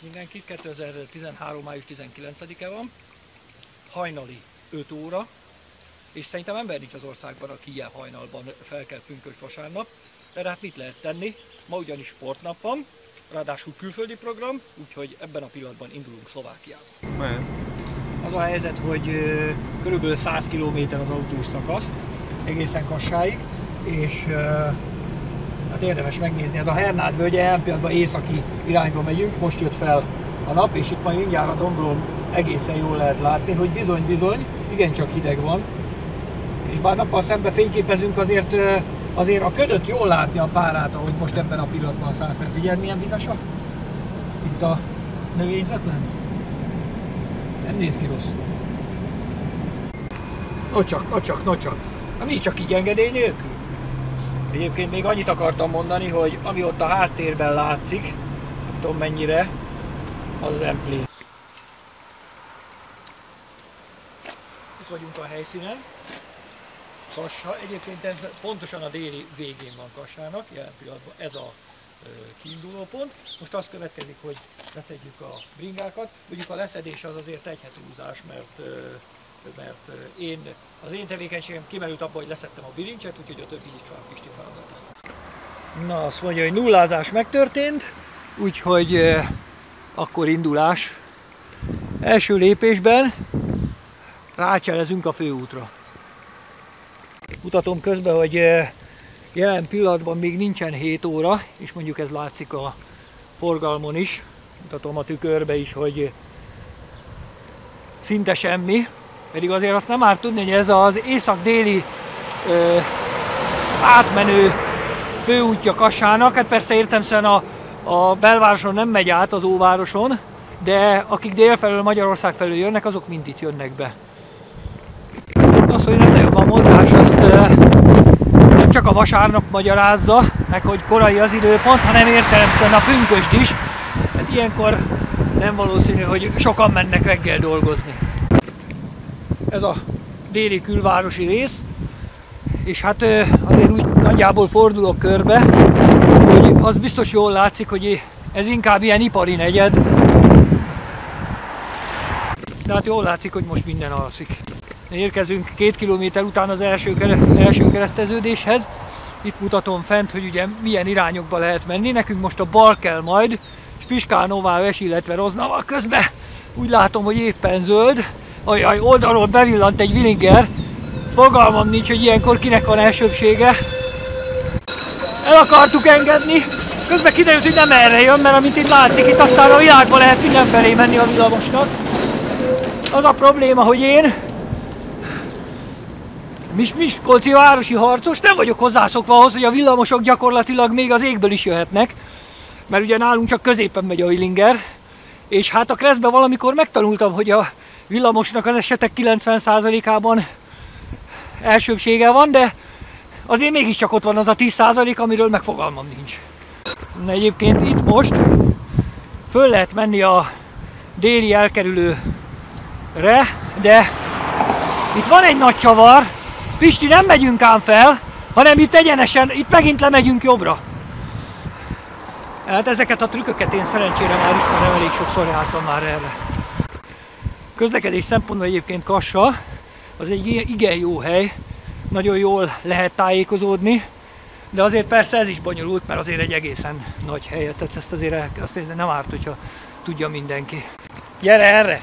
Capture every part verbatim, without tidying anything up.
mindenkit, kétezer-tizenhárom. május tizenkilencedike van, hajnali öt óra, és szerintem ember nincs az országban, aki ilyen hajnalban fel kell pünkösd vasárnap, de hát mit lehet tenni? Ma ugyanis sportnap van, ráadásul külföldi program, úgyhogy ebben a pillanatban indulunk Szlovákiába. Az a helyzet, hogy körülbelül száz kilométer az autós szakasz, egészen Kassáig, és hát érdemes megnézni, ez a Hernád völgye, jelen pillanatban északi irányba megyünk, most jött fel a nap, és itt majd mindjárt a dombról egészen jól lehet látni, hogy bizony-bizony, igencsak hideg van, és bár nappal szemben fényképezünk, azért, azért a ködöt jól látni a párát, ahogy most ebben a pillanatban száll fel. Figyeld, milyen vizasa? Itt a növényzet lent? Nem néz ki rosszul. Nocsak, nocsak, nocsak. Hát mi csak így engedély nélkül? Egyébként még annyit akartam mondani, hogy ami ott a háttérben látszik, nem tudom mennyire, az az Emplén. Itt vagyunk a helyszínen. Kassa, egyébként ez pontosan a déli végén van Kassának, jelen pillanatban ez a kiinduló pont. Most azt következik, hogy leszedjük a bringákat. Mondjuk a leszedés az azért egy hetúzás, mert, mert én, az én tevékenységem kimerült abban, hogy leszettem a bilincset, úgyhogy a többi is csak Pisti feladata. Na, azt mondja, hogy nullázás megtörtént, úgyhogy eh, akkor indulás. Első lépésben rácselezünk a főútra. Mutatom közben, hogy eh, jelen pillanatban még nincsen hét óra, és mondjuk ez látszik a forgalmon is. Mutatom a tükörbe is, hogy szinte semmi. Pedig azért azt nem árt tudni, hogy ez az észak-déli ö, átmenő főútja Kassának. Hát persze értelemszerűen a, a belvároson nem megy át, az óvároson, de akik délfelől, Magyarország felől jönnek, azok mind itt jönnek be. Az, hogy nem nagyon van mozgás, azt ö, nem csak a vasárnap magyarázza, meg hogy korai az időpont, hanem értelemszerűen a pünkösd is. Hát ilyenkor nem valószínű, hogy sokan mennek reggel dolgozni. Ez a déli külvárosi rész, és hát azért úgy nagyjából fordulok körbe, hogy az biztos jól látszik, hogy ez inkább ilyen ipari negyed. Tehát jól látszik, hogy most minden alszik. Érkezünk két kilométer után az első, első kereszteződéshez. Itt mutatom fent, hogy ugye milyen irányokba lehet menni. Nekünk most a bal kell majd, Spišká-Nová Ves, illetve Roznava közben. Úgy látom, hogy éppen zöld. Ajaj, oldalról bevillant egy Willinger. Fogalmam nincs, hogy ilyenkor kinek van elsőbsége. El akartuk engedni. Közben kiderült, hogy nem erre jön, mert amint itt látszik, itt aztán a világba lehet mindenfelé menni a villamosnak. Az a probléma, hogy én Mis Miskolci városi harcos, nem vagyok hozzászokva ahhoz, hogy a villamosok gyakorlatilag még az égből is jöhetnek. Mert ugye nálunk csak középen megy a Willinger. És hát a Kreszben valamikor megtanultam, hogy a villamosnak az esetek kilencven százalékában elsőbsége van, de azért mégiscsak ott van az a tíz százalék, amiről meg fogalmam nincs. Na, egyébként itt most föl lehet menni a déli elkerülőre, de itt van egy nagy csavar. Pisti, nem megyünk ám fel, hanem itt egyenesen, itt megint lemegyünk jobbra. Hát ezeket a trükköket én szerencsére már ismerem, elég sokszor jártam már erre. Közlekedés szempontból egyébként Kassa az egy igen jó hely, nagyon jól lehet tájékozódni, de azért persze ez is bonyolult, mert azért egy egészen nagy hely, tehát ezt azért, el, azt nem árt, hogyha tudja mindenki. Gyere erre!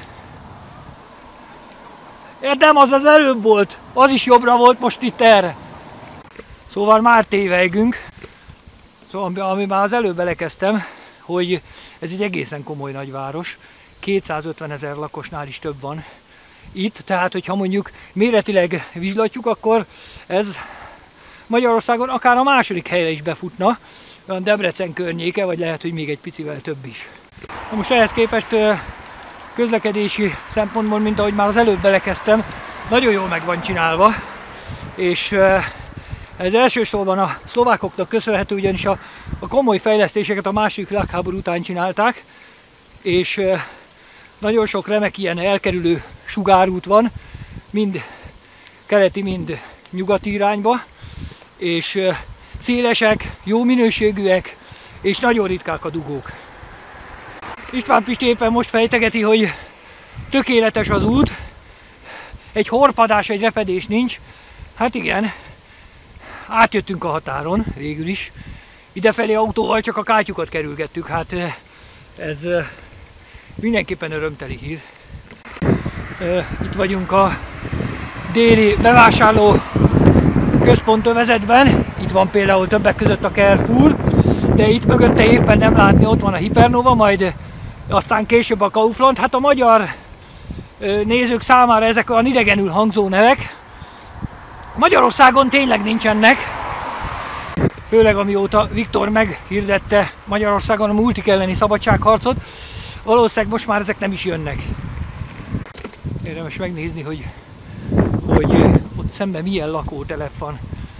Érdem, az az előbb volt, az is jobbra volt, most itt erre. Szóval már tévejgünk. Szóval ami már az előbb belekezdtem, hogy ez egy egészen komoly nagyváros, kétszázötven ezer lakosnál is több van itt, tehát hogyha mondjuk méretileg vizslatjuk, akkor ez Magyarországon akár a második helyre is befutna, olyan Debrecen környéke, vagy lehet, hogy még egy picivel több is. Na most ehhez képest közlekedési szempontból, mint ahogy már az előbb belekezdtem, nagyon jól meg van csinálva, és ez elsősorban a szlovákoknak köszönhető, ugyanis a, a komoly fejlesztéseket a második világháború után csinálták, és nagyon sok remek ilyen elkerülő sugárút van, mind keleti, mind nyugati irányba, és szélesek, jó minőségűek, és nagyon ritkák a dugók. István Pisti éppen most fejtegeti, hogy tökéletes az út, egy horpadás, egy repedés nincs. Hát igen, átjöttünk a határon végül is. Idefelé autóval csak a kátyukat kerülgettük, hát ez mindenképpen örömteli hír. Itt vagyunk a déli bevásárló központövezetben, itt van például többek között a Carrefour, de itt mögötte éppen nem látni, ott van a Hypernova, majd aztán később a Kaufland. Hát a magyar nézők számára ezek olyan idegenül hangzó nevek. Magyarországon tényleg nincsenek, főleg amióta Viktor meghirdette Magyarországon a multik elleni szabadságharcot, valószínűleg most már ezek nem is jönnek. Érdemes megnézni, hogy, hogy ott szemben milyen lakótelep van.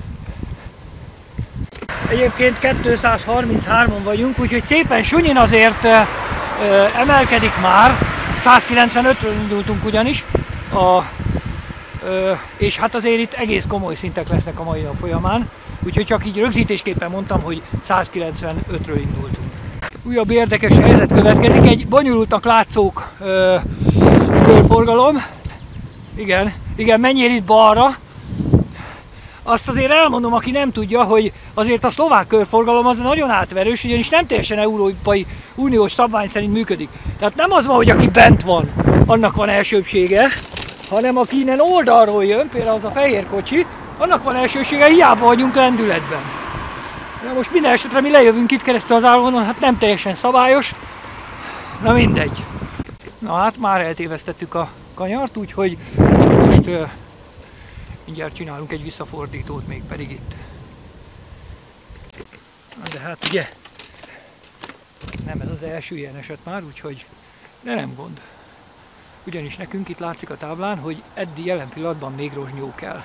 Egyébként kétszázharminchárom vagyunk, úgyhogy szépen sunyin azért ö, emelkedik már. százkilencvenötről indultunk ugyanis, a, ö, és hát azért itt egész komoly szintek lesznek a mai nap folyamán. Úgyhogy csak így rögzítésképpen mondtam, hogy százkilencvenötről indultunk. Újabb érdekes helyzet következik, egy bonyolultnak látszók ö, körforgalom. Igen, igen, menjél itt balra. Azt azért elmondom, aki nem tudja, hogy azért a szlovák körforgalom az nagyon átverős, ugyanis nem teljesen Európai Uniós szabvány szerint működik. Tehát nem az van, hogy aki bent van, annak van elsőbsége, hanem aki innen oldalról jön, például az a fehér kocsi, annak van elsőbsége, hiába vagyunk lendületben. Na most minden esetre mi lejövünk itt keresztül az árvonon, hát nem teljesen szabályos, na mindegy. Na hát már eltévesztettük a kanyart, úgyhogy most uh, mindjárt csinálunk egy visszafordítót, még pedig itt. Na de hát ugye, nem ez az első ilyen eset már, úgyhogy de nem gond. Ugyanis nekünk itt látszik a táblán, hogy eddig jelen pillanatban még rozsnyó kell.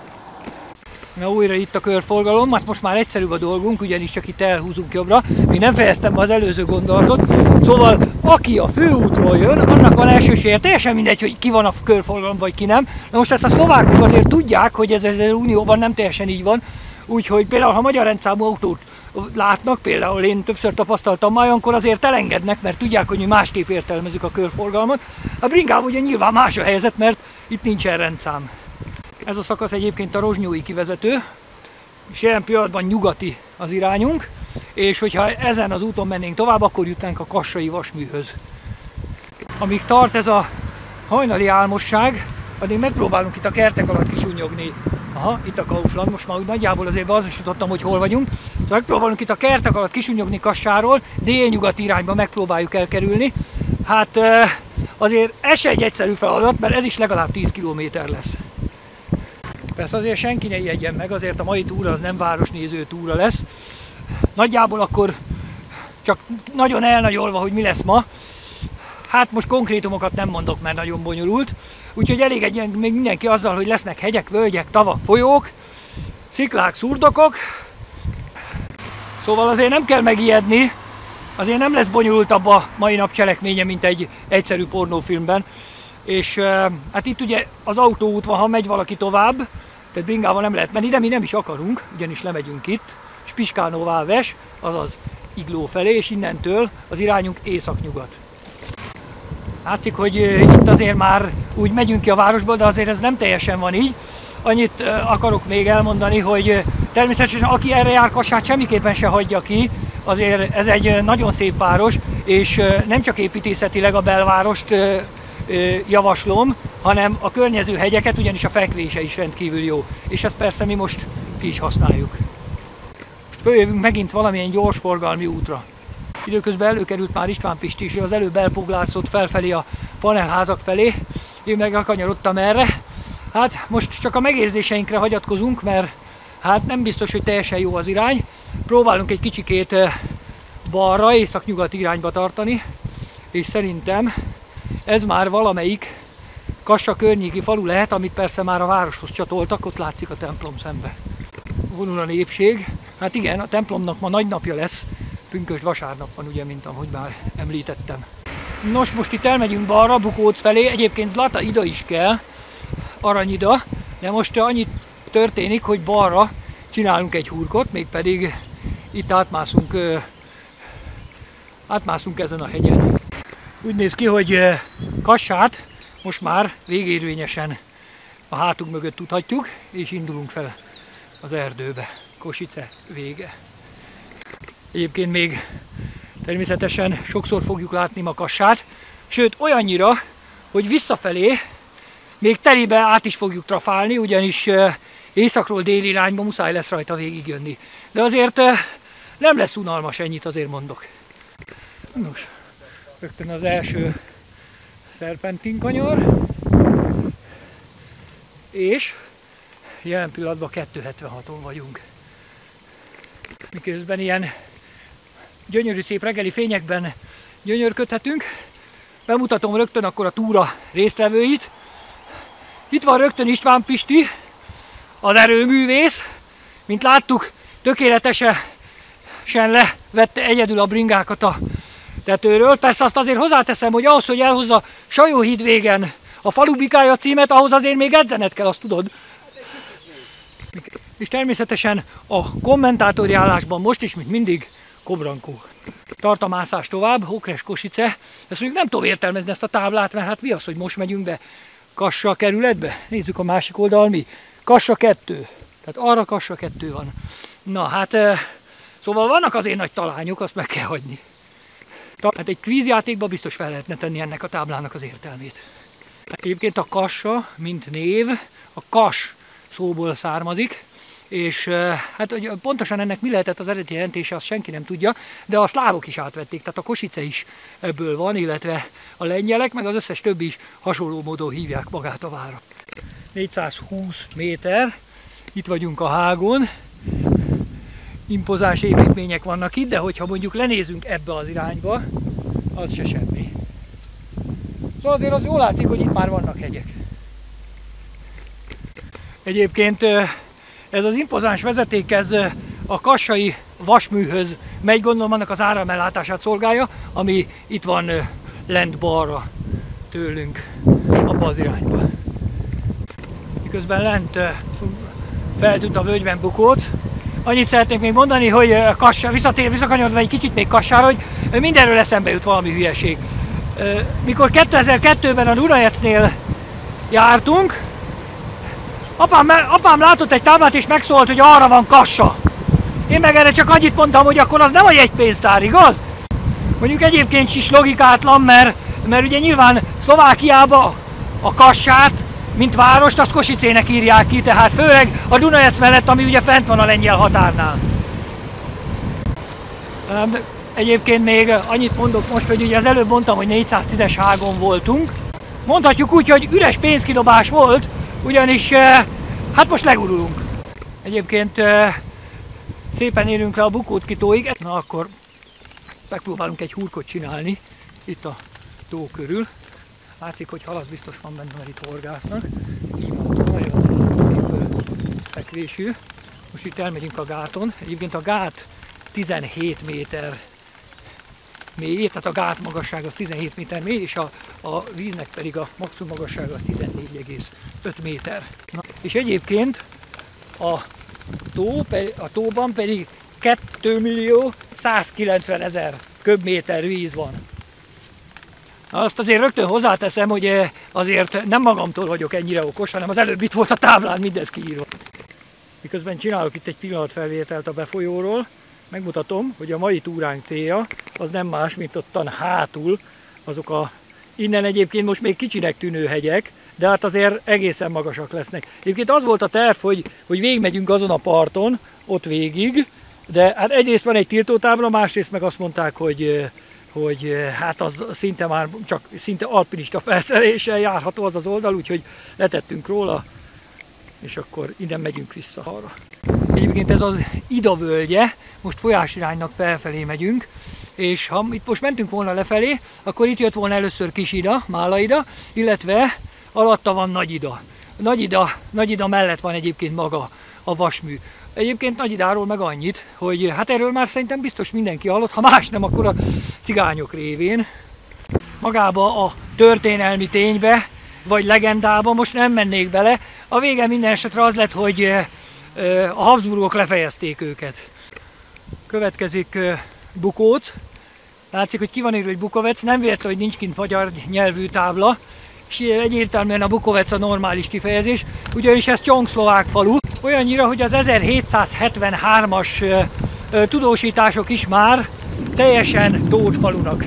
Na újra itt a körforgalom, hát most már egyszerűbb a dolgunk, ugyanis csak itt elhúzunk jobbra. Még nem fejeztem be az előző gondolatot. Szóval aki a főútról jön, annak van elsősége. Teljesen mindegy, hogy ki van a körforgalom vagy ki nem. Na most ezt a szlovákok azért tudják, hogy ez az Unióban nem teljesen így van. Úgyhogy például ha magyar rendszámú autót látnak, például én többször tapasztaltam már, akkor azért elengednek, mert tudják, hogy mi másképp értelmezzük a körforgalmat. A bringában ugye nyilván más a helyzet, mert itt nincsen rendszám. Ez a szakasz egyébként a rozsnyói kivezető, és jelen pillanatban nyugati az irányunk, és hogyha ezen az úton mennénk tovább, akkor jutnánk a kassai vasműhöz. Amíg tart ez a hajnali álmosság, addig megpróbálunk itt a kertek alatt kisunyogni. Aha, itt a Kaufland, most már úgy nagyjából azért beazonosítottam, hogy hol vagyunk. Szóval megpróbálunk itt a kertek alatt kisunyogni Kassáról, délnyugati irányba megpróbáljuk elkerülni. Hát azért ez se egy egyszerű feladat, mert ez is legalább tíz kilométer lesz. Persze azért senki ne ijedjen meg, azért a mai túra az nem városnéző túra lesz. Nagyjából akkor csak nagyon elnagyolva, hogy mi lesz ma. Hát most konkrétumokat nem mondok, mert nagyon bonyolult. Úgyhogy elégedjen még mindenki azzal, hogy lesznek hegyek, völgyek, tavak, folyók, sziklák, szurdokok. Szóval azért nem kell megijedni, azért nem lesz bonyolultabb a mai nap cselekménye, mint egy egyszerű pornófilmben. És hát itt ugye az autóút van, ha megy valaki tovább, tehát bringával nem lehet menni, de mi nem is akarunk, ugyanis lemegyünk itt, Spiškánová ves, azaz Igló felé, és innentől az irányunk északnyugat. Látszik, hogy itt azért már úgy megyünk ki a városból, de azért ez nem teljesen van így. Annyit akarok még elmondani, hogy természetesen aki erre jár Kassát, semmiképpen se hagyja ki, azért ez egy nagyon szép város, és nem csak építészetileg a belvárost javaslom, hanem a környező hegyeket, ugyanis a fekvése is rendkívül jó. És ezt persze mi most ki is használjuk. Most följövünk megint valamilyen gyorsforgalmi útra. Időközben előkerült már István Pisti is, az előbb elpoglászott felfelé a panelházak felé. Én meg elkanyarodtam erre. Hát most csak a megérzéseinkre hagyatkozunk, mert hát nem biztos, hogy teljesen jó az irány. Próbálunk egy kicsikét balra, észak-nyugat irányba tartani, és szerintem ez már valamelyik Kassa környéki falu lehet, amit persze már a városhoz csatoltak, ott látszik a templom szembe. Vonul a népség. Hát igen, a templomnak ma nagy napja lesz, pünkösd vasárnap van, ugye, mint ahogy már említettem. Nos, most itt elmegyünk balra, Bukóc felé, egyébként Zlata ida is kell, Aranyida, de most annyit történik, hogy balra csinálunk egy hurkot, mégpedig itt átmászunk, átmászunk ezen a hegyen. Úgy néz ki, hogy Kassát most már végérvényesen a hátunk mögött tudhatjuk, és indulunk fel az erdőbe. Kosice vége. Egyébként még természetesen sokszor fogjuk látni ma Kassát, sőt olyannyira, hogy visszafelé még telibe át is fogjuk trafálni, ugyanis északról déli irányba muszáj lesz rajta végigjönni. De azért nem lesz unalmas, ennyit azért mondok. Nos, rögtön az első szerpentin kanyar, és jelen pillanatban kétszázhetvenhaton vagyunk. Miközben ilyen gyönyörű szép reggeli fényekben gyönyörködhetünk, bemutatom rögtön akkor a túra résztvevőit. Itt van rögtön István Pisti, az erőművész. Mint láttuk, tökéletesen levette egyedül a bringákat a tetőről. Persze azt azért hozzáteszem, hogy ahhoz, hogy elhozza Sajóhíd végen a Falu bikája címet, ahhoz azért még edzened kell, azt tudod. És természetesen a kommentátori állásban most is, mint mindig, Kobrankó. Tart a mászás tovább, Hókres Kosice. Ezt mondjuk nem tudom értelmezni ezt a táblát, mert hát mi az, hogy most megyünk be Kassa kerületbe? Nézzük a másik oldal, mi? Kassa kettő. Tehát arra Kassa kettő van. Na hát, e, szóval vannak azért nagy talányok, azt meg kell hagyni. Hát egy kvízjátékban biztos fel lehetne tenni ennek a táblának az értelmét. Egyébként a Kassa, mint név, a kas szóból származik, és hát hogy pontosan ennek mi lehetett az eredeti jelentése, azt senki nem tudja, de a szlávok is átvették, tehát a Kosice is ebből van, illetve a lengyelek, meg az összes többi is hasonló módon hívják magát a várat. négyszázhúsz méter, itt vagyunk a hágon, impozás építmények vannak itt, de hogyha mondjuk lenézünk ebbe az irányba, az se semmi. Szóval azért az jól látszik, hogy itt már vannak hegyek. Egyébként ez az impozáns vezeték, ez a kassai vasműhöz megy, gondolom annak az áramellátását szolgálja, ami itt van lent balra tőlünk, abba az irányba. Miközben lent feltűnt a völgyben Bukót. Annyit szeretnék még mondani, hogy Kassa, visszatér, visszakanyarodva egy kicsit még Kassára, hogy mindenről eszembe jut valami hülyeség. Mikor kétezer-kettőben a Dunajecnél jártunk, Apám, apám látott egy táblát és megszólalt, hogy arra van Kassa. Én meg erre csak annyit mondtam, hogy akkor az nem a jegypénztár, igaz? Mondjuk egyébként is logikátlan, mert, mert ugye nyilván Szlovákiába a Kassát, mint várost, azt Kosicének írják ki, tehát főleg a Dunajec mellett, ami ugye fent van a lengyel határnál. Egyébként még annyit mondok most, hogy ugye az előbb mondtam, hogy négyszáztízes hágon voltunk. Mondhatjuk úgy, hogy üres pénzkidobás volt, ugyanis hát most legurulunk. Egyébként szépen érünk le a Bukóckitóig. Na akkor megpróbálunk egy hurkot csinálni itt a tó körül. Látszik, hogy halasz biztos van benne, mert itt horgásznak. Így van, nagyon szép fekvésű. Most itt elmegyünk a gáton. Egyébként a gát tizenhét méter mély, tehát a gát magasság az tizenhét méter mély, és a, a víznek pedig a maximum magasság az tizennégy egész öt méter. Na, és egyébként a, tó, a tóban pedig kétmillió százkilencvenezer köbméter víz van. Azt azért rögtön hozzáteszem, hogy azért nem magamtól vagyok ennyire okos, hanem az előbb itt volt a táblán mindez kiírva. Miközben csinálok itt egy pillanatfelvételt a befolyóról, megmutatom, hogy a mai túránk célja az nem más, mint ottan hátul azok a innen egyébként most még kicsinek tűnő hegyek, de hát azért egészen magasak lesznek. Egyébként az volt a terv, hogy, hogy végigmegyünk azon a parton, ott végig, de hát egyrészt van egy tiltótábla, másrészt meg azt mondták, hogy, hogy hát az szinte már csak szinte alpinista felszereléssel járható az az oldal, úgyhogy letettünk róla, és akkor innen megyünk vissza arra. Egyébként ez az Ida völgye, most folyásiránynak felfelé megyünk, és ha itt most mentünk volna lefelé, akkor itt jött volna először Kis Ida, Mála Ida, illetve alatta van Nagy Ida. Nagy Ida, Nagy Ida mellett van egyébként maga a vasmű. Egyébként Nagy Idáról meg annyit, hogy hát erről már szerintem biztos mindenki hallott, ha más nem, akkor a cigányok révén. Magába a történelmi ténybe, vagy legendába most nem mennék bele. A vége minden esetre az lett, hogy a Habsburgok lefejezték őket. Következik Bukóc. Látszik, hogy ki van írva, hogy Bukovec, nem véletlen, hogy nincs kint magyar nyelvű tábla, és egyértelműen a Bukovec a normális kifejezés, ugyanis ez csongszlovák falu, olyannyira, hogy az ezerhétszázhetvenhármas tudósítások is már teljesen tótfalunak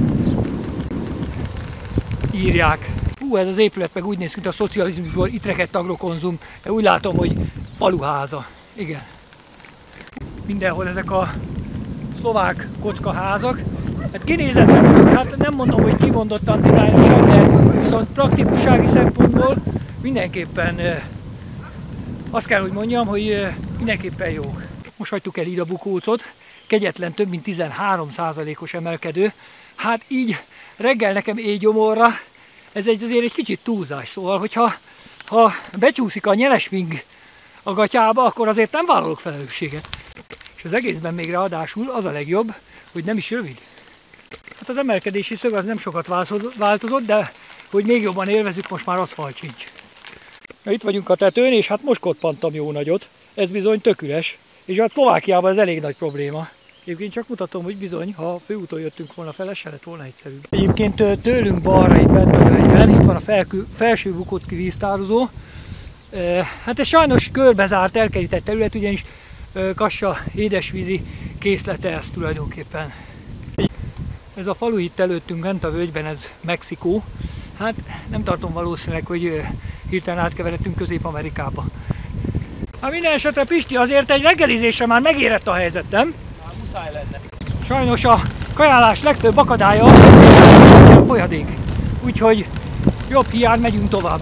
írják. Hú, ez az épület meg úgy néz ki, mint a szocializmusból, itt rekedt Agrokonzum, de úgy látom, hogy faluháza. Igen. Mindenhol ezek a szlovák kockaházak. Hát kinézetlen vagyok, hát nem mondom, hogy kimondottan dizájnosak, de viszont praktikussági szempontból mindenképpen azt kell, hogy mondjam, hogy mindenképpen jók. Most hagytuk el így a bukócot, kegyetlen több mint tizenhárom százalékos emelkedő. Hát így reggel nekem éjgyomorra ez egy, azért egy kicsit túlzás, szóval, hogyha ha becsúszik a nyelesming a gatyába, akkor azért nem vállalok felelősséget. És az egészben még ráadásul az a legjobb, hogy nem is rövid. Hát az emelkedési szög az nem sokat változott, de hogy még jobban élvezzük, most már aszfalt sincs. Na, itt vagyunk a tetőn, és hát most koppantam jó nagyot. Ez bizony tök üres, és hát Szlovákiában ez elég nagy probléma. Egyébként csak mutatom, hogy bizony, ha főúton jöttünk volna fel, ez se lett volna egyszerűbb. Egyébként tőlünk balra itt bent a völgyben, itt van a felkő, felső Bukocki víztározó. Hát ez sajnos körbezárt, elkerített terület, ugyanis Kassa édesvízi készlete ez tulajdonképpen. Ez a falu itt előttünk bent a völgyben, ez Mexikó. Hát nem tartom valószínűleg, hogy hirtelen átkeveredtünk Közép-Amerikába. Hát minden esetre, Pisti, azért egy reggelizésre már megérett a helyzet, nem? Már muszáj lenne. Sajnos a kajálás legfőbb akadálya az, hogy a folyadék. Úgyhogy jobb hiány megyünk tovább.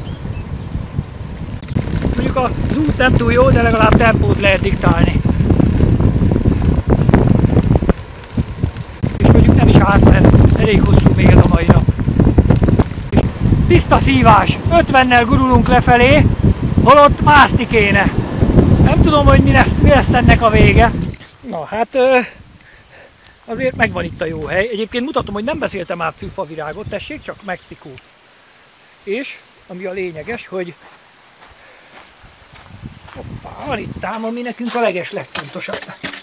Mondjuk az út nem túl jó, de legalább tempót lehet diktálni. És mondjuk nem is árt, mert elég hosszú még ez a mai nap. Tiszta szívás, ötvennel gurulunk lefelé, holott mászni kéne. Nem tudom, hogy mi lesz, mi lesz ennek a vége. Na hát azért megvan itt a jó hely. Egyébként mutatom, hogy nem beszéltem át fűfavirágot, tessék, csak Mexikó. És ami a lényeges, hogy hoppá, van itt ám, ami nekünk a leges legfontosabb.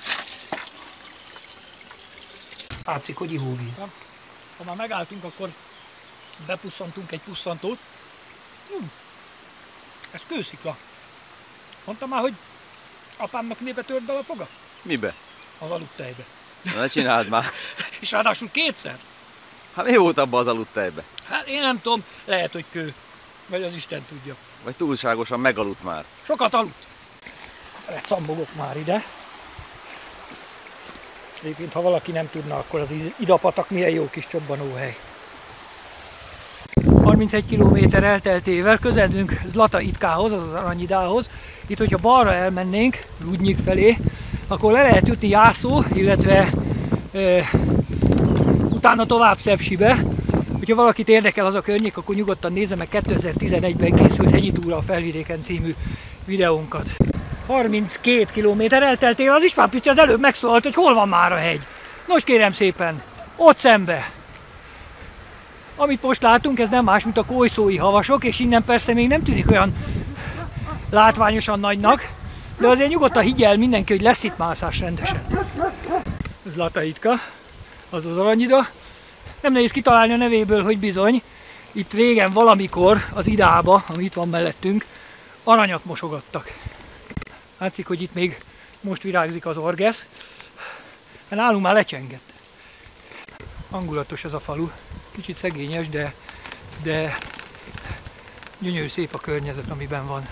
Látszik, hogy ivóvíz. Ha már megálltunk, akkor bepusszantunk egy pusszantót. Hm. Ez kőszikla. Mondtam már, hogy apámnak mibe tört bele a foga? Mibe? Az aludtejbe. Na, ne csináld már. És ráadásul kétszer. Hát mi volt abban az aludtejbe? Hát én nem tudom, lehet, hogy kő. Vagy az Isten tudja. Vagy túlságosan megaludt már. Sokat aludt. Lecambogok már ide. Egyébként, ha valaki nem tudna, akkor az Idapatak milyen jó kis csobbanóhely. harmincegy kilométer elteltével közeledünk Zlataitkához, azaz Aranyidához. Itt, hogyha balra elmennénk, Rudnyik felé, akkor le lehet jutni Jászó, illetve e, utána tovább Szepsibe. Hogyha valakit érdekel az a környék, akkor nyugodtan nézze meg kétezer-tizenegyben készült Hegyi túra a Felvidéken című videónkat. harminckét kilométer elteltével az István Pisti az előbb megszólalt, hogy hol van már a hegy. Nos kérem szépen, ott szembe. Amit most látunk, ez nem más, mint a Kójszói havasok, és innen persze még nem tűnik olyan látványosan nagynak, de azért nyugodtan higgyel mindenki, hogy lesz itt mászás rendesen. Ez Zlataitka, az az Aranyida. Nem nehéz kitalálni a nevéből, hogy bizony, itt régen valamikor az Idába, ami itt van mellettünk, aranyat mosogattak. Látszik, hogy itt még most virágzik az orgesz, hát nálunk már lecsengett. Hangulatos ez a falu, kicsit szegényes, de, de gyönyörű szép a környezet, amiben van.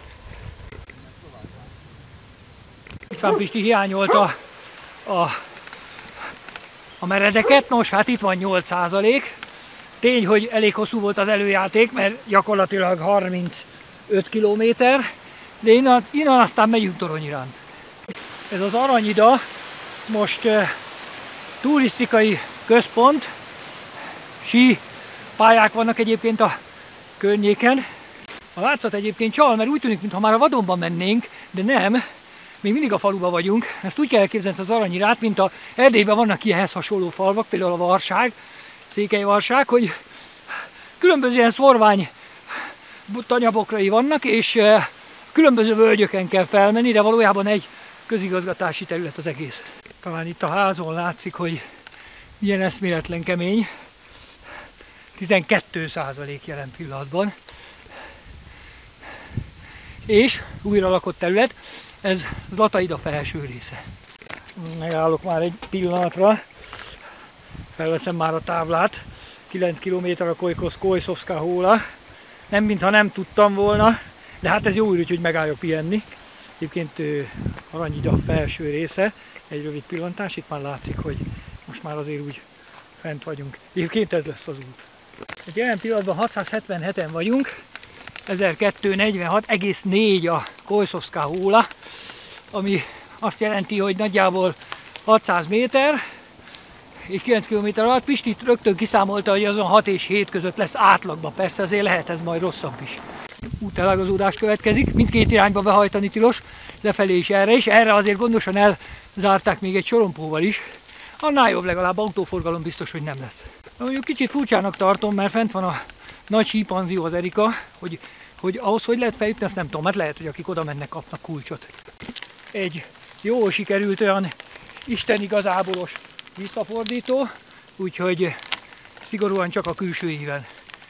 István Pisti hiányolta a, a meredeket, nos hát itt van nyolc százalék. Tény, hogy elég hosszú volt az előjáték, mert gyakorlatilag harmincöt kilométer, de innen, innen aztán megyünk Torony iránt. Ez az Aranyida most uh, turisztikai központ, sí pályák vannak egyébként a környéken. A látszat egyébként csal, mert úgy tűnik, mintha már a vadonban mennénk, de nem, még mindig a faluban vagyunk. Ezt úgy kell elképzelni az Aranyidát, mint a Erdélyben vannak ilyenhez hasonló falvak, például a Varság, Székelyvarság, hogy különböző ilyen szorvány tanyabokrai vannak, és különböző völgyöken kell felmenni, de valójában egy közigazgatási terület az egész. Talán itt a házon látszik, hogy Ilyen eszméletlen kemény. tizenkét százalék jelen pillanatban. És újra lakott terület, ez Zlataida felső része. Megállok már egy pillanatra, felveszem már a táblát, kilenc kilométer a Kojszovszka hóla. Nem mintha nem tudtam volna, de hát ez jó úgy, hogy megálljak pihenni. Egyébként Aranyida felső része, egy rövid pillantás, itt már látszik, hogy most már azért úgy fent vagyunk. Egyébként ez lesz az út. Hát jelen pillanatban hatszázhetvenheten vagyunk, ezerkétszáznegyvenhat egész négy a Kojszovszka hóla, ami azt jelenti, hogy nagyjából hatszáz méter, és kilenc kilométer alatt. Pisti rögtön kiszámolta, hogy azon hat és hét között lesz átlagban, persze azért lehet ez majd rosszabb is. Útelágazódás következik, mindkét irányba behajtani tilos, lefelé is erre is, erre azért gondosan elzárták még egy sorompóval is, annál jobb, legalább autóforgalom biztos, hogy nem lesz. Na, mondjuk kicsit furcsának tartom, mert fent van a nagy sípanzió, az Erika, hogy, hogy ahhoz hogy lehet feljutni, azt nem tudom, mert lehet, hogy akik oda mennek, kapnak kulcsot. Egy jól sikerült olyan Isten igazábolos visszafordító, úgyhogy szigorúan csak a külső íven.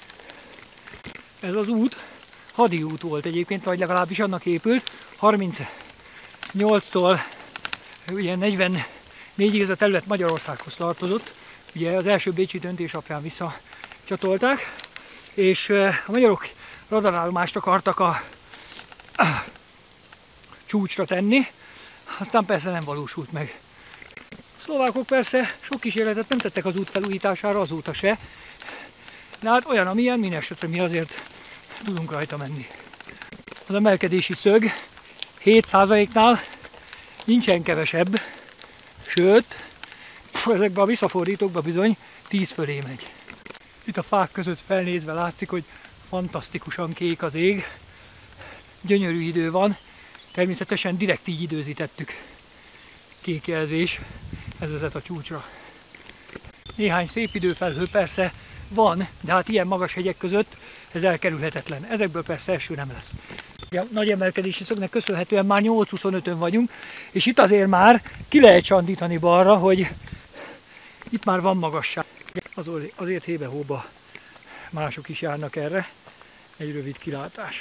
Ez az út hadi út volt egyébként, vagy legalábbis annak épült. harmincnyolctól ugye negyvennégyig ez a terület Magyarországhoz tartozott. Ugye az első bécsi döntés alapján visszacsatolták, és a magyarok radarállomást akartak a, a csúcsra tenni, aztán persze nem valósult meg. A szlovákok persze sok kísérletet nem tettek az út felújítására, azóta se, de hát olyan, amilyen, minden esetre mi azért tudunk rajta menni. Az emelkedési szög hét százaléknál nincsen kevesebb, sőt, ezekben a visszafordítókban bizony tíz fölé megy. Itt a fák között felnézve látszik, hogy fantasztikusan kék az ég, gyönyörű idő van, természetesen direkt így időzítettük. Kék jelzés, ez vezet a csúcsra. Néhány szép időfelhő persze van, de hát ilyen magas hegyek között ez elkerülhetetlen. Ezekből persze eső nem lesz. A nagy emelkedési szögnek köszönhetően már nyolc huszonötön vagyunk, és itt azért már ki lehet csandítani balra, hogy itt már van magasság. Azért hébe-hóba mások is járnak erre. Egy rövid kilátás.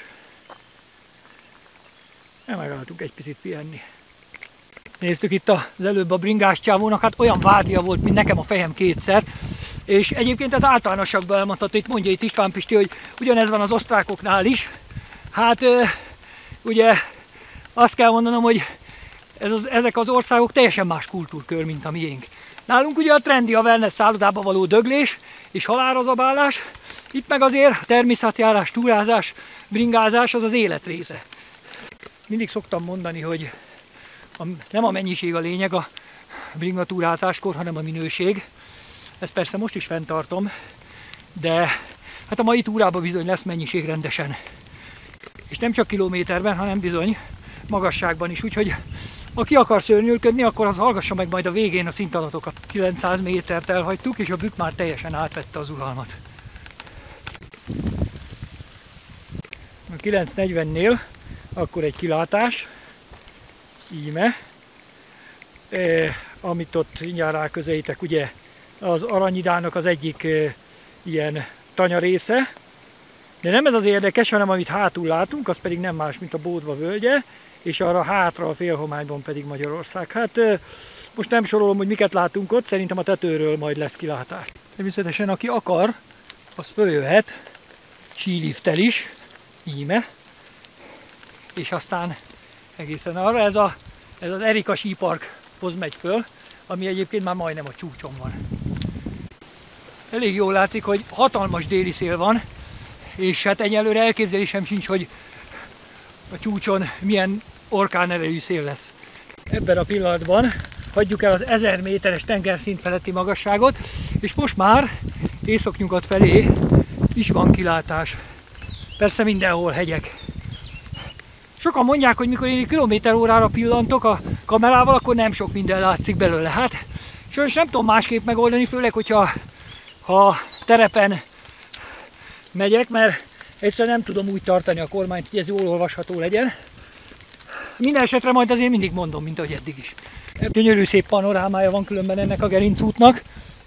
Megálltunk egy picit pihenni. Néztük itt az előbb a bringás csávónak, hát olyan vádlia volt, mint nekem a fejem kétszer. És egyébként ez általánosakban elmondható, itt mondja itt István Pisti, hogy ugyanez van az osztrákoknál is. Hát ugye azt kell mondanom, hogy ez az, ezek az országok teljesen más kultúrkör, mint a miénk. Nálunk ugye a trendi a wellness szállodába való döglés és halálrazabálás, itt meg azért a természetjárás, túrázás, bringázás az az élet része. Mindig szoktam mondani, hogy a, nem a mennyiség a lényeg a bringatúrázáskor, hanem a minőség. Ezt persze most is fenntartom, de hát a mai túrában bizony lesz mennyiség rendesen. És nem csak kilométerben, hanem bizony magasságban is, úgyhogy aki akar szörnyűködni, akkor az hallgassa meg majd a végén a szintadatokat. kilencszáz métert elhagytuk, és a bükk már teljesen átvette az uralmat. A kilenc negyvennél akkor egy kilátás, íme, e, amit ott mindjárt ráközelítek, ugye az Aranyidának az egyik e, ilyen tanya része, de nem ez az érdekes, hanem amit hátul látunk, az pedig nem más, mint a Bódva völgye, és arra hátra a félhomályban pedig Magyarország. Hát e, most nem sorolom, hogy miket látunk ott, szerintem a tetőről majd lesz kilátás. Természetesen aki akar, az följöhet sílifttel is, íme, és aztán egészen arra ez, a, ez az Erika síparkhoz megy föl, ami egyébként már majdnem a csúcson van. Elég jól látszik, hogy hatalmas déli szél van, és hát egyelőre elképzelésem sincs, hogy a csúcson milyen orkánerejű szél lesz. Ebben a pillanatban hagyjuk el az ezer méteres tengerszint feletti magasságot, és most már északnyugat felé is van kilátás. Persze mindenhol hegyek. Sokan mondják, hogy mikor én kilométer órára pillantok a kamerával, akkor nem sok minden látszik belőle. Hát sajnos nem tudom másképp megoldani, főleg, hogyha ha terepen megyek, mert egyszerűen nem tudom úgy tartani a kormányt, hogy ez jól olvasható legyen. Minden esetre majd azért mindig mondom, mint ahogy eddig is. Gyönyörű szép panorámája van különben ennek a gerincútnak.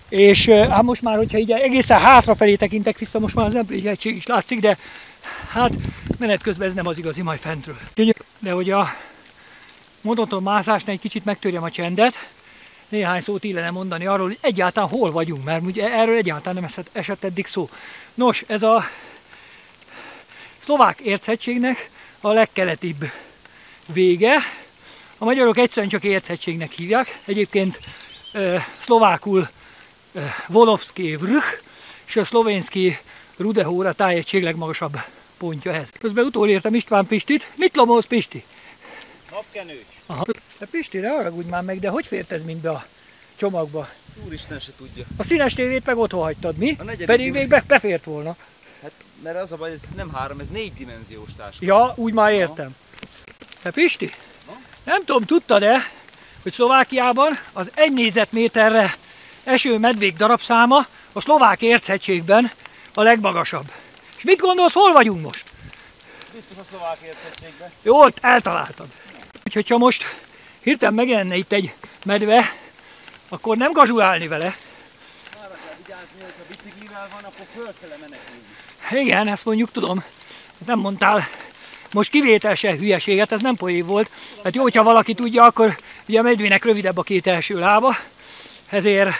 És hát most már, hogyha így egészen hátrafelé tekintek vissza, most már az Emplési hegység is látszik, de hát menet közben ez nem az igazi, majd fentről. De hogy a monoton mászásnál egy kicsit megtörjem a csendet, néhány szót illene mondani arról, hogy egyáltalán hol vagyunk, mert ugye erről egyáltalán nem esett eddig szó. Nos, ez a szlovák érchegységnek a legkeletibb vége. A magyarok egyszerűen csak érchegységnek hívják. Egyébként eh, szlovákul eh, Volovszki vrch, és a szlovénszki Rudehóra tájegység legmagasabb pontja ez. Közben utolértem István Pistit. Mit lomolsz, Pisti? Napkenőcs. Aha. De Pisti, ne haragudj már meg, de hogy fért ez mind be a csomagba? Az úristen se tudja. A színes tévét meg otthon hagytad, mi? Pedig dimen... még be, befért volna. Hát, mert az a baj, ez nem három, ez négy dimenziós táska. Ja, úgy már értem. De Pisti, no? Nem tudom, tudtad-e, hogy Szlovákiában az egy négyzetméterre eső medvék darabszáma a szlovák érchegységben a legmagasabb. És mit gondolsz, hol vagyunk most? Biztos a szlovák érchegységben. Jó, eltaláltad. Úgyhogy ha most hirtelen megjelenne itt egy medve, akkor nem gazsulálni vele. Arra kell vigyázni, hogy ha biciklivel van, akkor fölfele menekülni. Igen, ezt mondjuk tudom. Nem mondtál most kivételesen hülyeséget, ez nem poén volt. Tehát jó, hogyha valaki tudja, akkor ugye a medvének rövidebb a két első lába, ezért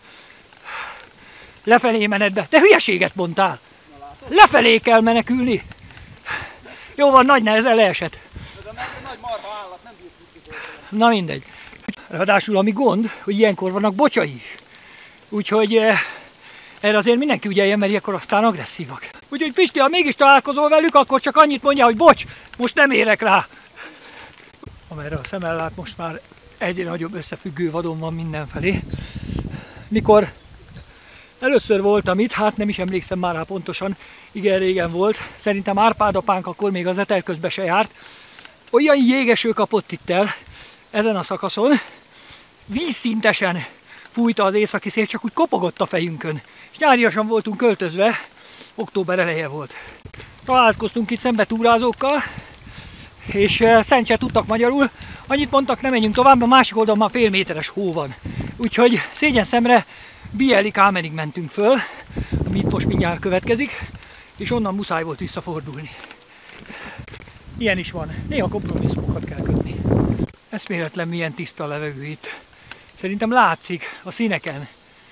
lefelé menetbe. De hülyeséget mondtál! Lefelé kell menekülni! Jó van, nagy nehezen leesett. Nagy marha állat, nem bírtuk ki. Na mindegy. Ráadásul ami gond, hogy ilyenkor vannak bocsai is. Úgyhogy eh, erre azért mindenki ügyeljen, mert ilyenkor aztán agresszívak. Úgyhogy Pisti, ha mégis találkozol velük, akkor csak annyit mondja, hogy bocs, most nem érek rá. Amerre a szemellát most már egyre nagyobb összefüggő vadon van mindenfelé. Mikor először voltam itt, hát nem is emlékszem már rá pontosan, igen régen volt. Szerintem Árpád apánk akkor még az Etel közbe se járt. Olyan jégeső kapott itt el ezen a szakaszon, vízszintesen fújta az északi szél, csak úgy kopogott a fejünkön. És nyáriasan voltunk költözve, október eleje volt. Találkoztunk itt szembe túrázókkal, és szent se tudtak magyarul. Annyit mondtak, nem menjünk tovább, a másik oldalon már fél méteres hó van. Úgyhogy szégyen szemre Bieli Kámenig mentünk föl, ami itt most mindjárt következik, és onnan muszáj volt visszafordulni. Ilyen is van. Néha kompromisszumokat kell kötni. Eszméletlen milyen tiszta a levegő itt. Szerintem látszik a színeken.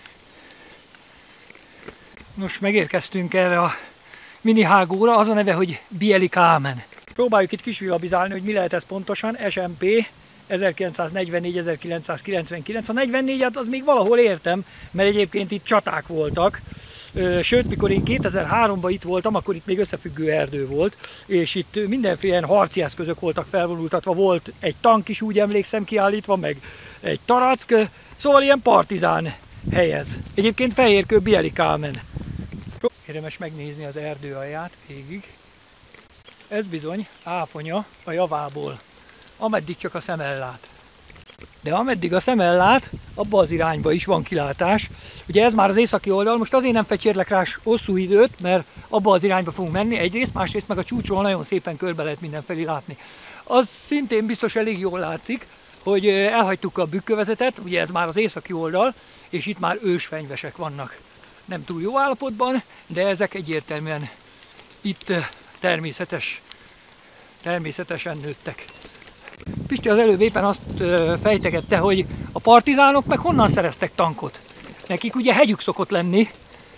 Most megérkeztünk erre a mini hágóra, az a neve, hogy Bieli Kámen. Próbáljuk itt kisvillabizálni, hogy mi lehet ez pontosan. es em pé ezerkilencszáznegyvennégy ezerkilencszázkilencvenkilenc. A negyvennégyet az még valahol értem, mert egyébként itt csaták voltak. Sőt, mikor én kétezer-háromban itt voltam, akkor itt még összefüggő erdő volt, és itt mindenféle harci eszközök voltak felvonultatva, volt egy tank is, úgy emlékszem, kiállítva, meg egy tarack, szóval ilyen partizán helyez. Egyébként Fehérkő Bieli Kámen. Érdemes megnézni az erdő alját végig. Ez bizony áfonya a javából, ameddig csak a szem ellát. De ameddig a szem ellát, abba az irányba is van kilátás. Ugye ez már az északi oldal, most azért nem fecsérlek rá hosszú időt, mert abba az irányba fogunk menni egyrészt, másrészt meg a csúcsról nagyon szépen körbe lehet mindenfelé látni. Az szintén biztos elég jól látszik, hogy elhagytuk a bükkövezetet, ugye ez már az északi oldal, és itt már ősfenyvesek vannak. Nem túl jó állapotban, de ezek egyértelműen itt természetes, természetesen nőttek. Pisti az előbb éppen azt fejtegette, hogy a partizánok meg honnan szereztek tankot. Nekik ugye hegyük szokott lenni.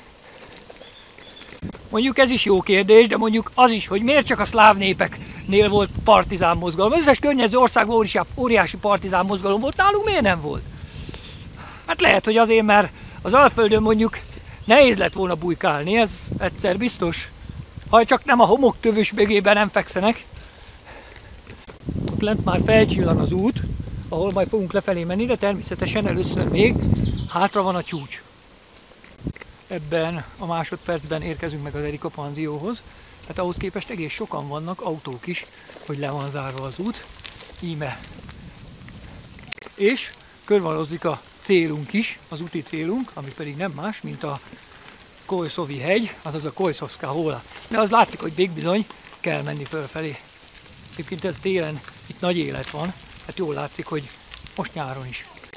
Mondjuk ez is jó kérdés, de mondjuk az is, hogy miért csak a szláv népeknél volt partizán mozgalom. Az összes környező országban óriási partizán mozgalom volt, nálunk miért nem volt? Hát lehet, hogy azért, mert az Alföldön mondjuk nehéz lett volna bujkálni, ez egyszer biztos. Ha csak nem a homoktövös mögében nem fekszenek. Ott lent már felcsillan az út, ahol majd fogunk lefelé menni, de természetesen először még hátra van a csúcs. Ebben a másodpercben érkezünk meg az Erika panzióhoz. Hát ahhoz képest egész sokan vannak, autók is, hogy le van zárva az út. Íme. És körvonalazik a célunk is, az úti célunk, ami pedig nem más, mint a Kojszovi hegy, azaz a Kojszovszka hóla. De az látszik, hogy még bizony kell menni fölfelé. Egyébként ez télen itt nagy élet van, hát jól látszik, hogy most nyáron is.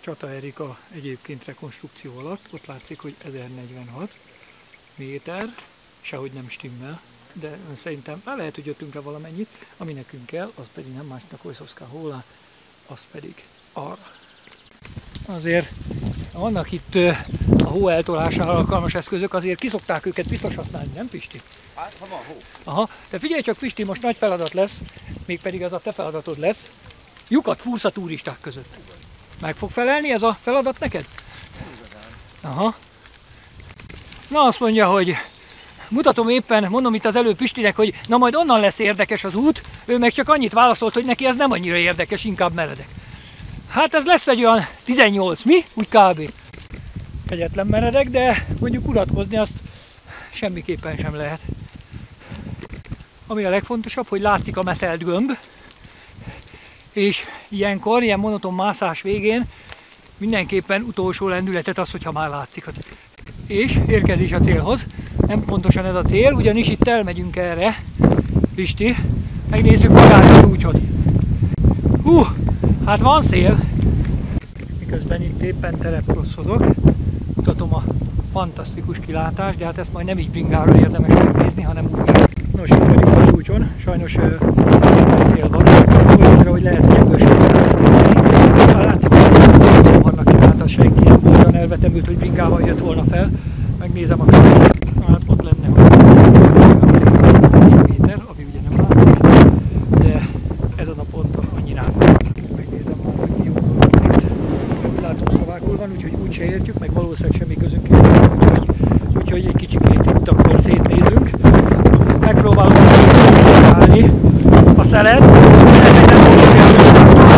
Csata Erika egyébként rekonstrukció alatt, ott látszik, hogy ezernegyvenhat méter, sehogy nem stimmel, de szerintem lehet, hogy jöttünk rá valamennyit, ami nekünk kell, az pedig nem másnak Ojszovszká Hola, az pedig arra. Azért vannak itt a hó eltolására alkalmas eszközök, azért kiszokták őket biztos használni, nem Pisti? Hát, ha van hó. Aha, de figyelj csak Pisti, most nagy feladat lesz, mégpedig ez a te feladatod lesz. Lyukat fúrsz a turisták között. Meg fog felelni ez a feladat neked? Aha. Na azt mondja, hogy mutatom éppen, mondom itt az előbb Pistinek, hogy na majd onnan lesz érdekes az út, ő meg csak annyit válaszolt, hogy neki ez nem annyira érdekes, inkább meredek. Hát ez lesz egy olyan tizennyolc, mi? Úgy kb. Kegyetlen meredek, de mondjuk unatkozni azt semmiképpen sem lehet. Ami a legfontosabb, hogy látszik a meszelt gömb, és ilyenkor, ilyen monoton mászás végén mindenképpen utolsó lendületet az, hogyha már látszik. És érkezés a célhoz. Nem pontosan ez a cél, ugyanis itt elmegyünk erre, Pisti, megnézzük magát a csúcsot. Hú, hát van szél, miközben itt éppen terepkrosszozok, mutatom a fantasztikus kilátást, de hát ezt majd nem így bringára érdemes megnézni, hanem úgy. Nos, itt vagyunk a csúcson, sajnos uh, szél van, olyanra, hogy lehet, hogy ebből sem lehet venni. Már látszik, hogy nem vannak ki, hát az senki nem volt olyan elvetemült, hogy bringával jött volna fel. Megnézem a kártyát, hát ott lenne, hogy négy méter, ami ugye nem látszik, de ezen a ponton annyi nem. Megnézem már, hogy mi jó itt. Látom, szlovákul van, úgyhogy úgyse értjük, meg valószínűleg semmi közünk értjük, úgyhogy, úgyhogy egy kicsikét itt akkor szétnézünk. Megpróbálom találni a szelet, de nem most sikerült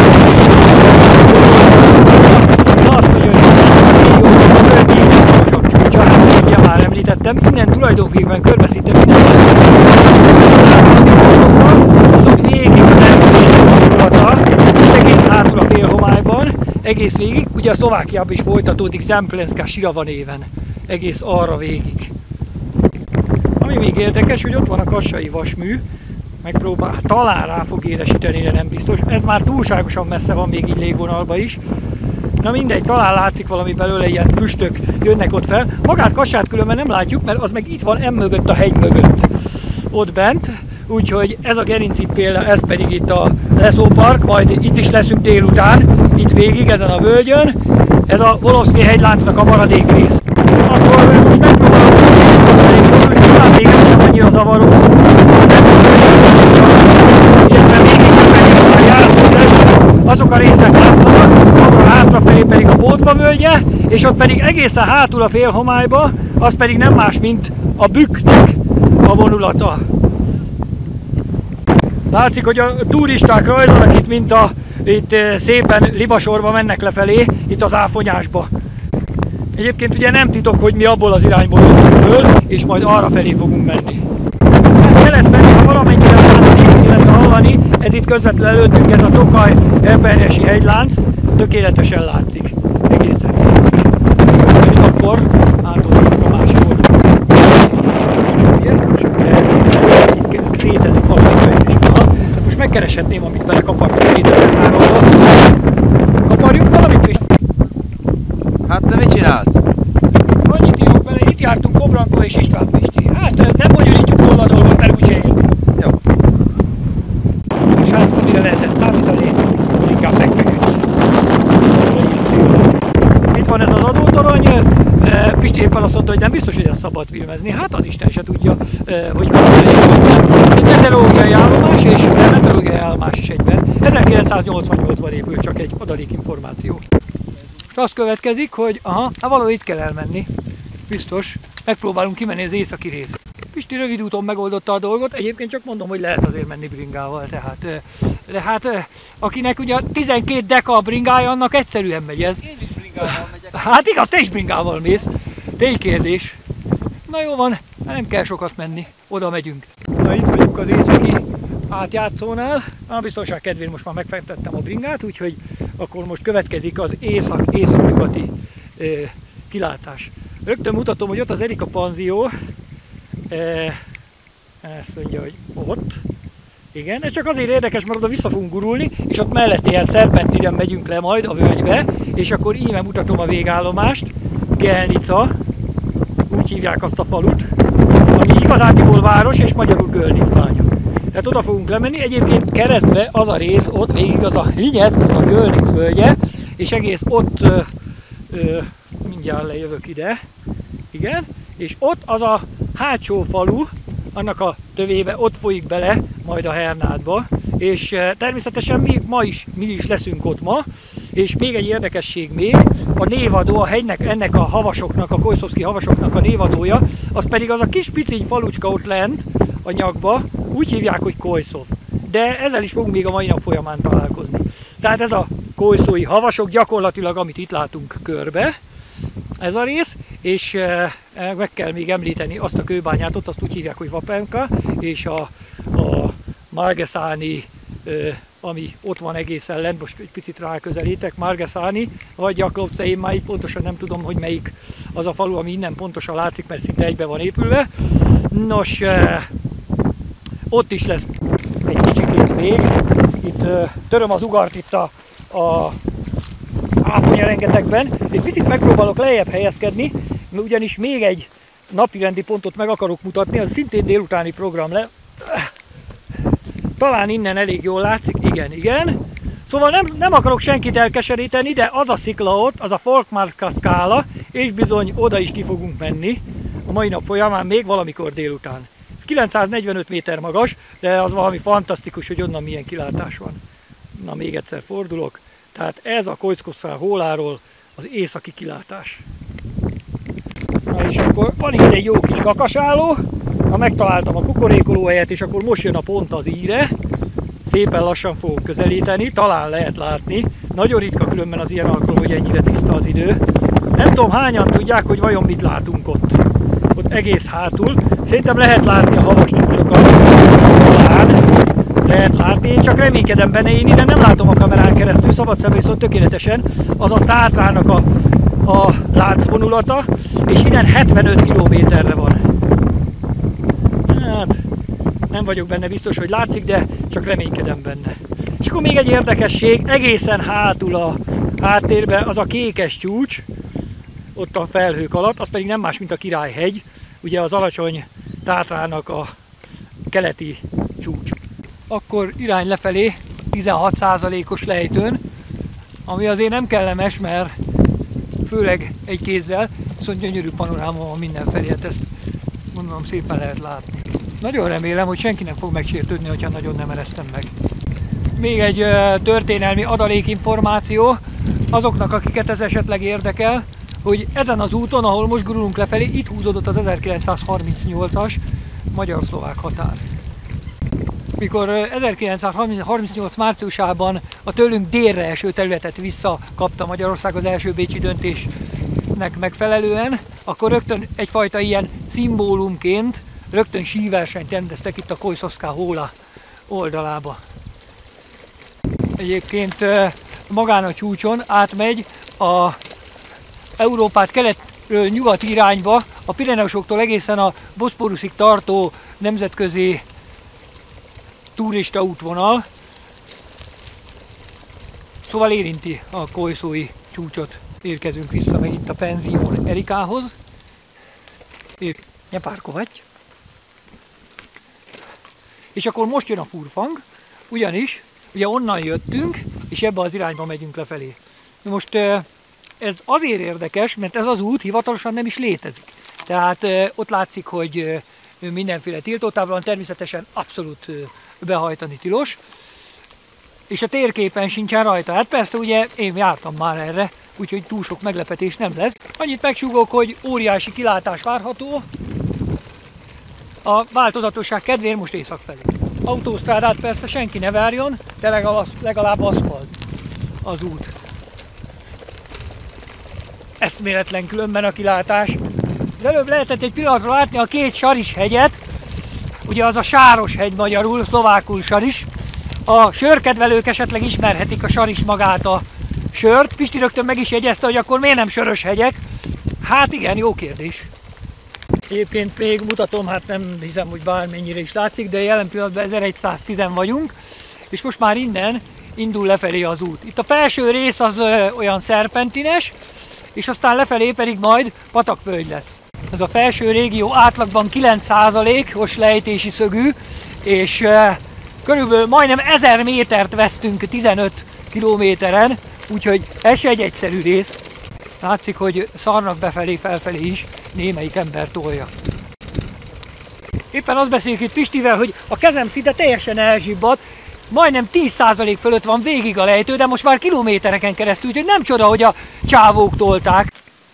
azt mondja, hogy jó, a Törgyi Mosok csúcsa, hát ezt ugye már említettem, innen tulajdonképpen körbeszinte minden az út végig az Emplény egész hátul a félhomályban, egész végig, ugye a Szlovákiában is folytatódik Zemplenská Sirava néven, egész arra végig. Ami még érdekes, hogy ott van a kassai vasmű, megpróbál, talán rá fog élesíteni, de nem biztos. Ez már túlságosan messze van még így légvonalba is. Na mindegy, talán látszik valami belőle, ilyen füstök jönnek ott fel. Magát Kassát különben nem látjuk, mert az meg itt van emögött a hegy mögött. Ott bent. Úgyhogy ez a gerincit példa, ez pedig itt a Leszó Park, majd itt is leszünk délután, itt végig ezen a völgyön. Ez a Volovszki hegyláncnak a maradék rész. Akkor most megpróbálom fordulni, talán még ez sem annyira zavaró. Illetve végig a jászószerűs, azok a részek látszanak, abban hátrafelé pedig a Bódva völgye, és ott pedig egészen hátul a félhomályba, az pedig nem más, mint a Bükknek a vonulata. Látszik, hogy a turisták rajzolnak itt, mint a, itt szépen libasorba mennek lefelé, itt az Áfonyásba. Egyébként ugye nem titok, hogy mi abból az irányból jöttünk föl, és majd arra felé fogunk menni. Hát kelet felé, ha valamennyire látszik, illetve hallani, ez itt közvetlenül előttünk, ez a Tokaj-Eperjesi hegylánc, tökéletesen látszik. Egészen végig. Most pedig akkor átoltunk a másik oldalon. És akkor elvétel, itt létezik valami könyv is. Aha. Most megkereshetném, amit belekapartunk kétezer-háromban. Kaparjuk valamit, Pisti? Hát te mit csinálsz? Annyit írok bele, itt jártunk Kobranko és István Pisti. Hát nem bonyolítjuk túl a dolgot, mert úgyse értünk. Jó. És hát amire lehetett számítani, inkább megfeküdt. Ilyen szél. Itt van ez az adótorony. Pisti éppen azt mondta, hogy nem biztos, hogy ezt szabad filmezni. Hát az Isten se tudja, hogy egy meteorológiai állomás és meteorológiai állomás is egyben. ezerkilencszáznyolcvannyolcban épült, csak egy adalékinformáció. Most azt következik, hogy aha, hát valahol itt kell elmenni. Biztos. Megpróbálunk kimenni az északi rész. Pisti rövid úton megoldotta a dolgot, egyébként csak mondom, hogy lehet azért menni bringával, tehát, de hát akinek ugye tizenkét deka a bringája, annak egyszerűen megy ez. Én is bringával megyek. Hát igaz, te is bringával mész. Ténykérdés. Na jó van, nem kell sokat menni, oda megyünk. Na itt vagyunk az északi átjátszónál. A biztonság kedvéért most már megfektettem a bringát, úgyhogy akkor most következik az észak, észak-nyugati e, kilátás. Rögtön mutatom, hogy ott az Erika panzió, e, ezt mondja, hogy ott, Igen, ez csak azért érdekes, mert oda vissza fogunk gurulni, és ott mellett ilyen szerpentinen megyünk le majd a völgybe, és akkor íme mutatom a végállomást, Gelnica, úgy hívják azt a falut, ami igazándiból város, és magyarul Gölnicbánya. Tehát oda fogunk lemenni, egyébként keresztbe az a rész, ott végig az a Linyec, az a Gölnic völgye, és egész ott, ö, ö, mindjárt lejövök ide, igen, és ott az a hátsó falu, annak a tövébe ott folyik bele, majd a Hernádba, és természetesen mi ma is, mi is leszünk ott ma, és még egy érdekesség még, a névadó, a hegynek, ennek a havasoknak, a Kojszowski havasoknak a névadója, az pedig az a kis piciny falucska ott lent a nyakba, úgy hívják, hogy Kojszov. De ezzel is fogunk még a mai nap folyamán találkozni. Tehát ez a kojszói havasok, gyakorlatilag amit itt látunk körbe, ez a rész, és e, meg kell még említeni azt a kőbányát, ott azt úgy hívják, hogy Vapenka, és a, a Margeszáni, e, ami ott van egészen lent, most egy picit ráközelítek, Margeszáni, vagy Jaklovce, én már itt pontosan nem tudom, hogy melyik az a falu, ami innen pontosan látszik, mert szinte egybe van épülve. Nos, e, ott is lesz egy kicsikét még, itt e, töröm az ugart itt a, a áfonya rengetegben. Egy picit megpróbálok lejjebb helyezkedni, ugyanis még egy napirendi pontot meg akarok mutatni, az szintén délutáni program le. Talán innen elég jól látszik, igen, igen. Szóval nem, nem akarok senkit elkeseríteni, de az a szikla ott, az a Folkmarka skála, és bizony oda is ki fogunk menni a mai nap folyamán, még valamikor délután. Ez kilencszáznegyvenöt méter magas, de az valami fantasztikus, hogy onnan milyen kilátás van. Na, még egyszer fordulok. Tehát ez a Kojszkoszál hóláról az északi kilátás. Na és akkor van itt egy jó kis kakasálló, ha megtaláltam a kukorékolóhelyet, és akkor most jön a pont az íre. Szépen lassan fogok közelíteni, talán lehet látni. Nagyon ritka különben az ilyen alkalom, hogy ennyire tiszta az idő. Nem tudom, hányan tudják, hogy vajon mit látunk ott. Ott egész hátul. Szerintem lehet látni a havas csúcsokat. Talán lehet látni, én csak reménykedem benne, én innen nem látom a kamerán keresztül, szabad szemben viszont tökéletesen az a Tátrának a, a láncvonulata, és innen hetvenöt kilométerre van. Hát, nem vagyok benne biztos, hogy látszik, de csak reménykedem benne. És akkor még egy érdekesség, egészen hátul a háttérben az a kékes csúcs, ott a felhők alatt, az pedig nem más, mint a Királyhegy, ugye az alacsony Tátrának a keleti csúcs. Akkor irány lefelé tizenhat százalékos lejtőn, ami azért nem kellemes, mert főleg egy kézzel, viszont gyönyörű panoráma van mindenfelé, hát ezt gondolom szépen lehet látni. Nagyon remélem, hogy senki nem fog megsértődni, hogyha nagyon nem eresztem meg. Még egy történelmi adalékinformáció azoknak, akiket ez esetleg érdekel, hogy ezen az úton, ahol most gurulunk lefelé, itt húzódott az ezerkilencszázharmincnyolcas magyar-szlovák határ. Mikor ezerkilencszázharmincnyolc márciusában a tőlünk délre eső területet visszakapta Magyarország az első bécsi döntésnek megfelelően, akkor rögtön egyfajta ilyen szimbólumként rögtön síversenyt rendeztek itt a Kojszowska hóla oldalába. Egyébként magán a csúcson átmegy a Európát keletről nyugat irányba, a Pireneusoktól egészen a Boszporuszig tartó nemzetközi turista útvonal, szóval érinti a kojszói csúcsot. Érkezünk vissza megint a penzión Erikához. Ne párkohatj! És akkor most jön a furfang, ugyanis ugye onnan jöttünk, és ebbe az irányba megyünk lefelé. Most ez azért érdekes, mert ez az út hivatalosan nem is létezik. Tehát ott látszik, hogy mindenféle tiltótáblán természetesen abszolút behajtani tilos, és a térképen sincsen rajta. Hát persze ugye én jártam már erre, úgyhogy túl sok meglepetés nem lesz. Annyit megsúgok, hogy óriási kilátás várható, a változatosság kedvéért most észak felé. Autósztrádát persze senki ne várjon, de legalább, legalább aszfalt az út. Eszméletlen különben a kilátás. Az előbb lehetett egy pillanatra látni a két Saris hegyet, ugye az a Sáros hegy magyarul, szlovákul Saris. A sörkedvelők esetleg ismerhetik a Saris magát a sört. Pisti rögtön meg is jegyezte, hogy akkor miért nem sörös hegyek. Hát igen, jó kérdés. Egyébként még mutatom, hát nem hiszem, hogy bármennyire is látszik, de jelen pillanatban ezeregyszáztíz vagyunk, és most már innen indul lefelé az út. Itt a felső rész az ö, olyan szerpentines, és aztán lefelé pedig majd patakvölgy lesz. Ez a felső régió átlagban kilenc százalékos lejtési szögű, és ö, körülbelül majdnem ezer métert vesztünk tizenöt kilométeren, úgyhogy ez se egy egyszerű rész. Látszik, hogy szarnak befelé, felfelé is némelyik ember tolja. Éppen azt beszéljük itt Pistivel, hogy a kezem szinte teljesen elzsibbadt, majdnem tíz százalék fölött van végig a lejtő, de most már kilométereken keresztül, úgyhogy nem csoda, hogy a csávók tolták.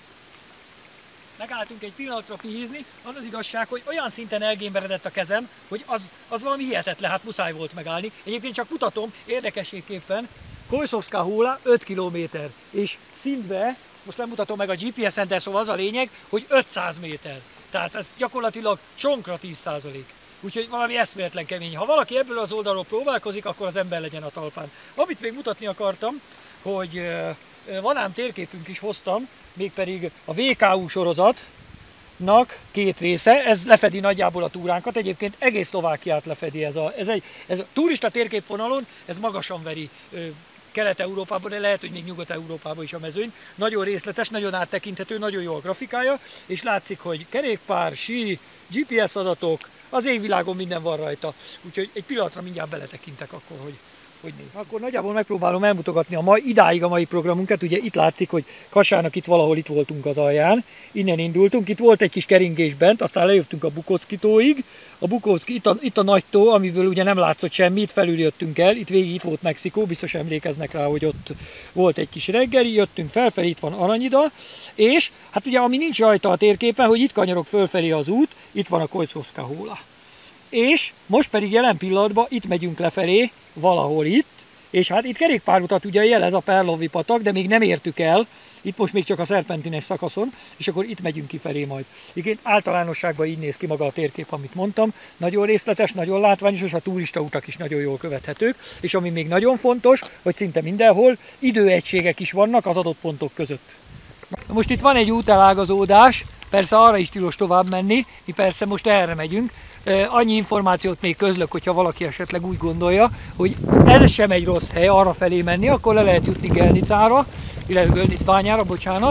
Megálltunk egy pillanatra pihézni, az az igazság, hogy olyan szinten elgémberedett a kezem, hogy az, az valami hihetetlen, hát muszáj volt megállni. Egyébként csak mutatom, érdekességképpen, Kojszovszka Hóla öt kilométer, és szintbe, most nem mutatom meg a gé pé es-en, de szóval az a lényeg, hogy ötszáz méter. Tehát ez gyakorlatilag csonkra tíz százalék. Úgyhogy valami eszméletlen kemény. Ha valaki ebből az oldalról próbálkozik, akkor az ember legyen a talpán. Amit még mutatni akartam, hogy van ám térképünk is hoztam, mégpedig a vé ká u sorozatnak két része, ez lefedi nagyjából a túránkat, egyébként egész Szlovákiát lefedi ez a, ez egy, ez a turista térképvonalon, ez magasan veri Kelet-Európában, de lehet, hogy még Nyugat-Európában is a mezőny. Nagyon részletes, nagyon áttekinthető, nagyon jó a grafikája, és látszik, hogy kerékpár, sí, gé pé es adatok, az égvilágon minden van rajta. Úgyhogy egy pillanatra mindjárt beletekintek akkor, hogy hogy néz. Akkor nagyjából megpróbálom elmutogatni a mai, idáig a mai programunkat. Ugye itt látszik, hogy Kassának itt valahol itt voltunk az alján. Innen indultunk, itt volt egy kis keringés bent, aztán lejöttünk a Bukocki-tóig. A Bukocki, itt a, itt a nagy tó, amiből ugye nem látszott semmi, itt felül jöttünk el, itt végig itt volt Mexikó, biztos emlékeznek rá, hogy ott volt egy kis reggeli, jöttünk felfelé, itt van Aranyida, és hát ugye ami nincs rajta a térképen, hogy itt kanyarog fölfelé az út, itt van a Kojszovszka Hóla. És most pedig jelen pillanatban itt megyünk lefelé, valahol itt, és hát itt kerékpárutat ugye jelez a Perlovi patak, de még nem értük el, itt most még csak a szerpentines szakaszon, és akkor itt megyünk kifelé majd. Igen, általánosságban így néz ki maga a térkép, amit mondtam, nagyon részletes, nagyon látványos, és a turistautak is nagyon jól követhetők, és ami még nagyon fontos, hogy szinte mindenhol időegységek is vannak az adott pontok között. Most itt van egy útelágazódás, persze arra is tilos tovább menni, mi persze most erre megyünk. Annyi információt még közlök, hogyha valaki esetleg úgy gondolja, hogy ez sem egy rossz hely arra felé menni, akkor le lehet jutni Gelnicára, illetve Gölnicbányára, bocsánat.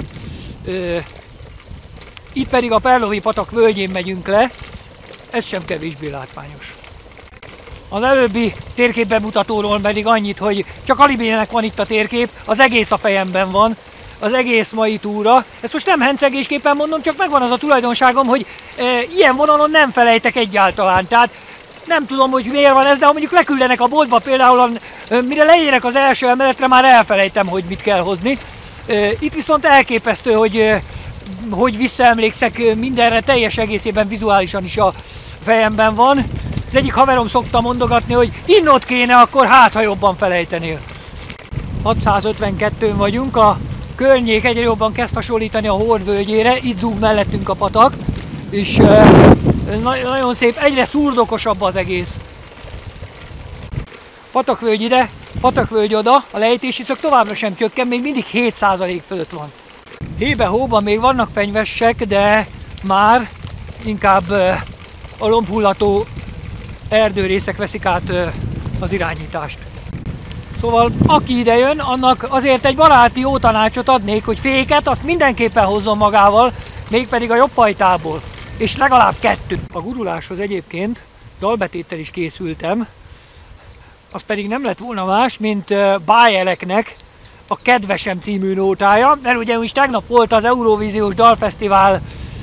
Itt pedig a Perlovi patak völgyén megyünk le, ez sem kevésbé látványos. Az előbbi térképbemutatóról pedig annyit, hogy csak Alibének van itt a térkép, az egész a fejemben van, az egész mai túra. Ezt most nem hencegésképpen mondom, csak megvan az a tulajdonságom, hogy e, ilyen vonalon nem felejtek egyáltalán. Tehát nem tudom, hogy miért van ez, de ha mondjuk leküldenek a boltba például, e, mire leérek az első emeletre, már elfelejtem, hogy mit kell hozni. E, itt viszont elképesztő, hogy, e, hogy visszaemlékszek mindenre, teljes egészében vizuálisan is a fejemben van. Az egyik haverom szokta mondogatni, hogy innot kéne, akkor hát, ha jobban felejtenél. hatszázötvenkettőn vagyunk, a környék egyre jobban kezd hasonlítani a Hord völgyére, itt zúg mellettünk a patak, és e, nagyon szép, egyre szurdokosabb az egész. Patakvölgy ide, patakvölgy oda, a lejtési szög továbbra sem csökken, még mindig hét százalék fölött van. Hébe-hóban még vannak fenyvesek, de már inkább e, a lombhullató erdőrészek veszik át e, az irányítást. Szóval aki ide jön, annak azért egy baráti jó tanácsot adnék, hogy féket azt mindenképpen hozzon magával, mégpedig a jobb fajtából, és legalább kettő. A guruláshoz egyébként dalbetéttel is készültem, az pedig nem lett volna más, mint Bájeleknek a Kedvesem című nótája, mert ugye is tegnap volt az Eurovíziós Dalfesztivál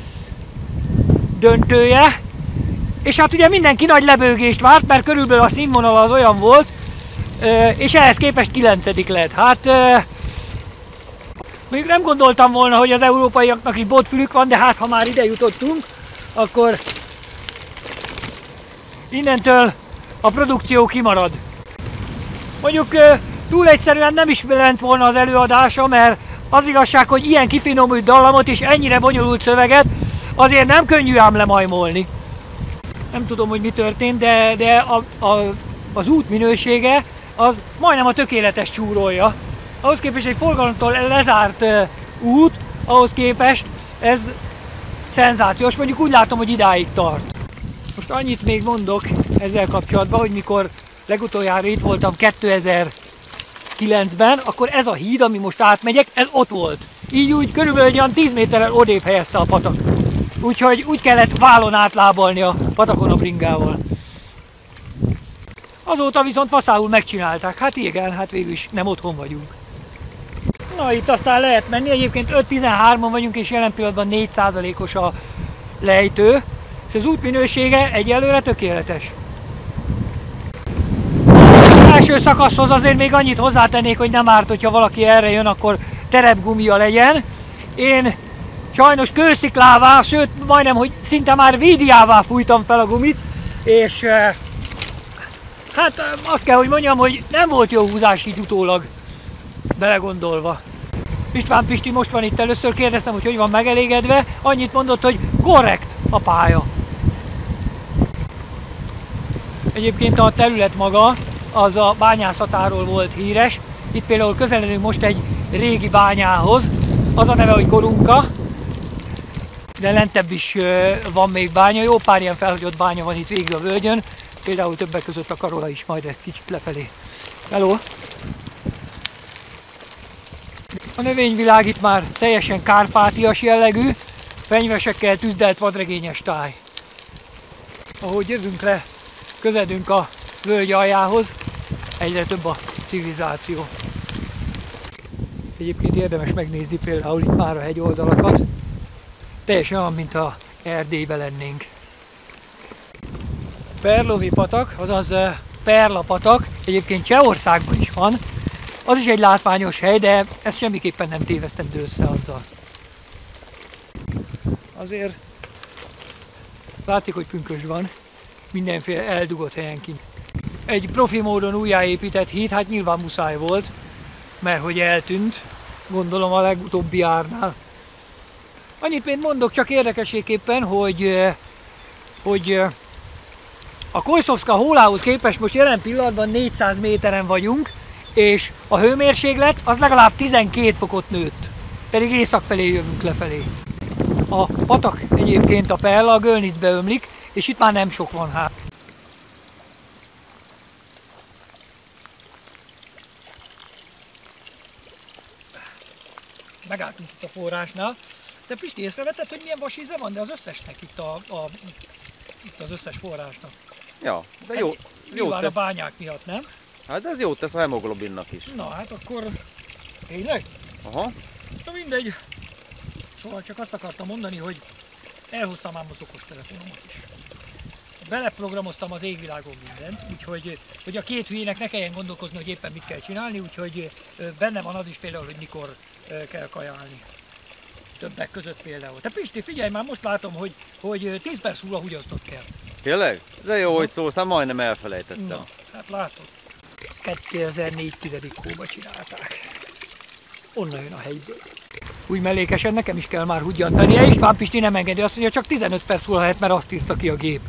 döntője, és hát ugye mindenki nagy lebőgést várt, mert körülbelül a színvonal az olyan volt, és ehhez képest kilencedik lett. Hát mondjuk nem gondoltam volna, hogy az európaiaknak is botfülük van, de hát ha már ide jutottunk, akkor innentől a produkció kimarad. Mondjuk túl egyszerűen nem is ment volna az előadása, mert az igazság, hogy ilyen kifinomult dallamot és ennyire bonyolult szöveget azért nem könnyű ám lemajmolni. Nem tudom, hogy mi történt, de, de a, a, az út minősége az majdnem a tökéletes csúrója. Ahhoz képest egy forgalomtól lezárt uh, út, ahhoz képest ez szenzációs, mondjuk úgy látom, hogy idáig tart. Most annyit még mondok ezzel kapcsolatban, hogy mikor legutoljára itt voltam kétezer-kilencben, akkor ez a híd, ami most átmegyek, ez ott volt. Így úgy körülbelül olyan tíz méterrel odébb helyezte a patak. Úgyhogy úgy kellett vállon átlábalni a patakon a bringával. Azóta viszont faszául megcsinálták. Hát igen, hát végül is nem otthon vagyunk. Na, itt aztán lehet menni. Egyébként öt tizenhárman vagyunk, és jelen pillanatban négy százalékos a lejtő. És az út minősége egyelőre tökéletes. Az első szakaszhoz azért még annyit hozzátennék, hogy nem árt, hogyha valaki erre jön, akkor terepgumia legyen. Én sajnos kősziklává, sőt majdnem, hogy szinte már vídiává fújtam fel a gumit, és hát azt kell, hogy mondjam, hogy nem volt jó húzás így utólag belegondolva. István Pisti most van itt először, kérdeztem, hogy hogy van megelégedve, annyit mondott, hogy korrekt a pálya. Egyébként a terület maga az a bányászatáról volt híres. Itt például közeledünk most egy régi bányához, az a neve, hogy Kolunka, de lentebb is van még bánya, jó pár ilyen felhagyott bánya van itt végig a völgyön, például többek között a Karola is, majd egy kicsit lefelé. Hello! A növényvilág itt már teljesen kárpátias jellegű, fenyvesekkel tüzdelt vadregényes táj. Ahogy jövünk le, közeledünk a völgy aljához, egyre több a civilizáció. Egyébként érdemes megnézni például itt már a hegyoldalakat. Teljesen olyan, mint a Erdélyben lennénk. Perlovi patak, azaz Perla patak, egyébként Csehországban is van. Az is egy látványos hely, de ezt semmiképpen nem tévesztendő össze azzal. Azért látszik, hogy pünkösd van, mindenféle eldugott helyenként. Egy profi módon újjáépített híd, hát nyilván muszáj volt, mert hogy eltűnt, gondolom a legutóbbi árnál. Annyit még mondok csak érdekességképpen, hogy, hogy a Kojszovszka hólához képest most jelen pillanatban négyszáz méteren vagyunk, és a hőmérséklet az legalább tizenkét fokot nőtt, pedig észak felé jövünk lefelé. A patak egyébként, a Perla a Gölnicbe ömlik, és itt már nem sok van hát. Megálltunk itt a forrásnál. De Pisti, észrevetted, hogy milyen vasíze van, de az összesnek itt, a, a, itt az összes forrásnak. Ja, de jó. Jó tesz. A bányák miatt, nem? Hát de ez jót tesz a hemoglobinnak is. Na hát akkor... Tényleg? Aha. Na mindegy. Szóval csak azt akartam mondani, hogy elhoztam ám az okostelefonomat is. Beleprogramoztam az égvilágon mindent, úgyhogy hogy a két hülyének ne kelljen gondolkozni, hogy éppen mit kell csinálni, úgyhogy benne van az is például, hogy mikor kell kajálni. Többek között például. Te Pisti, figyelj már, most látom, hogy, hogy tíz perc múlva húgyoznod kell. Tényleg? De jó, hogy szólsz, hát majdnem elfelejtettem. Na, hát látod. kétezer-négy tizedik hóba csinálták. Onnan jön a helyből. Úgy mellékesen nekem is kell már húgyantani. István Pisti nem engedi, azt mondja, csak tizenöt perc múlva lehet, mert azt írta ki a gép.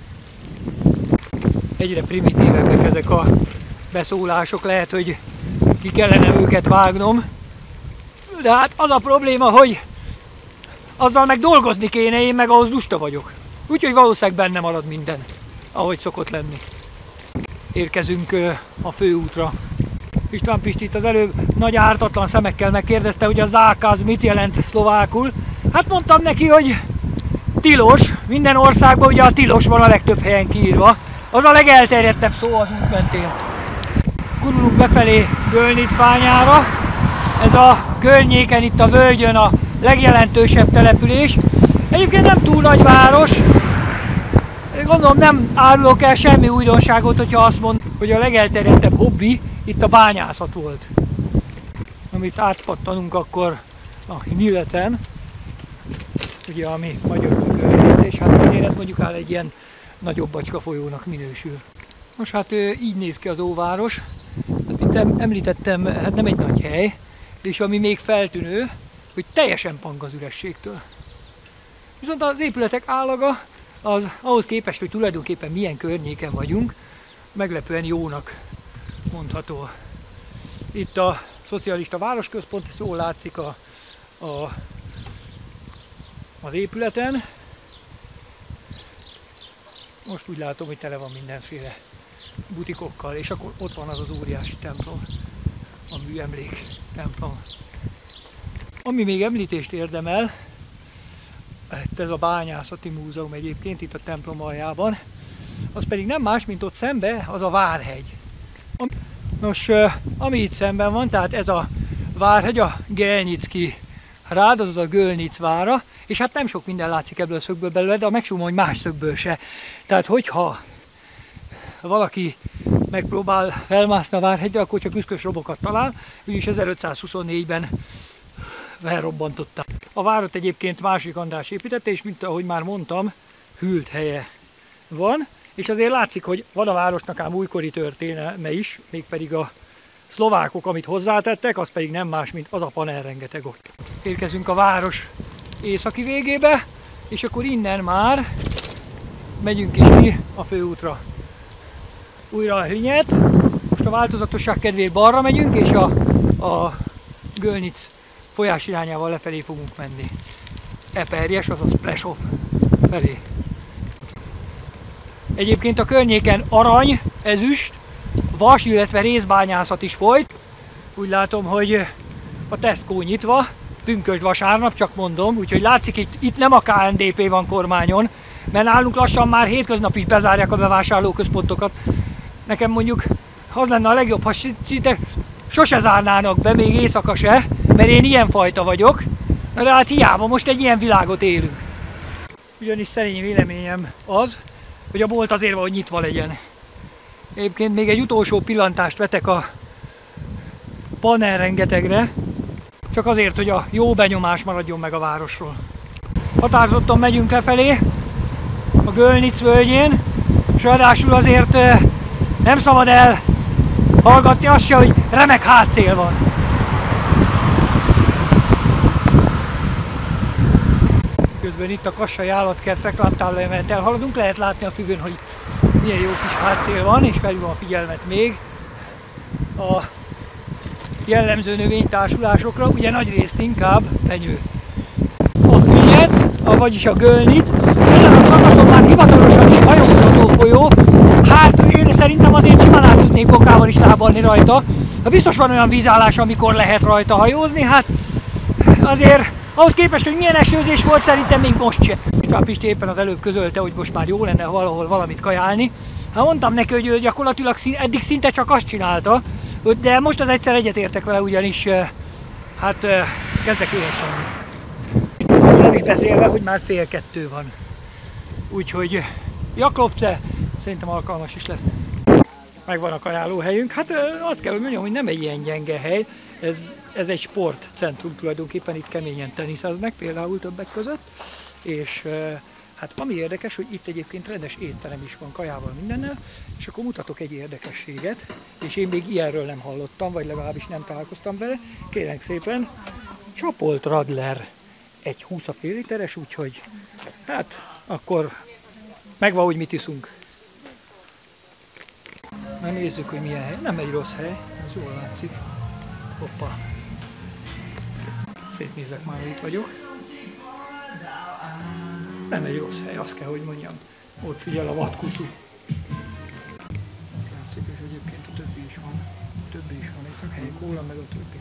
Egyre primitívebbek ezek a beszólások, lehet, hogy ki kellene őket vágnom. De hát az a probléma, hogy azzal meg dolgozni kéne, én meg ahhoz lusta vagyok. Úgyhogy valószínűleg benne marad minden, ahogy szokott lenni. Érkezünk a főútra. István Pisti itt az előbb nagy ártatlan szemekkel megkérdezte, hogy a zákaz mit jelent szlovákul. Hát mondtam neki, hogy tilos. Minden országban ugye a tilos van a legtöbb helyen kiírva. Az a legelterjedtebb szó az út mentén. Gurulunk befelé Gölnic bányára. Ez a környéken, itt a völgyön a legjelentősebb település. Egyébként nem túl nagy város. Gondolom nem árulok el semmi újdonságot, hogyha azt mondom, hogy a legelterjedtebb hobbi itt a bányászat volt. Amit átpattanunk akkor a Nyílecen, ugye ami magyarul Gölnic, és hát azért ez mondjuk áll egy ilyen nagyobb bacska folyónak minősül. Most hát így néz ki az óváros. Hát, mint említettem, hát nem egy nagy hely, és ami még feltűnő, hogy teljesen pang az ürességtől. Viszont az épületek állaga az ahhoz képest, hogy tulajdonképpen milyen környéken vagyunk, meglepően jónak mondható. Itt a szocialista városközpont, ez jól látszik a, a az épületen. Most úgy látom, hogy tele van mindenféle butikokkal, és akkor ott van az az óriási templom, a műemlék templom. Ami még említést érdemel, ez a bányászati múzeum egyébként itt a templom aljában, az pedig nem más, mint ott szembe, az a Várhegy. Nos, ami itt szemben van, tehát ez a Várhegy, a Gelnyicki rád, azaz a Gölnic vára, és hát nem sok minden látszik ebből a szögből belőle, de megcsúmom, hogy más szögből se. Tehát hogyha valaki megpróbál felmászni a Várhegyre, akkor csak üszkös robokat talál, úgyis ezerötszázhuszonnégyben felrobbantották. A várat egyébként második András építette, és mint ahogy már mondtam, hűlt helye van, és azért látszik, hogy van a városnak ám újkori történelme is, mégpedig a szlovákok, amit hozzátettek, az pedig nem más, mint az a panel rengeteg ott. Érkezünk a város északi végébe, és akkor innen már megyünk is ki a főútra. Újra a Hlinyec, most a változatosság kedvéért balra megyünk, és a, a Gölnic folyás irányával lefelé fogunk menni. Eperjes, azaz Prešov felé. Egyébként a környéken arany, ezüst, vas, illetve rézbányászat is folyt. Úgy látom, hogy a Tesco nyitva, pünkösd vasárnap, csak mondom, úgyhogy látszik, itt, itt nem a ká en dé pé van kormányon, mert nálunk lassan már hétköznap is bezárják a bevásárlóközpontokat. Nekem mondjuk az lenne a legjobb, ha szinte sose zárnának be, még éjszaka se, mert én ilyen fajta vagyok, de hát hiába, most egy ilyen világot élünk. Ugyanis szerény véleményem az, hogy a bolt azért van, hogy nyitva legyen. Egyébként még egy utolsó pillantást vetek a panel rengetegre, csak azért, hogy a jó benyomás maradjon meg a városról. Határozottan megyünk lefelé a Gölnic völgyén, és ráadásul azért nem szabad el hallgatni azt se, hogy remek hátszél van. Közben itt a Kassai Állatkert reklámtáblája mellett elhaladunk, lehet látni a füvön, hogy milyen jó kis hátszél van, és felhívom a figyelmet még a jellemző növénytársulásokra, ugye nagyrészt inkább fenyő. A Hlinyec, vagyis a Gölnic, ezen a szakaszon már hivatalosan is hajózható folyó, hát én szerintem azért simán át tudnék bokával is lábalni rajta. De biztos van olyan vízállás, amikor lehet rajta hajózni, hát azért ahhoz képest, hogy milyen esőzés volt, szerintem még most se. István Pisti éppen az előbb közölte, hogy most már jó lenne valahol valamit kajálni. Hát mondtam neki, hogy ő gyakorlatilag eddig szinte csak azt csinálta, de most az egyszer egyetértek vele, ugyanis hát kezdek éhesen. Nem is beszélve, hogy már fél kettő van. Úgyhogy Jaklovce szerintem alkalmas is lesz. Megvan a kajálóhelyünk. Hát azt kell, hogy mondjam, hogy nem egy ilyen gyenge hely. Ez, ez egy sportcentrum tulajdonképpen, itt keményen teniszeznek például többek között. És hát ami érdekes, hogy itt egyébként rendes étterem is van kajával mindennel, és akkor mutatok egy érdekességet, és én még ilyenről nem hallottam, vagy legalábbis nem találkoztam vele. Kérlek szépen, csapolt radler, egy húsz fél literes, úgyhogy hát akkor megvan, hogy mit iszunk. Na nézzük, hogy milyen hely. Nem egy rossz hely, ez jól látszik. Hoppa. Szétnézek már, itt vagyok. Nem egy rossz hely, azt kell, hogy mondjam. Ott figyel a vadkutyú. Látszik, és egyébként a többi is van. A többi is van, itt csak helyi kóla, meg a többi.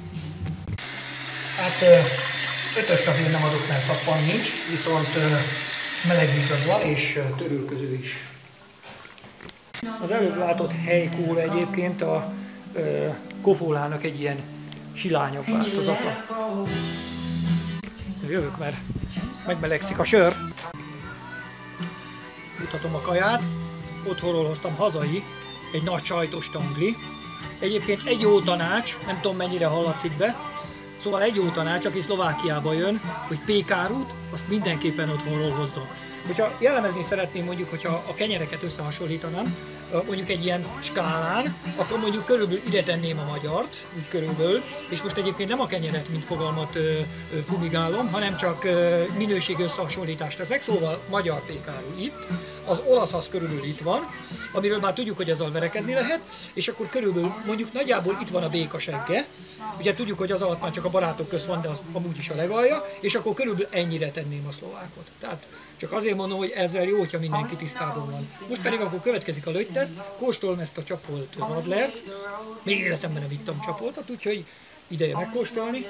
Hát ötös kafén nem adok, mert szappan nincs, viszont meleg vízad van, és törülköző is. Az előbb látott helykóla egyébként a uh, kofólának egy ilyen silányabb változata. Jövök, mert megmelegszik a sör. Mutatom a kaját. Otthonról hoztam hazai, egy nagy sajtos tangli. Egyébként egy jó tanács, nem tudom mennyire hallatszik be, szóval egy jó tanács, aki Szlovákiába jön, hogy pékárút, azt mindenképpen otthonról hozzon. Hogyha jellemezni szeretném mondjuk, hogyha a kenyereket összehasonlítanám, mondjuk egy ilyen skálán, akkor mondjuk körülbelül ide tenném a magyart, úgy körülbelül, és most egyébként nem a kenyeret, mint fogalmat ö, ö, fumigálom, hanem csak ö, minőség összehasonlítást teszek, szóval magyar pékáru itt, az olasz az körülbelül itt van, amiről már tudjuk, hogy azzal verekedni lehet, és akkor körülbelül mondjuk nagyjából itt van a béka segge, ugye tudjuk, hogy az alatt már csak a barátok közt van, de az amúgy is a legalja, és akkor körülbelül ennyire tenném a szlovákot. Tehát csak azért mondom, hogy ezzel jó, hogyha mindenki tisztában van. Most pedig akkor következik a lögyteszt, kóstolom ezt a csapolt radlert, még életemben nem ittam csapoltat, úgyhogy ideje megkóstolni.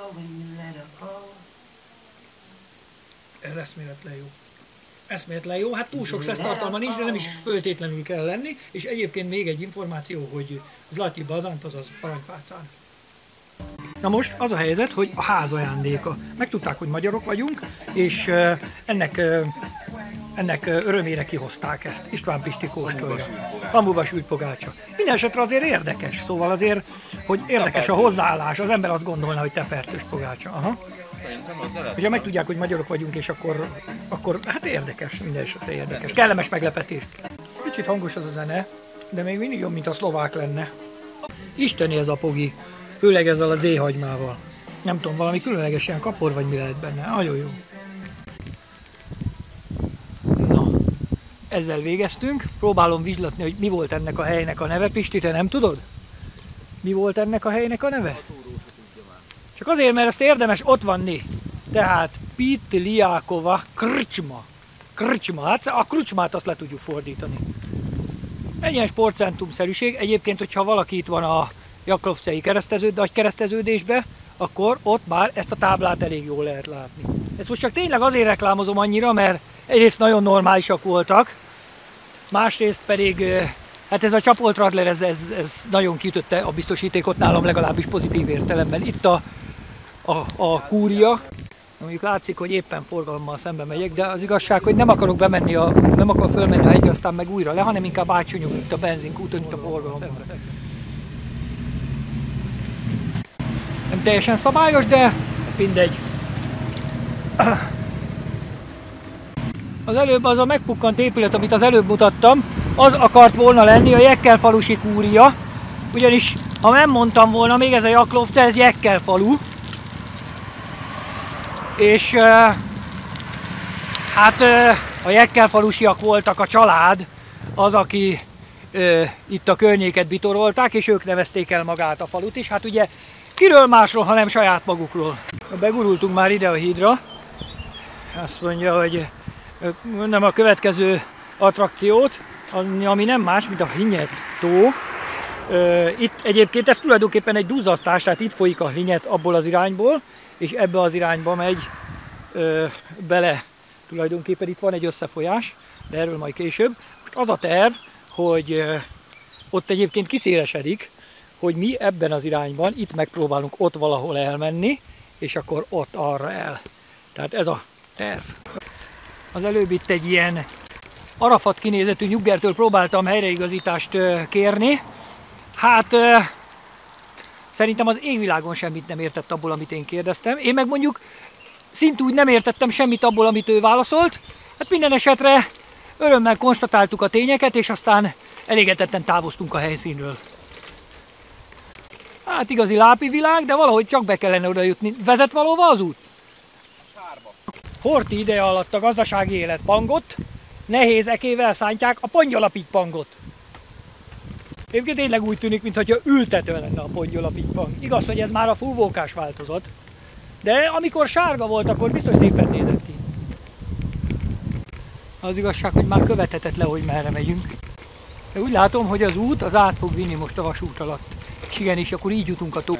Ez eszméletlen jó. Eszméletlen jó, hát túl sok szesztartalma nincs, de nem is föltétlenül kell lenni, és egyébként még egy információ, hogy Zlati Bazant, azaz aranyfácán. Na most az a helyzet, hogy a ház ajándéka. Megtudták, hogy magyarok vagyunk, és ennek, ennek örömére kihozták ezt. István Pisti kóstolja. Hambuba sült pogácsa. Minden esetre azért érdekes, szóval azért, hogy érdekes a hozzáállás. Az ember azt gondolna, hogy tepertős pogácsa. Aha. Hogyha megtudják, hogy magyarok vagyunk, és akkor, akkor hát érdekes, minden esetre érdekes. Kellemes meglepetés. Kicsit hangos az a zene, de még mindig jobb, mint a szlovák lenne. Isteni ez a pogi, főleg ezzel a zéhagymával. Nem tudom, valami különleges ilyen kapor, vagy mi lehet benne. Nagyon jó. Na, ezzel végeztünk. Próbálom vizslatni, hogy mi volt ennek a helynek a neve. Pisti, te nem tudod? Mi volt ennek a helynek a neve? Csak azért, mert ezt érdemes ott vanni. Tehát Pitliakova Krčma. Krčma. Hát a krčmát azt le tudjuk fordítani. Egy ilyen sportcentrumszerűség. Egyébként, hogyha valaki itt van a Jaklovcei kereszteződ, nagy kereszteződésbe, akkor ott már ezt a táblát elég jól lehet látni. Ezt most csak tényleg azért reklámozom annyira, mert egyrészt nagyon normálisak voltak, másrészt pedig hát ez a csapolt radler, ez, ez, ez nagyon kiütötte a biztosítékot nálam, legalábbis pozitív értelemben. Itt a, a, a kúria, mondjuk látszik, hogy éppen forgalommal szembe megyek, de az igazság, hogy nem akarok bemenni, a, nem akarok fölmenni a hegyre, aztán meg újra le, hanem inkább átcsúnyog itt a benzinkúton, itt a forgalommal szembe. Nem teljesen szabályos, de mindegy. Az előbb az a megpukkant épület, amit az előbb mutattam, az akart volna lenni a Jekkelfalusi kúria, ugyanis ha nem mondtam volna, még ez a Jaklovce, ez Jekkelfalu. És uh, hát uh, a Jekkelfalusiak voltak a család, az, aki uh, itt a környéket bitorolták, és ők nevezték el magát a falut is. Hát ugye kiről másról, hanem saját magukról. Begurultunk már ide a hídra. Azt mondja, hogy nem a következő attrakciót, ami nem más, mint a Hlinyec tó. Itt egyébként ez tulajdonképpen egy duzzasztás, tehát itt folyik a Hlinyec abból az irányból, és ebbe az irányba megy bele. Tulajdonképpen itt van egy összefolyás, de erről majd később. Most az a terv, hogy ott egyébként kiszélesedik, hogy mi ebben az irányban, itt megpróbálunk ott valahol elmenni, és akkor ott arra el. Tehát ez a terv. Az előbb itt egy ilyen Arafat kinézetű nyuggertől próbáltam helyreigazítást kérni. Hát szerintem az égvilágon semmit nem értett abból, amit én kérdeztem. Én meg mondjuk szintúgy nem értettem semmit abból, amit ő válaszolt. Hát minden esetre örömmel konstatáltuk a tényeket, és aztán elégedetten távoztunk a helyszínről. Hát igazi lápi világ, de valahogy csak be kellene oda jutni. Vezet valóva az út? Sárba. Horthy ideje alatt a gazdasági élet pangott, nehéz ekével szántják a pongyolapígypangot. Egyébként tényleg úgy tűnik, mintha ültető lenne a pongyolapígypang. Igaz, hogy ez már a fúvókás változat, de amikor sárga volt, akkor biztos szépen nézett ki. Az igazság, hogy már követhetetlen, hogy merre megyünk. De úgy látom, hogy az út az át fog vinni most a vasút alatt. És igenis, akkor így jutunk a tó.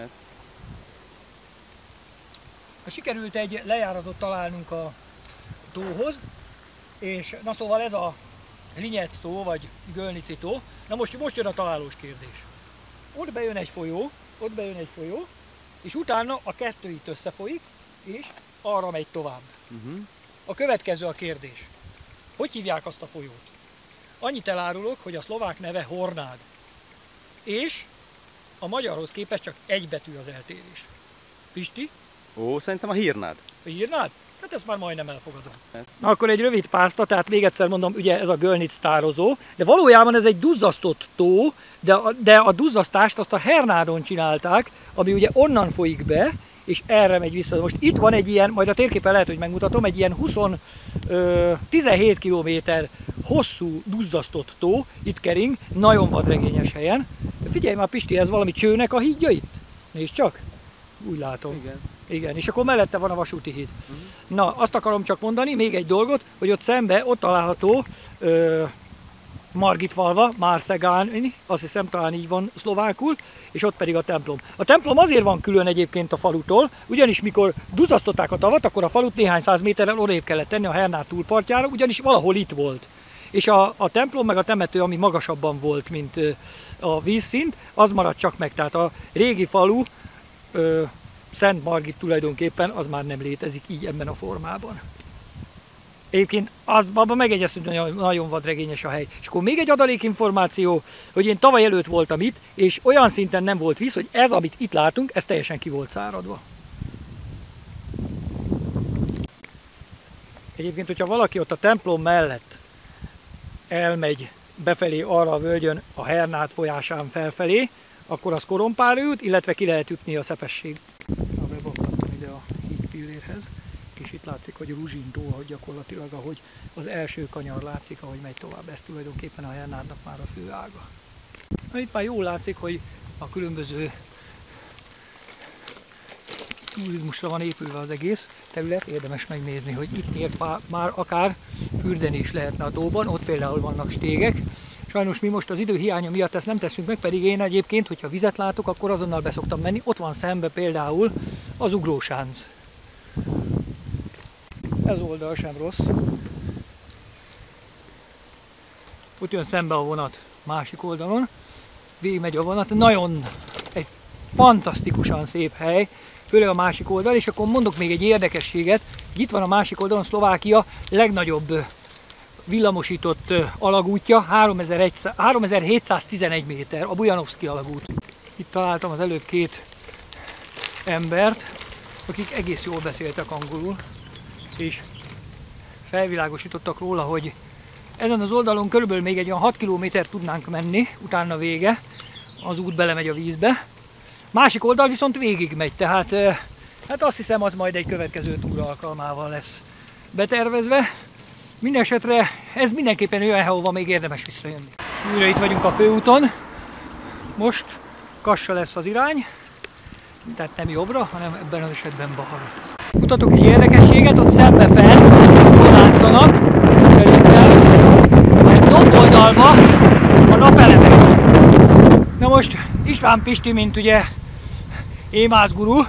Sikerült egy lejáratot találnunk a tóhoz, és na szóval ez a Hlinyec tó, vagy Gölnici tó. Na most, most jön a találós kérdés. Ott bejön egy folyó, ott bejön egy folyó, és utána a kettő itt összefolyik, és arra megy tovább. Uh-huh. A következő a kérdés. Hogy hívják azt a folyót? Annyit elárulok, hogy a szlovák neve Hornád. És a magyarhoz képest csak egy betű az eltérés. Pisti? Ó, szerintem a hírnád. A hírnád? Hát ezt már majdnem elfogadom. Na akkor egy rövid pászta, tehát még egyszer mondom, ugye ez a Göllnitz tározó, de valójában ez egy duzzasztott tó, de a, de a duzzasztást azt a Hernádon csinálták, ami ugye onnan folyik be, és erre megy vissza. Most itt van egy ilyen, majd a térképen lehet, hogy megmutatom, egy ilyen húsz, ö, tizenhét kilométer hosszú duzzasztott tó, itt kering, nagyon vadregényes helyen. De figyelj már Pisti, ez valami csőnek a hídja itt? Nézd csak! Úgy látom. Igen. Igen, és akkor mellette van a vasúti híd. Uh-huh. Na, azt akarom csak mondani, még egy dolgot, hogy ott szembe, ott található ö, Margitfalva, Márszegán, azt hiszem talán így van szlovákul, és ott pedig a templom. A templom azért van külön egyébként a falutól, ugyanis mikor duzzasztották a tavat, akkor a falut néhány száz méterrel odébb kellett tenni a Hernád túlpartjára, ugyanis valahol itt volt. És a, a templom meg a temető, ami magasabban volt, mint ö, a vízszint, az maradt csak meg. Tehát a régi falu, ö, Szent Margit tulajdonképpen az már nem létezik így ebben a formában. Egyébként az, abban megegyeztünk, hogy nagyon, nagyon vadregényes a hely. És akkor még egy adalékinformáció, hogy én tavaly előtt voltam itt, és olyan szinten nem volt víz, hogy ez, amit itt látunk, ez teljesen ki volt száradva. Egyébként, hogyha valaki ott a templom mellett elmegy befelé arra a völgyön a Hernád folyásán felfelé, akkor az korompárült, illetve ki lehet ütni a szepesség. Bebakkantam ide a hídpillérhez, és itt látszik, hogy Ruzsin-tó, hogy gyakorlatilag ahogy az első kanyar látszik, ahogy megy tovább. Ez tulajdonképpen a Hernádnak már a fő ága. Na, itt már jól látszik, hogy a különböző turizmusra van épülve az egész terület, érdemes megnézni, hogy itt miért már akár fürdeni is lehetne a tóban, ott például vannak stégek. Sajnos mi most az idő hiánya miatt ezt nem teszünk meg, pedig én egyébként, hogyha vizet látok, akkor azonnal be szoktam menni. Ott van szembe például az ugrósánc. Ez oldal sem rossz. Ott jön szembe a vonat másik oldalon. Végigmegy a vonat. Nagyon egy fantasztikusan szép hely, főleg a másik oldal. És akkor mondok még egy érdekességet. Itt van a másik oldalon Szlovákia legnagyobb villamosított alagútja, háromezer-hétszáztizenegy méter, a Bujanovszky alagút. Itt találtam az előbb két embert, akik egész jól beszéltek angolul, és felvilágosítottak róla, hogy ezen az oldalon körülbelül még egy olyan hat kilométer tudnánk menni, utána vége, az út belemegy a vízbe. Másik oldal viszont végig megy, tehát hát azt hiszem, az majd egy következő túra alkalmával lesz betervezve. Mindenesetre ez mindenképpen olyan hely, ahova még érdemes visszajönni. Újra itt vagyunk a főúton. Most Kassa lesz az irány, tehát nem jobbra, hanem ebben az esetben balra. Mutatok egy érdekességet, ott szembe fent, jól látszanak, szerintem, egy domboldalba a napelemek. Na most István Pisti, mint ugye émászguru,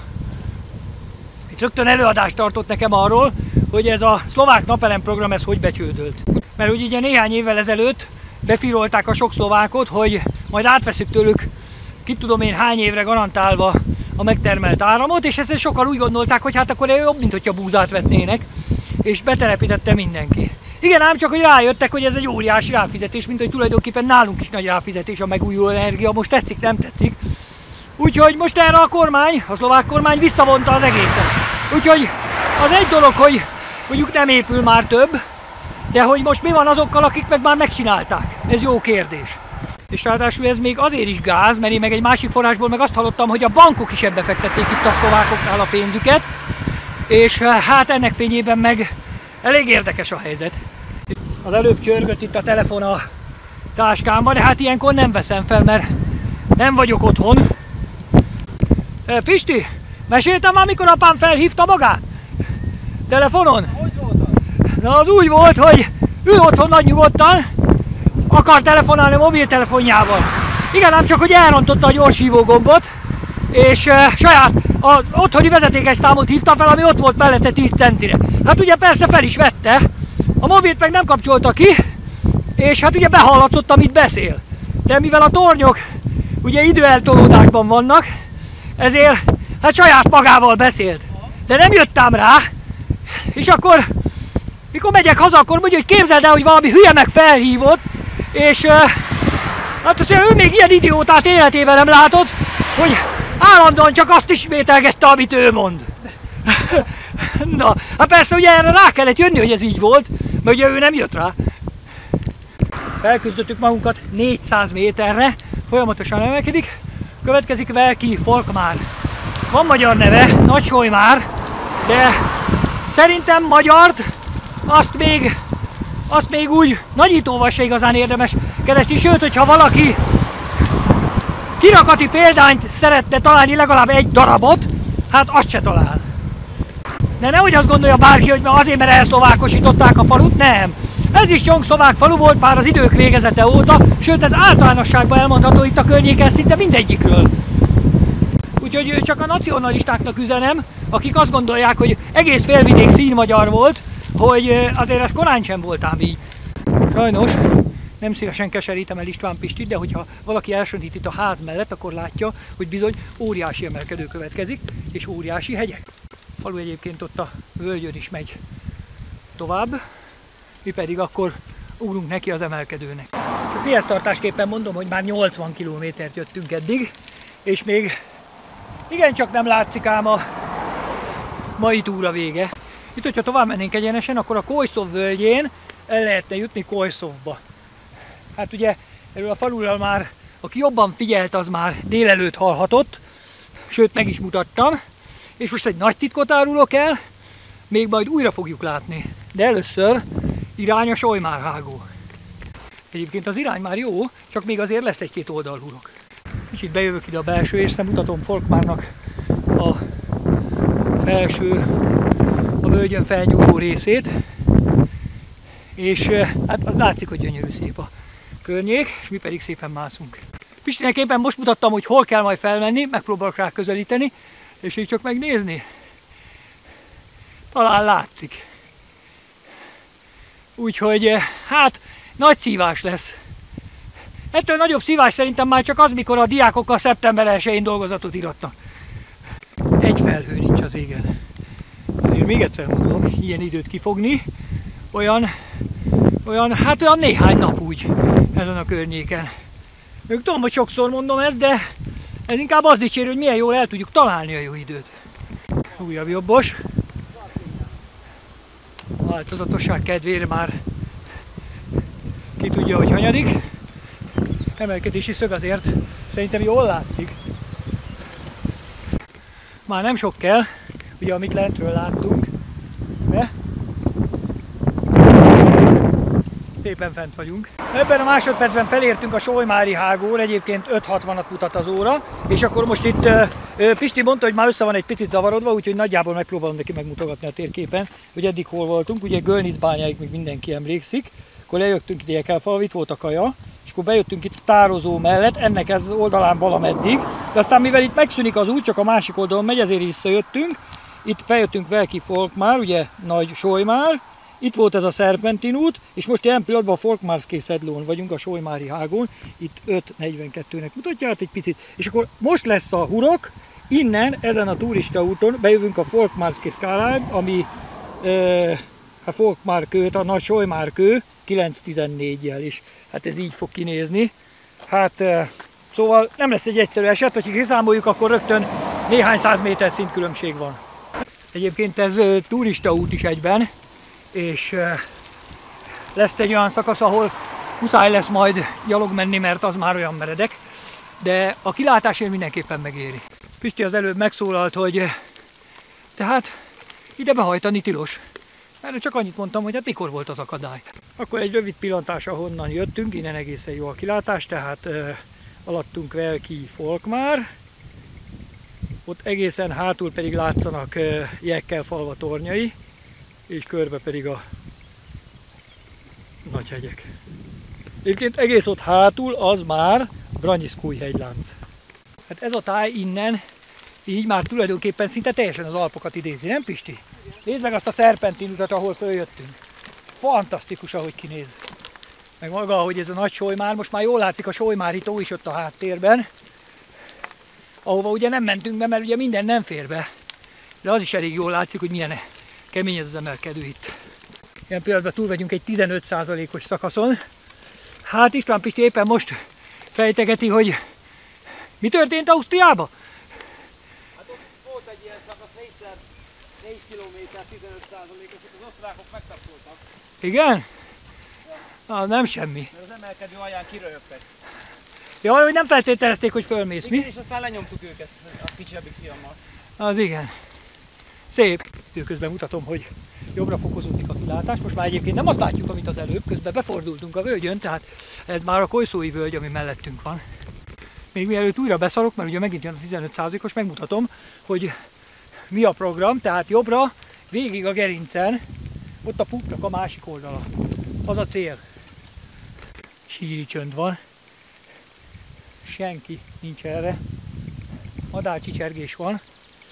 itt rögtön előadást tartott nekem arról, hogy ez a szlovák napelem program ez hogy becsődölt. Mert ugye néhány évvel ezelőtt befirolták a sok szlovákot, hogy majd átveszük tőlük, ki tudom én hány évre garantálva a megtermelt áramot, és ezt sokan úgy gondolták, hogy hát akkor jobb, mint hogyha búzát vetnének, és betelepítette mindenki. Igen, ám csak hogy rájöttek, hogy ez egy óriási ráfizetés, mint hogy tulajdonképpen nálunk is nagy ráfizetés a megújuló energia, most tetszik, nem tetszik. Úgyhogy most erre a kormány, a szlovák kormány visszavonta az egészet. Úgyhogy az egy dolog, hogy mondjuk nem épül már több, de hogy most mi van azokkal, akik meg már megcsinálták? Ez jó kérdés. És ráadásul ez még azért is gáz, mert én meg egy másik forrásból meg azt hallottam, hogy a bankok is ebbe fektették itt a szlovákoknál a pénzüket, és hát ennek fényében meg elég érdekes a helyzet. Az előbb csörgött itt a telefon a táskámba, de hát ilyenkor nem veszem fel, mert nem vagyok otthon. Pisti, meséltem már, mikor apám felhívta magát? Telefonon? Hogy volt az? Na az úgy volt, hogy ő otthon nagy nyugodtan akar telefonálni a mobiltelefonjával. Igen, ám csak hogy elrontotta a gyorshívó gombot, és uh, saját az otthoni vezetékes számot hívta fel, ami ott volt mellette tíz centire. Hát ugye persze fel is vette, a mobilt meg nem kapcsolta ki, és hát ugye behallatszott, amit beszél. De mivel a tornyok ugye időeltolódásban vannak, ezért hát saját magával beszélt. De nem jöttem rá, és akkor mikor megyek haza, akkor mondja, hogy képzeld el, hogy valami hülye meg felhívott, és uh, hát azt mondja, ő még ilyen idiótát életében nem látott, hogy állandóan csak azt ismételgette, amit ő mond. Na, hát persze ugye erre rá kellett jönni, hogy ez így volt, mert ugye ő nem jött rá. Felküzdöttük magunkat négyszáz méterre, folyamatosan emelkedik. Következik Velki Folkmár. Van magyar neve, Nagy-Solymár, de szerintem magyart azt még, azt még úgy nagyítóval se igazán érdemes keresni, sőt, hogyha valaki kirakati példányt szeretne találni, legalább egy darabot, hát azt se talál. De nehogy azt gondolja bárki, hogy azért, mert elszlovákosították a falut, nem. Ez is csongszlovák falu volt már az idők végezete óta, sőt ez általánosságban elmondható itt a környéken szinte mindegyikről. Úgyhogy csak a nacionalistáknak üzenem, akik azt gondolják, hogy egész félvidék színmagyar volt, hogy azért ez korán sem volt ám így. Sajnos nem szívesen keserítem el István Pistit, de hogyha valaki elsöndít itt a ház mellett, akkor látja, hogy bizony óriási emelkedő következik, és óriási hegyek. A falu egyébként ott a völgyön is megy tovább, mi pedig akkor ugrunk neki az emelkedőnek. Mihez tartásképpen mondom, hogy már nyolcvan kilométert jöttünk eddig, és még igencsak nem látszik ám a mai túra vége. Itt, hogyha tovább mennénk egyenesen, akkor a Kojszov völgyén el lehetne jutni Kojszovba. Hát ugye erről a faluról már, aki jobban figyelt, az már délelőtt hallhatott, sőt meg is mutattam, és most egy nagy titkot árulok el, még majd újra fogjuk látni, de először irány a Solymár-hágó. Egyébként az irány már jó, csak még azért lesz egy-két oldalhurok. Kicsit bejövök ide a belső észre, mutatom Folkmárnak a felső, a völgyön felnyúló részét, és hát az látszik, hogy gyönyörű szép a környék, és mi pedig szépen mászunk. Pistinek éppen most mutattam, hogy hol kell majd felmenni, megpróbálok rá közelíteni, és így csak megnézni. Talán látszik. Úgyhogy hát nagy szívás lesz. Ettől nagyobb szívás szerintem már csak az, mikor a diákokkal szeptember elsején dolgozatot íratnak. Egy felhő nincs az égen. Azért még egyszer mondom, ilyen időt kifogni, olyan, olyan, hát olyan néhány nap úgy ezen a környéken. Még tudom, hogy sokszor mondom ezt, de ez inkább az dicsérő, hogy milyen jól el tudjuk találni a jó időt. Újabb jobbos. A változatosság kedvére már ki tudja, hogy hanyadik. Emelkedési szög azért szerintem jól látszik. Már nem sok kell, ugye amit lentről láttunk, de szépen fent vagyunk. Ebben a másodpercben felértünk a Solymári-hágóra, egyébként öt hatvanat mutat az óra, és akkor most itt uh, Pisti mondta, hogy már össze van egy picit zavarodva, úgyhogy nagyjából megpróbálom neki megmutogatni a térképen, hogy eddig hol voltunk. Ugye Gölnic-bányáig még mindenki emlékszik, akkor lejöttünk ide Ekelfalva, itt volt a kaja, és akkor bejöttünk itt a tározó mellett, ennek ez oldalán valameddig, de aztán mivel itt megszűnik az út, csak a másik oldalon megy, ezért visszajöttünk. Itt feljöttünk Velki Folkmár, ugye Nagy-Solymár, itt volt ez a Szerpentin út, és most ilyen pillanatban a Folkmárszké Szedlón vagyunk, a Solymári-hágón, itt öt negyvenkettőnek mutatja, hát egy picit. És akkor most lesz a hurok, innen, ezen a turista úton bejövünk a Folkmárszké Skáláig, ami e, a Folkmár-kőt, a Nagy-Solymár-kő kilenc tizennégyjel is. Hát ez így fog kinézni. Hát e, szóval nem lesz egy egyszerű eset, hogyha kiszámoljuk, akkor rögtön néhány száz méter szintkülönbség van. Egyébként ez e, turista út is egyben, és lesz egy olyan szakasz, ahol muszáj lesz majd gyalog menni, mert az már olyan meredek, de a kilátásért mindenképpen megéri. Pisti az előbb megszólalt, hogy tehát ide behajtani tilos. Erre csak annyit mondtam, hogy hát mikor volt az akadály. Akkor egy rövid pillantás, ahonnan jöttünk, innen egészen jó a kilátás, tehát uh, alattunk Velki Folkmár, ott egészen hátul pedig látszanak uh, Jekkelfalva tornyai, és körbe pedig a nagy hegyek. Egyébként egész ott hátul az már Branyiszkúj hegylánc. Hát ez a táj innen, így már tulajdonképpen szinte teljesen az Alpokat idézi, nem Pisti? Nézd meg azt a Szerpentin utat, ahol följöttünk. Fantasztikus, ahogy kinéz. Meg maga, ahogy ez a Nagy Solymár, most már jól látszik a Solymári tó is ott a háttérben, ahova ugye nem mentünk be, mert ugye minden nem fér be. De az is elég jól látszik, hogy milyen kemény ez az emelkedő itt. Ilyen pillanatban túl vagyunk egy tizenöt százalékos szakaszon. Hát István Pisti éppen most fejtegeti, hogy mi történt Ausztriában? Hát ott volt egy ilyen szakasz, négyszer négy kilométer, tizenöt százalékos, az osztrákok megtapsoltak. Igen? Ah, nem semmi. Mert az emelkedő alján kiröhögtek. Jaj, hogy nem feltételezték, hogy fölmész, Igen, mi? és aztán lenyomtuk őket a kicsebbik fiammal. Az igen. Szép. Közben mutatom, hogy jobbra fokozódik a kilátás. Most már egyébként nem azt látjuk, amit az előbb. Közben befordultunk a völgyön, tehát ez már a Kojszói völgy, ami mellettünk van. Még mielőtt újra beszarok, mert ugye megint jön a tizenöt százalékos, megmutatom, hogy mi a program. Tehát jobbra, végig a gerincen, ott a pupnak a másik oldala. Az a cél. Síri csönd van. Senki nincs erre. Madárcsicsergés van.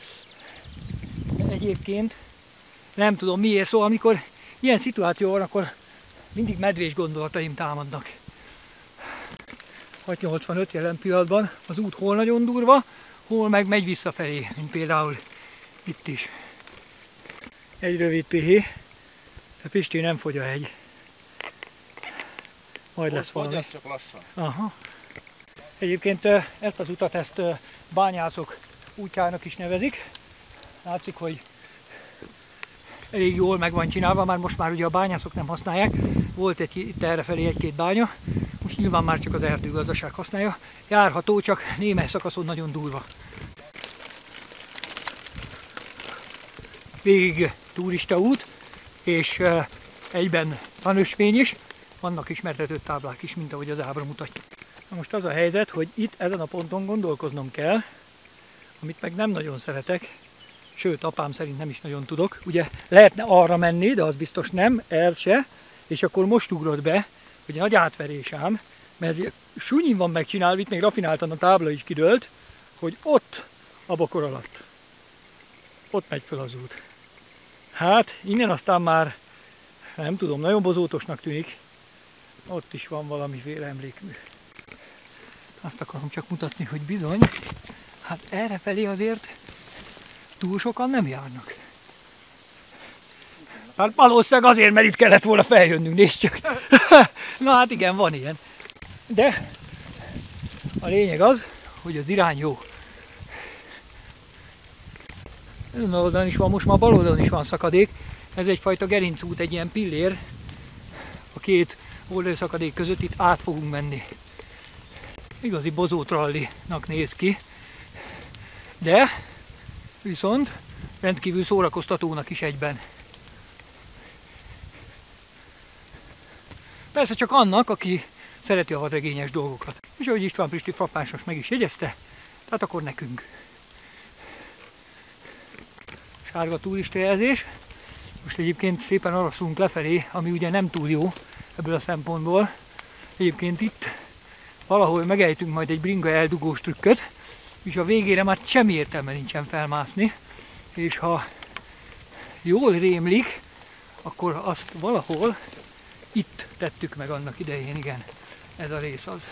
Egyébként nem tudom miért, szóval amikor ilyen szituáció van, akkor mindig medvés gondolataim támadnak. hat nyolcvanöt jelen pillanatban, az út hol nagyon durva, hol meg megy visszafelé, mint például itt is. Egy rövid pihé, de Pisti nem fogy a hegy. Majd lesz valami. Fogy, az csak lassan. Aha. Egyébként ezt az utat ezt bányászok útjának is nevezik. Látszik, hogy elég jól meg van csinálva, már most már ugye a bányászok nem használják. Volt egy, itt errefelé egy-két bánya, most nyilván már csak az erdőgazdaság használja. Járható, csak némely szakaszon nagyon durva. Végig turista út, és egyben tanösvény is, vannak ismertető táblák is, mint ahogy az ábra mutatja. Na most az a helyzet, hogy itt ezen a ponton gondolkoznom kell, amit meg nem nagyon szeretek, sőt apám szerint nem is nagyon tudok. Ugye lehetne arra menni, de az biztos nem, el se, és akkor most ugrott be, hogy nagy átverés ám, mert ez sunyin van megcsinálva, itt még rafináltan a tábla is kidőlt, hogy ott a bokor alatt, ott megy föl az út. Hát innen aztán már nem tudom, nagyon bozótosnak tűnik, ott is van valamiféle emlékmű. Azt akarom csak mutatni, hogy bizony, hát errefelé azért túl sokan nem járnak. Hát valószínűleg azért, mert itt kellett volna feljönnünk, nézd csak. Na hát igen, van ilyen. De a lényeg az, hogy az irány jó. Ezen oldalon is van, most már bal oldalon is van szakadék. Ez egyfajta gerincút, egy ilyen pillér. A két oldali szakadék között itt át fogunk menni. Igazi bozótrallinak néz ki. De viszont rendkívül szórakoztatónak is egyben. Persze csak annak, aki szereti a vadregényes dolgokat. És ahogy István Pisti frappánsos meg is jegyezte, tehát akkor nekünk. Sárga turistajelzés. Most egyébként szépen araszulunk lefelé, ami ugye nem túl jó ebből a szempontból. Egyébként itt valahol megejtünk majd egy bringa eldugós trükköt, és a végére már semmi értelme nincsen felmászni, és ha jól rémlik, akkor azt valahol itt tettük meg annak idején, igen, ez a rész az.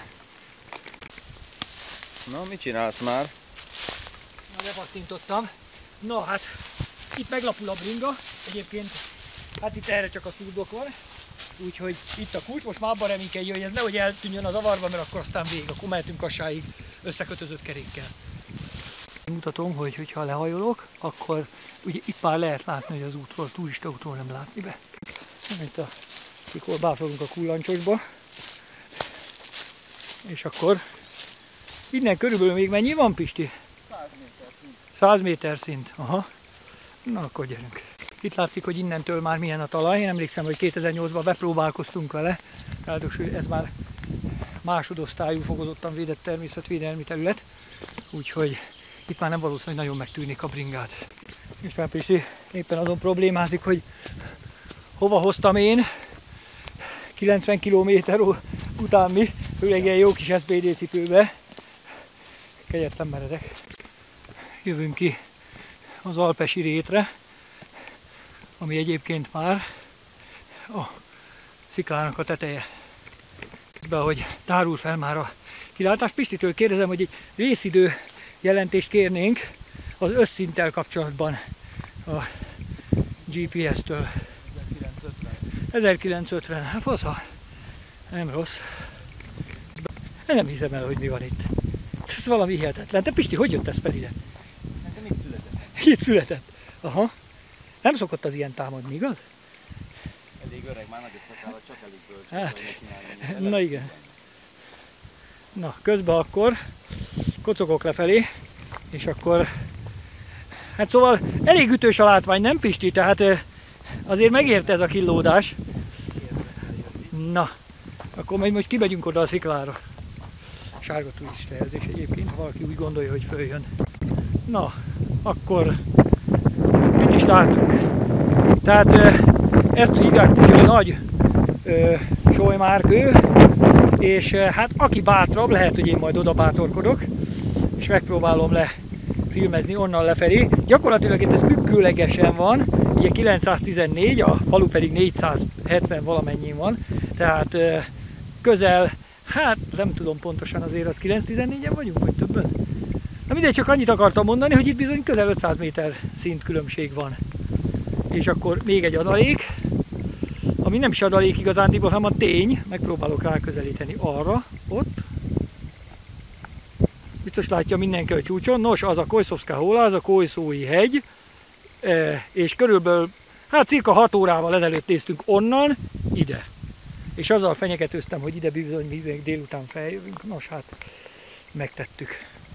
Na, mit csinálsz már? Na, bepattintottam. Na hát, itt meglapul a bringa, egyébként, hát itt erre csak a szurdok van, úgyhogy itt a kulcs, most már abban reménykedjön, hogy ez nehogy eltűnjön az avarba, mert akkor aztán vég, akkor mehetünk Kassáig összekötözött kerékkel. Mutatom, hogy hogyha lehajolok, akkor ugye itt már lehet látni, hogy az útról, turista útról nem látni be. Itt a mikor bászolunk a kullancsosba, és akkor innen körülbelül még mennyi van, Pisti? száz méter szint. száz méter szint, aha. Na akkor gyerünk. Itt látszik, hogy innentől már milyen a talaj. Én emlékszem, hogy kétezer-nyolcban bepróbálkoztunk vele. Ráadásul ez már másodosztályú fokozottan védett természetvédelmi terület. Úgyhogy itt már nem valószínű, hogy nagyon megtűnik a bringát. István Pisti éppen azon problémázik, hogy hova hoztam én kilencven kilométer után mi, főleg ilyen jó kis es bé dé cipőbe. Kegyetlen meredek. Jövünk ki az alpesi rétre, ami egyébként már a sziklának a teteje. De ahogy tárul fel már a kilátás. Pistitől kérdezem, hogy egy részidő jelentést kérnénk az összszinttel kapcsolatban a gé pé es-től. ezerkilencszázötven. Hát fasza. Nem rossz. Nem hiszem el, hogy mi van itt. Ez valami hihetetlen. Te Pisti, hogy jött ez fel ide? Nekem itt született. Itt született. Aha. Nem szokott az ilyen támadni, igaz? Elég öreg, már nagy a szakálla, csak elég bölcs. Hát, na igen. Na, közben akkor kocogok lefelé, és akkor... Hát szóval elég ütős a látvány, nem Pisti? Tehát azért megérte ez a killódás. Na, akkor majd most kimegyünk oda a sziklára. Sárga turista jelzés egyébként, ha valaki úgy gondolja, hogy följön. Na, akkor mit is látunk? Tehát ezt hívják úgy, hogy nagy solymárkő, és hát aki bátrabb, lehet, hogy én majd oda bátorkodok, és megpróbálom le filmezni onnan lefelé. Gyakorlatilag itt ez függőlegesen van, ugye kilencszáztizennégy, a falu pedig négyszázhetven valamennyi van, tehát közel, hát nem tudom pontosan, azért az kilencszáztizennégyen vagyunk, vagy többen. Na mindegy, csak annyit akartam mondani, hogy itt bizony közel ötszáz méter szint különbség van. És akkor még egy adalék, ami nem is adalék igazándiból, hanem a tény, megpróbálok ráközelíteni arra, ott. Biztos látja mindenki a csúcson. Nos, az a Kojszovszká hóla, az a Kojszói hegy, és körülbelül, hát cirka hat órával ezelőtt néztünk onnan ide. És azzal fenyegetőztem, hogy ide bizony mi még délután feljövünk. Nos, hát megtettük.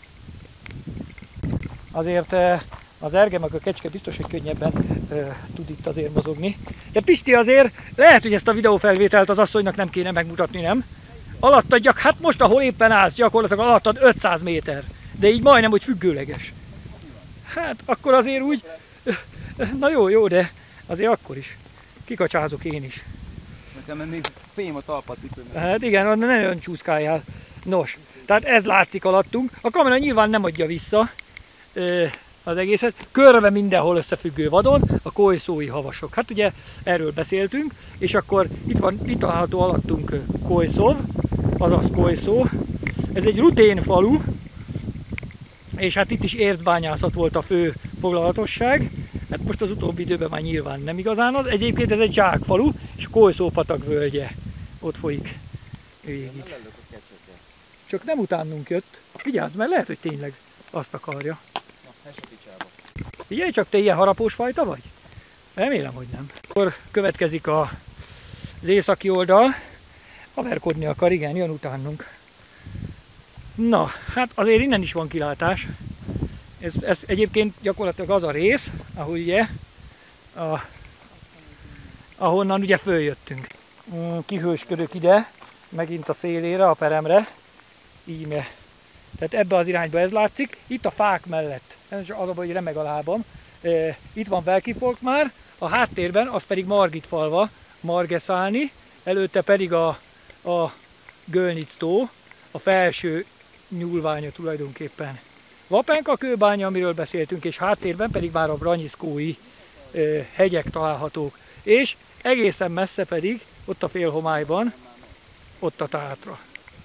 Azért az erge meg a kecske biztos, hogy könnyebben e, tud itt azért mozogni. De Pisti, azért lehet, hogy ezt a videófelvételt az asszonynak nem kéne megmutatni, nem? Alattad, gyak, hát most ahol éppen állsz, gyakorlatilag alattad ötszáz méter. De így majdnem, hogy függőleges. Hát akkor azért úgy, na jó, jó, de azért akkor is. Kikacsázok én is. Nekem még fém a talpacipőben. Hát igen, ne nagyon csúszkáljál. Nos, tehát ez látszik alattunk. A kamera nyilván nem adja vissza az egészet. Körbe mindenhol összefüggő vadon a kojszói havasok. Hát ugye erről beszéltünk, és akkor itt van, itt található alattunk Kojszov, azaz Kojszó. Ez egy rutén falu, és hát itt is ércbányászat volt a fő foglalatosság. Hát most az utóbbi időben már nyilván nem igazán az. Egyébként ez egy zsákfalu, és a Kojszó patak völgye ott folyik végig. Csak nem utánunk jött. Vigyázz, mert lehet, hogy tényleg azt akarja. Figyelj csak, te ilyen harapós fajta vagy? Remélem, hogy nem. Akkor következik a, az északi oldal. Haverkodni akar, igen, jön utánunk. Na, hát azért innen is van kilátás. Ez, ez egyébként gyakorlatilag az a rész, ahol ugye, a, ahonnan ugye följöttünk. Kihősködök ide, megint a szélére, a peremre. Íme. Tehát ebbe az irányba ez látszik. Itt a fák mellett. Ez az a baj, hogy remeg a lábam. Itt van Velkifolk már, a háttérben az pedig Margitfalva, Margeszálni, előtte pedig a, a Gölnic-tó, a felső nyúlványa tulajdonképpen. Vapenka kőbánya, amiről beszéltünk, és háttérben pedig már a Branyiszkói hegyek találhatók. És egészen messze pedig, ott a félhomályban, ott a Tátra.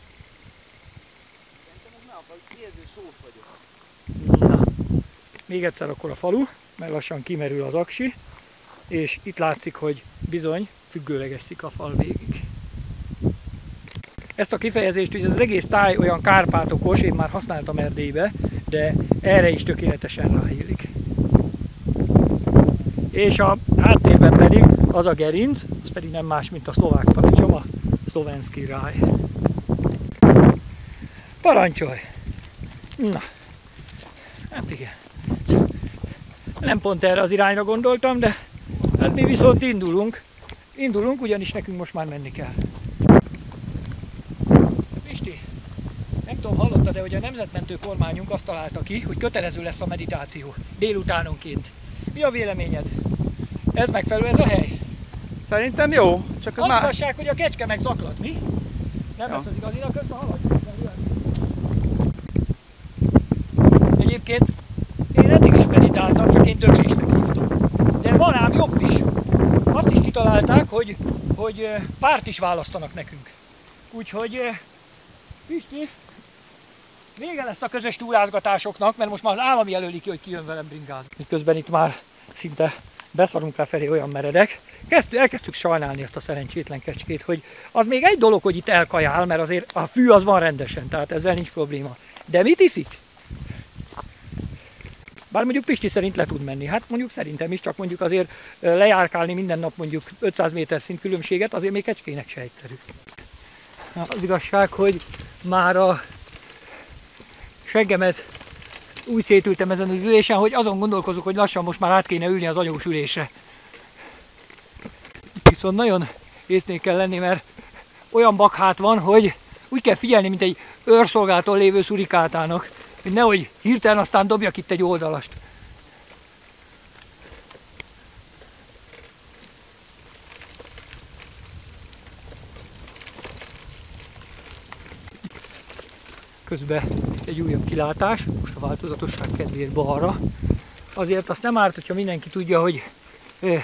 Na, még egyszer akkor a falu, mert lassan kimerül az aksi, és itt látszik, hogy bizony függőleges szikafal végig. Ezt a kifejezést, hogy az egész táj olyan kárpátokos, én már használtam Erdélybe, de erre is tökéletesen ráillik. És a háttérben pedig az a gerinc, az pedig nem más, mint a szlovák paradicsom, a Szlovenszki ráj. Parancsolj! Na, hát igen. Nem pont erre az irányra gondoltam, de hát mi viszont indulunk. Indulunk, ugyanis nekünk most már menni kell. Pisti, nem tudom, hallottad-e, hogy a nemzetmentő kormányunk azt találta ki, hogy kötelező lesz a meditáció délutánonként. Mi a véleményed? Ez megfelelő ez a hely? Szerintem jó, csak az már... hogy a kecske meg zaklat, mi? Nem ja. lesz az igazinak, közben haladjunk. Egyébként én eddig is meditáltam, csak én döglésnek hívtam. De van ám jobb is. Azt is kitalálták, hogy, hogy párt is választanak nekünk. Úgyhogy Pisti, vége lesz a közös túrázgatásoknak, mert most már az állami jelöli ki, hogy ki jön velem bringázni. Miközben itt már szinte beszarunk lefelé, olyan meredek. Kezd, elkezdtük sajnálni ezt a szerencsétlen kecskét, hogy az még egy dolog, hogy itt elkajál, mert azért a fű az van rendesen, tehát ezzel nincs probléma. De mit iszik? Bár mondjuk Pisti szerint le tud menni. Hát mondjuk szerintem is, csak mondjuk azért lejárkálni minden nap mondjuk ötszáz méter szint különbséget, azért még Kecskének se egyszerű. Az igazság, hogy már a seggemet úgy szétültem ezen az ülésen, hogy azon gondolkozok, hogy lassan most már át kéne ülni az anyós ülésre. Viszont nagyon észnél kell lenni, mert olyan bakhát van, hogy úgy kell figyelni, mint egy őrszolgáltól lévő szurikátának, hogy nehogy hirtelen aztán dobjak itt egy oldalast. Közben egy újabb kilátás, most a változatosság kedvéért balra. Azért azt nem árt, hogyha mindenki tudja, hogy eh,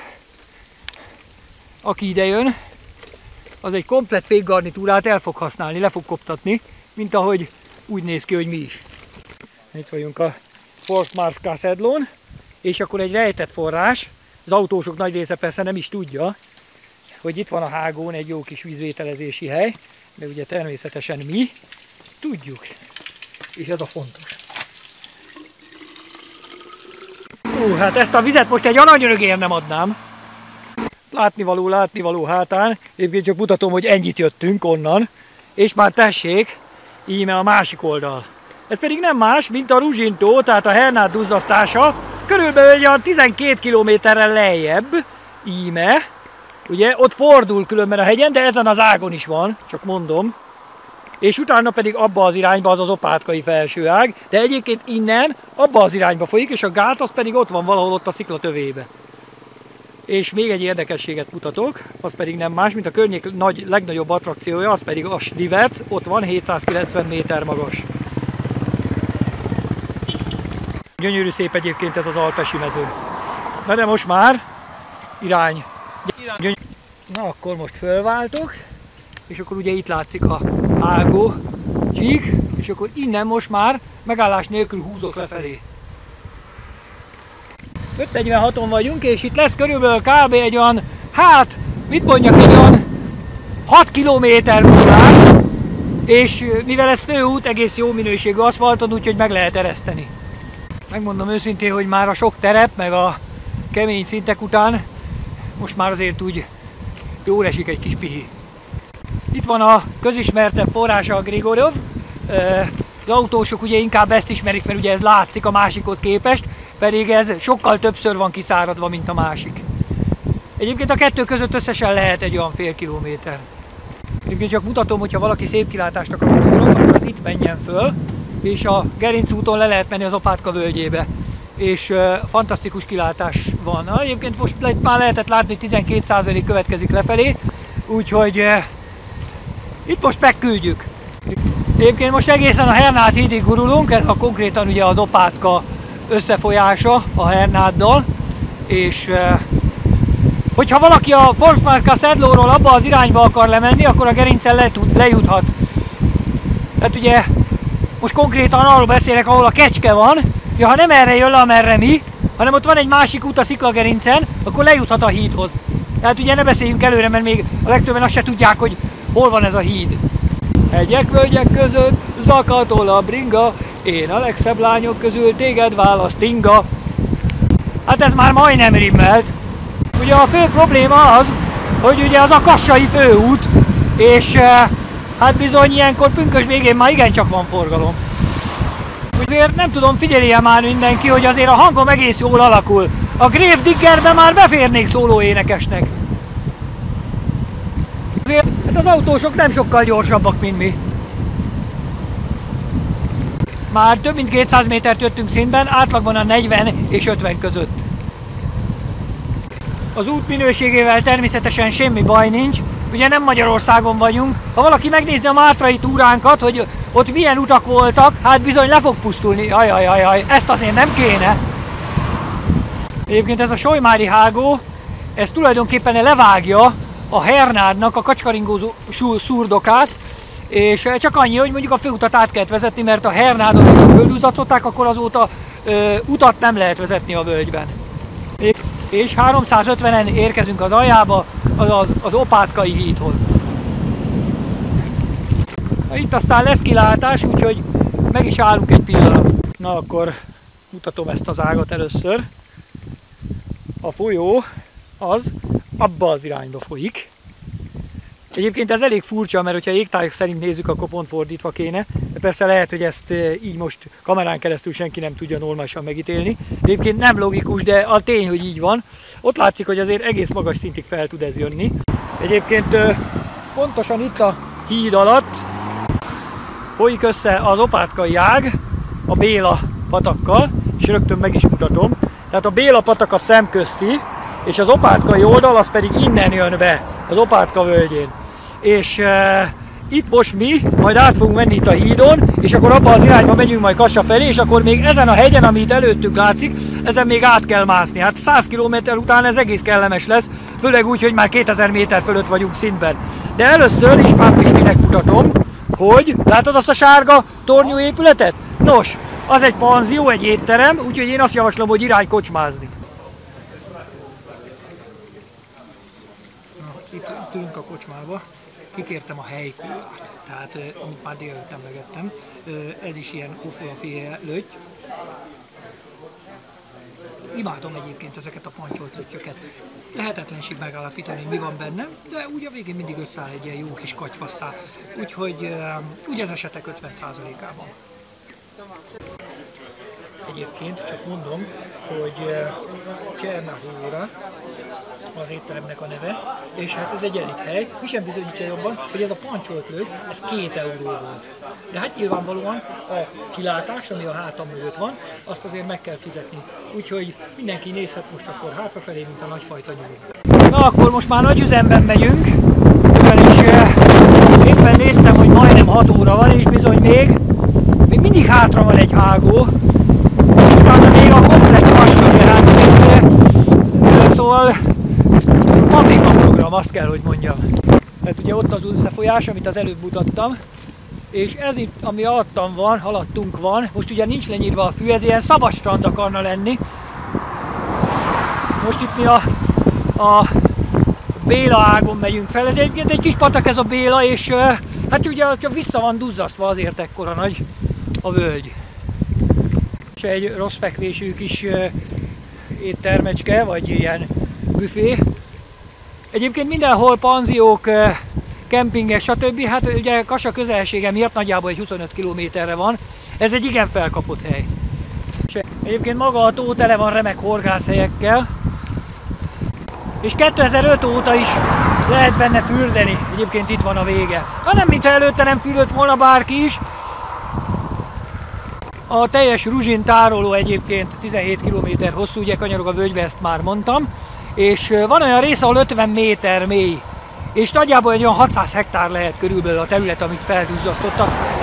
aki ide jön, az egy komplett fékgarnitúrát el fog használni, le fog koptatni, mint ahogy úgy néz ki, hogy mi is. Itt vagyunk a Forsmarska Sedlón, és akkor egy rejtett forrás, az autósok nagy része persze nem is tudja, hogy itt van a hágón egy jó kis vízvételezési hely, de ugye természetesen mi tudjuk, és ez a fontos. Hú, hát ezt a vizet most egy aranyrögéért nem adnám. Látnivaló, látnivaló hátán, egyébként csak mutatom, hogy ennyit jöttünk onnan, és már tessék, íme a másik oldal. Ez pedig nem más, mint a Ruzsintó, tehát a Hernád duzzasztása, körülbelül egy olyan tizenkét kilométerrel lejjebb, íme, ugye ott fordul különben a hegyen, de ezen az ágon is van, csak mondom, és utána pedig abba az irányba az az Opátkai felsőág, de egyébként innen abba az irányba folyik, és a gát az pedig ott van valahol ott a szikla tövébe. És még egy érdekességet mutatok, az pedig nem más, mint a környék nagy, legnagyobb attrakciója, az pedig a Slivec, ott van hétszázkilencven méter magas. Gyönyörű szép egyébként ez az alpesi mező. Na de most már irány. Gyönyörű. Na akkor most fölváltok, és akkor ugye itt látszik a hágó csík, és akkor innen most már megállás nélkül húzok lefelé. ötszáznegyvenhaton vagyunk, és itt lesz körülbelül kb. Egy olyan, hát, mit mondjak, egy olyan hat kilométer gurulás, és mivel ez főút, egész jó minőségű aszfalton, úgyhogy meg lehet ereszteni. Megmondom őszintén, hogy már a sok terep, meg a kemény szintek után most már azért úgy jól esik egy kis pihi. Itt van a közismertebb forrása a Grigorov. Az autósok ugye inkább ezt ismerik, mert ugye ez látszik a másikhoz képest, pedig ez sokkal többször van kiszáradva, mint a másik. Egyébként a kettő között összesen lehet egy olyan fél kilométer. Egyébként csak mutatom, hogyha valaki szép kilátást akar a Grigorov, akkor az itt menjen föl, és a Gerinc úton le lehet menni az Opátka völgyébe. És uh, fantasztikus kilátás van. Na, egyébként most le, már lehetett látni, hogy tizenkét százalék következik lefelé, úgyhogy uh, itt most megküldjük. Egyébként most egészen a Hernád hídig gurulunk, ez a konkrétan ugye az Opátka összefolyása a Hernáddal, és uh, hogyha valaki a Forsmarka Sedlóról abba az irányba akar lemenni, akkor a Gerincen le, lejuthat. Tehát ugye most konkrétan arról beszélek, ahol a Kecske van, ja, ha nem erre jön le, amerre mi, hanem ott van egy másik út a Sziklagerincen, akkor lejuthat a hídhoz. Tehát ugye ne beszéljünk előre, mert még a legtöbben azt se tudják, hogy hol van ez a híd. Hegyek, völgyek között zakatol a bringa, én a legszebb lányok közül téged választ inga. Hát ez már majdnem rimmelt. Ugye a fő probléma az, hogy ugye az a Kassai főút, és hát bizony ilyenkor pünkösd végén már igencsak van forgalom. Azért nem tudom, figyelje már mindenki, hogy azért a hangom egész jól alakul. A Grave Diggerbe már beférnék szóló énekesnek. Azért hát az autósok nem sokkal gyorsabbak, mint mi. Már több mint kétszáz métert jöttünk szintben, átlagban a negyven és ötven között. Az út minőségével természetesen semmi baj nincs, ugye nem Magyarországon vagyunk. Ha valaki megnézi a mátrai túránkat, hogy ott milyen utak voltak, hát bizony le fog pusztulni. Ajajajaj, ezt azért nem kéne. Egyébként ez a Solymári hágó, ez tulajdonképpen levágja a Hernádnak a kacskaringózó szurdokát, és csak annyi, hogy mondjuk a főutat át kellett vezetni, mert a Hernádot, ha földúzzatották, akkor azóta ö, utat nem lehet vezetni a völgyben. És háromszázötvenen érkezünk az aljába, azaz az Opátkai hídhoz. Itt aztán lesz kilátás, úgyhogy meg is állunk egy pillanat. Na akkor mutatom ezt az ágat először. A folyó az abba az irányba folyik. Egyébként ez elég furcsa, mert hogyha égtájak szerint nézzük, akkor pont fordítva kéne. De persze lehet, hogy ezt így most kamerán keresztül senki nem tudja normálisan megítélni. Egyébként nem logikus, de a tény, hogy így van. Ott látszik, hogy azért egész magas szintig fel tud ez jönni. Egyébként pontosan itt a híd alatt folyik össze az Opátkai ág a Béla patakkal, és rögtön meg is mutatom. Tehát a Béla patak a szemközti, és az Opátkai oldal az pedig innen jön be, az Opátka völgyén. És e, itt most mi majd át fogunk menni itt a hídon, és akkor abban az irányba megyünk majd Kassa felé, és akkor még ezen a hegyen, ami itt előttünk látszik, ezen még át kell mászni. Hát száz kilométer után ez egész kellemes lesz, főleg úgy, hogy már kétezer méter fölött vagyunk szintben. De először is Pán Pistinek mutatom, hogy látod azt a sárga tornyú épületet? Nos, az egy panzió, egy étterem, úgyhogy én azt javaslom, hogy irány kocsmázni. Na, itt ülünk a kocsmába, kikértem a helykólát, tehát amit már délelőtt emlegettem, ez is ilyen kofolaféle löty. Imádom egyébként ezeket a pancsolt löttyöket. Lehetetlenség megállapítani, mi van benne, de úgy a végén mindig összeáll egy ilyen jó kis katyvasszá. Úgyhogy úgy az esetek ötven százalékában. Egyébként csak mondom, hogy Csernahóra az étteremnek a neve, és hát ez egy elit hely, mi sem bizonyítja jobban, hogy ez a pancsolt löty, ez két euró volt. De hát nyilvánvalóan a kilátás, ami a hátam mögött van, azt azért meg kell fizetni. Úgyhogy mindenki nézhet most akkor hátrafelé, mint a nagyfajta nyúl. Na akkor most már nagy üzemben megyünk, ugyanis éppen néztem, hogy majdnem hat óra van, és bizony még, még mindig hátra van egy ágó, és utána még a komplett Kassa, tehát szóval van még a program, azt kell, hogy mondjam. Mert ugye ott az összefolyás, amit az előbb mutattam, és ez itt, ami alattam van, alattunk van, most ugye nincs lenyírva a fű, ez ilyen szabad strand akarna lenni. Most itt mi a, a Béla ágon megyünk fel, ez egyébként egy kis patak ez a Béla, és hát ugye csak vissza van duzzasztva, azért ekkora nagy a völgy. És egy rossz fekvésű kis éttermecske, vagy ilyen büfé. Egyébként mindenhol panziók, kempingek, stb. Hát ugye Kassa közelsége miatt nagyjából egy huszonöt kilométerre van. Ez egy igen felkapott hely. Egyébként maga a tó tele van remek horgászhelyekkel. És kétezer-öt óta is lehet benne fürdeni. Egyébként itt van a vége. Hanem mintha előtte nem fürdött volna bárki is. A teljes Ruzsin tároló egyébként tizenhét kilométer hosszú, ugye kanyarog a völgybe, ezt már mondtam. És van olyan rész, ahol ötven méter mély. És nagyjából egy olyan hatszáz hektár lehet körülbelül a terület, amit felduzzasztottak.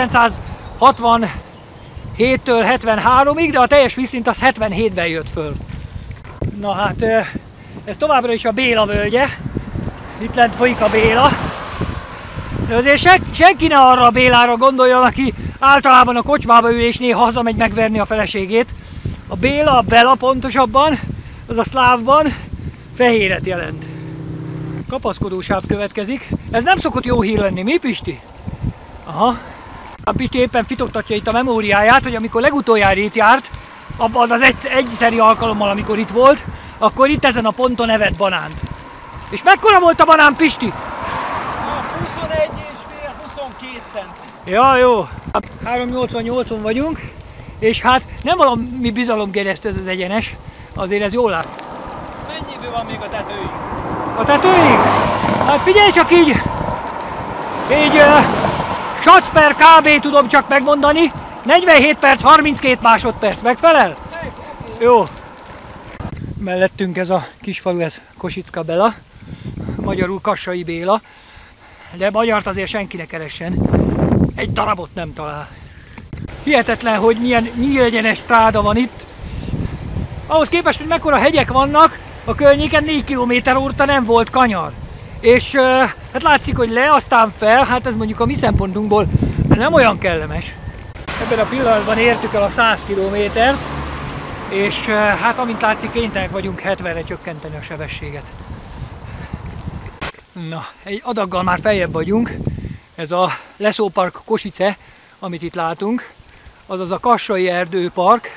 ezerkilencszázhatvanhéttől hetvenháromig, de a teljes vízszint az hetvenhétben jött föl. Na hát, ez továbbra is a Béla völgye. Itt lent folyik a Béla. De azért sen, senki ne arra a Bélára gondoljon, aki általában a kocsmába ül és néha hazamegy megverni a feleségét. A Béla, a Bela pontosabban, az a szlávban fehéret jelent. Kapaszkodósáv következik. Ez nem szokott jó hír lenni, mi Pisti? Aha. A Pisti éppen fitoktatja itt a memóriáját, hogy amikor legutoljára itt járt, abban az egy, egyszeri alkalommal, amikor itt volt, akkor itt ezen a ponton evett banánt. És mekkora volt a banán, Pisti? huszonegy és fél, huszonkét centi. Ja, jó. háromszáznyolcvannyolcon vagyunk, és hát nem valami bizalomgeresztő ez az egyenes, azért ez jól lát. Mennyi idő van még a tetőig? A tetőig? Hát figyelj csak így, így uh, sac per kb. Tudom csak megmondani, negyvenhét perc, harminckét másodperc, megfelel? Jó. Mellettünk ez a kisfalu, ez Kosicka Bela, magyarul Kassai Béla, de magyart azért senki ne keressen, egy darabot nem talál. Hihetetlen, hogy milyen nyílegyenes stráda van itt. Ahhoz képest, hogy mekkora hegyek vannak, a környéken négy kilométer óta nem volt kanyar. És uh, hát látszik, hogy le, aztán fel, hát ez mondjuk a mi szempontunkból nem olyan kellemes. Ebben a pillanatban értük el a száz kilométert, és uh, hát amint látszik, kénytelenek vagyunk hetvenre csökkenteni a sebességet. Na, egy adaggal már feljebb vagyunk. Ez a Leszópark Kosice, amit itt látunk, azaz a Kassai Erdőpark,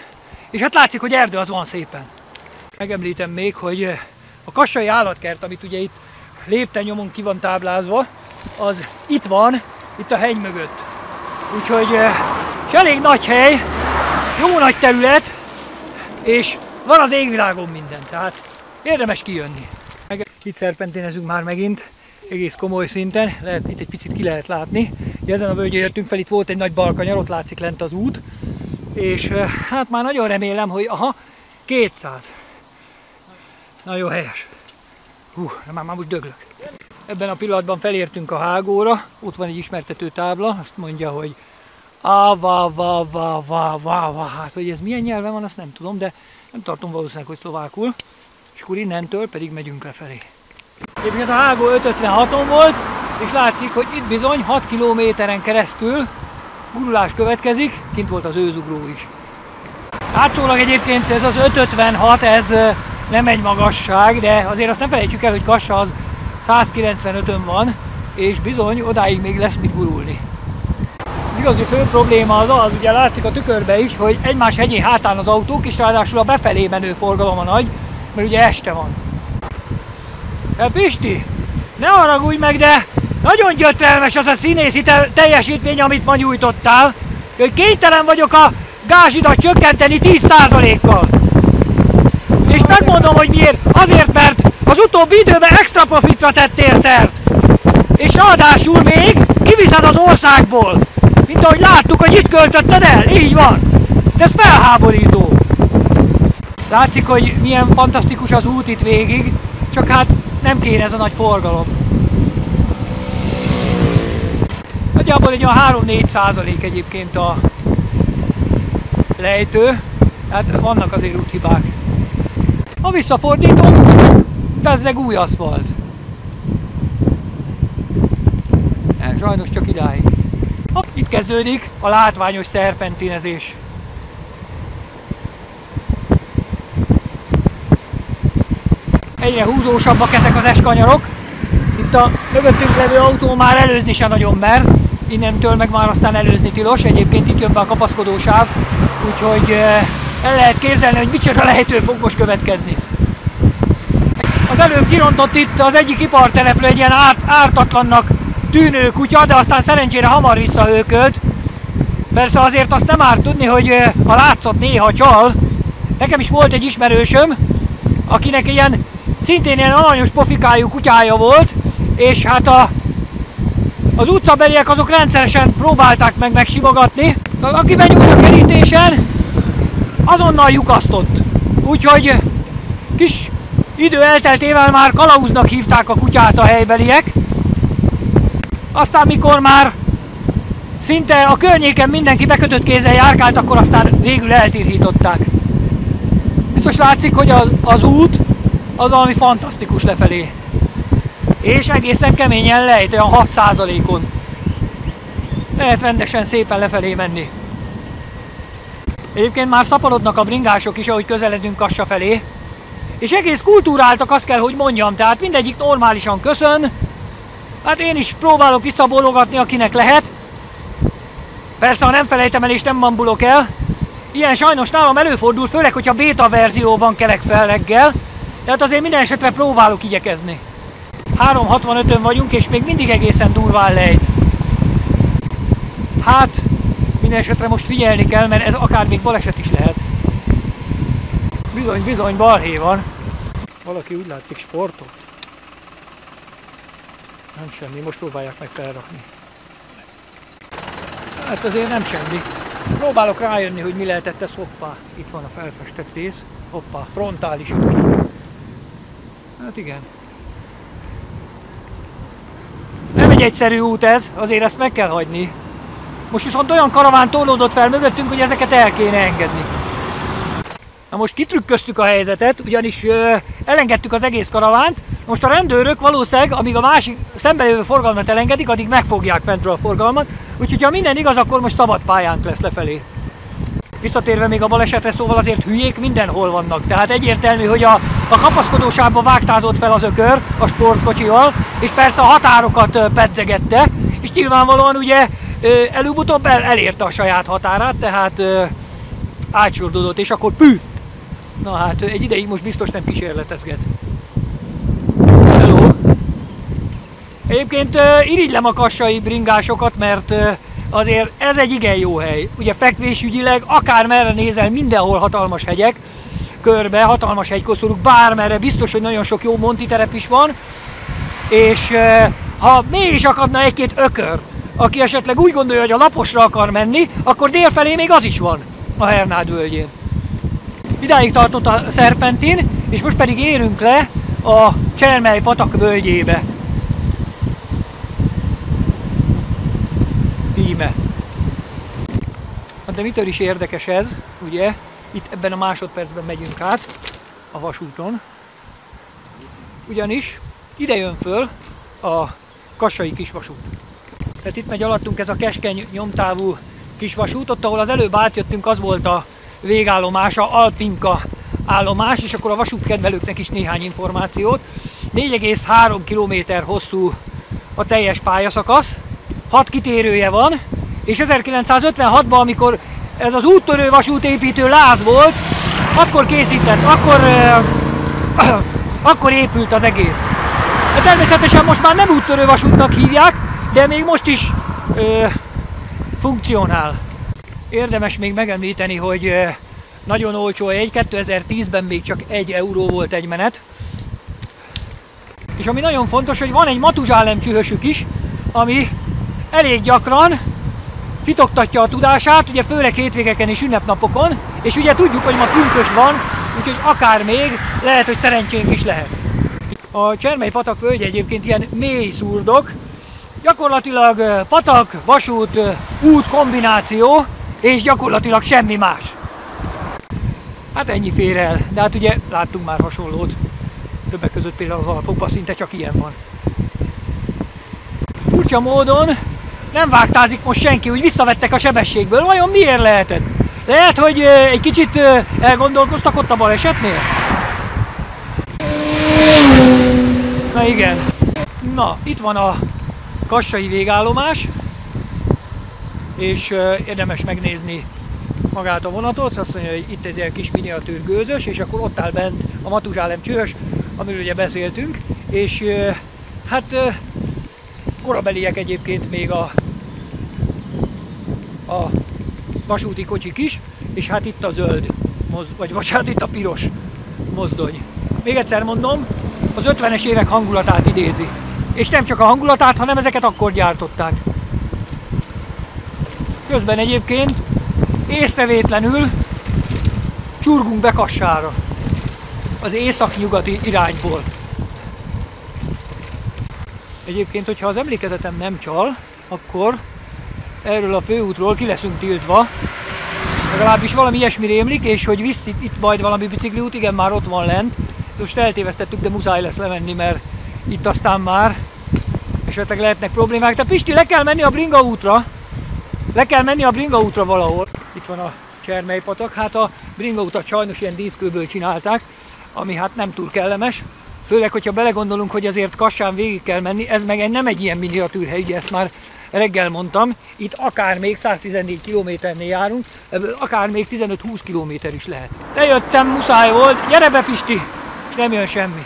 és hát látszik, hogy erdő az van szépen. Megemlítem még, hogy a Kassai Állatkert, amit ugye itt lépten nyomon ki van táblázva, az itt van, itt a hegy mögött. Úgyhogy és elég nagy hely, jó nagy terület, és van az égvilágon minden, tehát érdemes kijönni. Itt szerpentinezünk már megint, egész komoly szinten, lehet, itt egy picit ki lehet látni. Ugye ezen a völgyön jöttünk fel, itt volt egy nagy balkanyar, ott látszik lent az út, és hát már nagyon remélem, hogy aha, kétszáz. Nagyon helyes. Hú, már, már most döglök. Ebben a pillanatban felértünk a hágóra, ott van egy ismertető tábla, azt mondja, hogy Ava, va, va, va, va, va. Hát, hogy ez milyen nyelven van, azt nem tudom, de nem tartom valószínűleg, hogy szlovákul. És akkor innentől pedig megyünk lefelé. Egyébként a hágó ötszázötvenhaton volt, és látszik, hogy itt bizony hat kilométeren keresztül gurulás következik, kint volt az őzugró is. Látszólag egyébként ez az ötszázötvenhat, ez nem egy magasság, de azért azt nem felejtsük el, hogy Kassa az százkilencvenötön van, és bizony odáig még lesz mit gurulni. Igazi fő probléma az az, ugye látszik a tükörbe is, hogy egymás hegyén hátán az autók, és ráadásul a befelé menő forgalom a nagy, mert ugye este van. De Pisti, ne haragudj meg, de nagyon gyötrelmes az a színészi teljesítmény, amit ma nyújtottál, hogy kénytelen vagyok a gázsidat csökkenteni tíz százalékkal. És megmondom, hogy miért. Azért, mert az utóbbi időben extra profitra tettél szert. És ráadásul még kiviszed az országból. Mint ahogy láttuk, hogy itt költötted el. Így van. De ez felháborító. Látszik, hogy milyen fantasztikus az út itt végig, csak hát nem kéne ez a nagy forgalom. Nagyjából egy olyan három-négy százalék egyébként a lejtő, hát vannak azért úthibák. Ha visszafordítom, bezzeg új aszfalt. Nem, sajnos csak idáig. Hopp, itt kezdődik a látványos szerpentinezés. Egyre húzósabbak ezek az eskanyarok. Itt a mögöttünk levő autó már előzni se nagyon mer. Innentől meg már aztán előzni tilos. Egyébként itt jön be a kapaszkodósáv. Úgyhogy el lehet képzelni, hogy micsoda lejtő fog most következni. Az előbb kirontott itt az egyik iparteleplő egy ilyen árt, ártatlannak tűnő kutya, de aztán szerencsére hamar visszahőkölt. Persze azért azt nem árt tudni, hogy a látszat néha csal. Nekem is volt egy ismerősöm, akinek ilyen szintén ilyen aranyos pofikájú kutyája volt, és hát a, az utcabeliek azok rendszeresen próbálták meg megsimogatni. Aki benyújt a kerítésen, azonnal lyukasztott. Úgyhogy kis idő elteltével már kalauznak hívták a kutyát a helybeliek. Aztán mikor már szinte a környéken mindenki bekötött kézzel járkált, akkor aztán végül eltirhították. Biztos látszik, hogy az, az út az valami fantasztikus lefelé. És egészen keményen lejt, olyan hat százalékon. Lehet rendesen szépen lefelé menni. Egyébként már szaporodnak a bringások is, ahogy közeledünk Kassa felé. És egész kultúráltak, azt kell, hogy mondjam, tehát mindegyik normálisan köszön. Hát én is próbálok visszabólogatni, akinek lehet. Persze, ha nem felejtem el és nem bambulok el. Ilyen sajnos nálam előfordul, főleg, hogyha béta verzióban kelek fel reggel. Tehát azért minden esetre próbálok igyekezni. három hatvanötön vagyunk, és még mindig egészen durván lejt. Hát, minden esetre most figyelni kell, mert ez akár még baleset is lehet. Bizony, bizony, balhé van. Valaki úgy látszik sportol. Nem semmi, most próbálják meg felrakni. Hát azért nem semmi. Próbálok rájönni, hogy mi lehetett ez. Hoppá, itt van a felfestett rész. Hoppá, frontális üt ki. Hát igen. Nem egy egyszerű út ez, azért ezt meg kell hagyni. Most viszont olyan karaván tolódott fel mögöttünk, hogy ezeket el kéne engedni. Na most kitrükköztük a helyzetet, ugyanis ö, elengedtük az egész karavánt. Most a rendőrök valószínűleg, amíg a másik szembejövő forgalmat elengedik, addig megfogják fentről a forgalmat. Úgyhogy ha minden igaz, akkor most szabad pályánk lesz lefelé. Visszatérve még a balesetre, szóval azért hülyék mindenhol vannak. Tehát egyértelmű, hogy a, a kapaszkodósávba vágtázott fel az ökör a sportkocsival, és persze a határokat pedzegette, és nyilvánvalóan ugye előbb-utóbb el, elérte a saját határát, tehát átsordódott, és akkor püff! Na hát egy ideig most biztos nem kísérletezget. Hello! Egyébként uh, irigylem a kassai bringásokat, mert uh, azért ez egy igen jó hely. Ugye fekvésügyileg akármerre nézel, mindenhol hatalmas hegyek, körbe, hatalmas hegykoszorúk, bármerre, biztos, hogy nagyon sok jó monti terep is van, és uh, ha mégis akadna egy-két ökör, aki esetleg úgy gondolja, hogy a laposra akar menni, akkor délfelé még az is van a Hernád völgyén. Idáig tartott a szerpentin, és most pedig érünk le a Csermely patak völgyébe. Íme. De mitől is érdekes ez, ugye? Itt ebben a másodpercben megyünk át a vasúton. Ugyanis ide jön föl a kassai kisvasút. Tehát itt megy alattunk ez a keskeny nyomtávú kisvasút, ott ahol az előbb átjöttünk, az volt a végállomása, Alpinka állomás, és akkor a vasútkedvelőknek is néhány információt. négy egész három kilométer hosszú a teljes pályaszakasz, hat kitérője van, és ezerkilencszázötvenhatban, amikor ez az úttörő vasútépítő láz volt, akkor készített, akkor, euh, akkor épült az egész. De természetesen most már nem úttörő vasútnak hívják, de még most is euh, funkcionál. Érdemes még megemlíteni, hogy nagyon olcsó a jegy, kétezer-tízben még csak egy euró volt egy menet. És ami nagyon fontos, hogy van egy Matuzsálem csühösük is, ami elég gyakran fitoktatja a tudását, ugye főleg hétvégeken és ünnepnapokon, és ugye tudjuk, hogy ma pünkös van, úgyhogy akár még lehet, hogy szerencsénk is lehet. A Csermely patak völgy egyébként ilyen mély szurdok, gyakorlatilag patak, vasút, út kombináció, és gyakorlatilag semmi más. Hát ennyi fér el, de hát ugye láttunk már hasonlót. Többek között például az Alpokban szinte csak ilyen van. Furcsa módon nem vágtázik most senki, úgy visszavettek a sebességből. Vajon miért lehetett? Lehet, hogy egy kicsit elgondolkoztak ott a balesetnél? Na igen. Na, itt van a kassai végállomás, és érdemes megnézni magát a vonatot. Azt mondja, hogy itt egy ilyen kis miniatűr gőzös, és akkor ott áll bent a Matuzsálem csős, amiről ugye beszéltünk, és hát korabeliek egyébként még a, a vasúti kocsik is, és hát itt a zöld, vagy bocsánat, itt a piros mozdony. Még egyszer mondom, az ötvenes évek hangulatát idézi. És nem csak a hangulatát, hanem ezeket akkor gyártották. Közben egyébként észrevétlenül csurgunk be Kassára, az észak-nyugati irányból. Egyébként, hogyha az emlékezetem nem csal, akkor erről a főútról ki leszünk tiltva. Legalábbis valami ilyesmi rémlik, és hogy visz itt majd valami bicikliút, igen, már ott van lent. Most eltévesztettük, de muszáj lesz lemenni, mert itt aztán már esetleg lehetnek problémák. De Pisti, le kell menni a Bringa útra. Le kell menni a Bringa útra valahol. Itt van a Csermely patak. Hát a Bringa utat sajnos ilyen díszkőből csinálták, ami hát nem túl kellemes. Főleg, hogyha belegondolunk, hogy azért Kassán végig kell menni, ez meg nem egy ilyen miniatűrhely, ugye ezt már reggel mondtam. Itt akár még száztizennégy kilométernél járunk, ebből akár még tizenöt-húsz kilométer is lehet. Lejöttem, muszáj volt. Gyere be, Pisti! Nem jön semmi.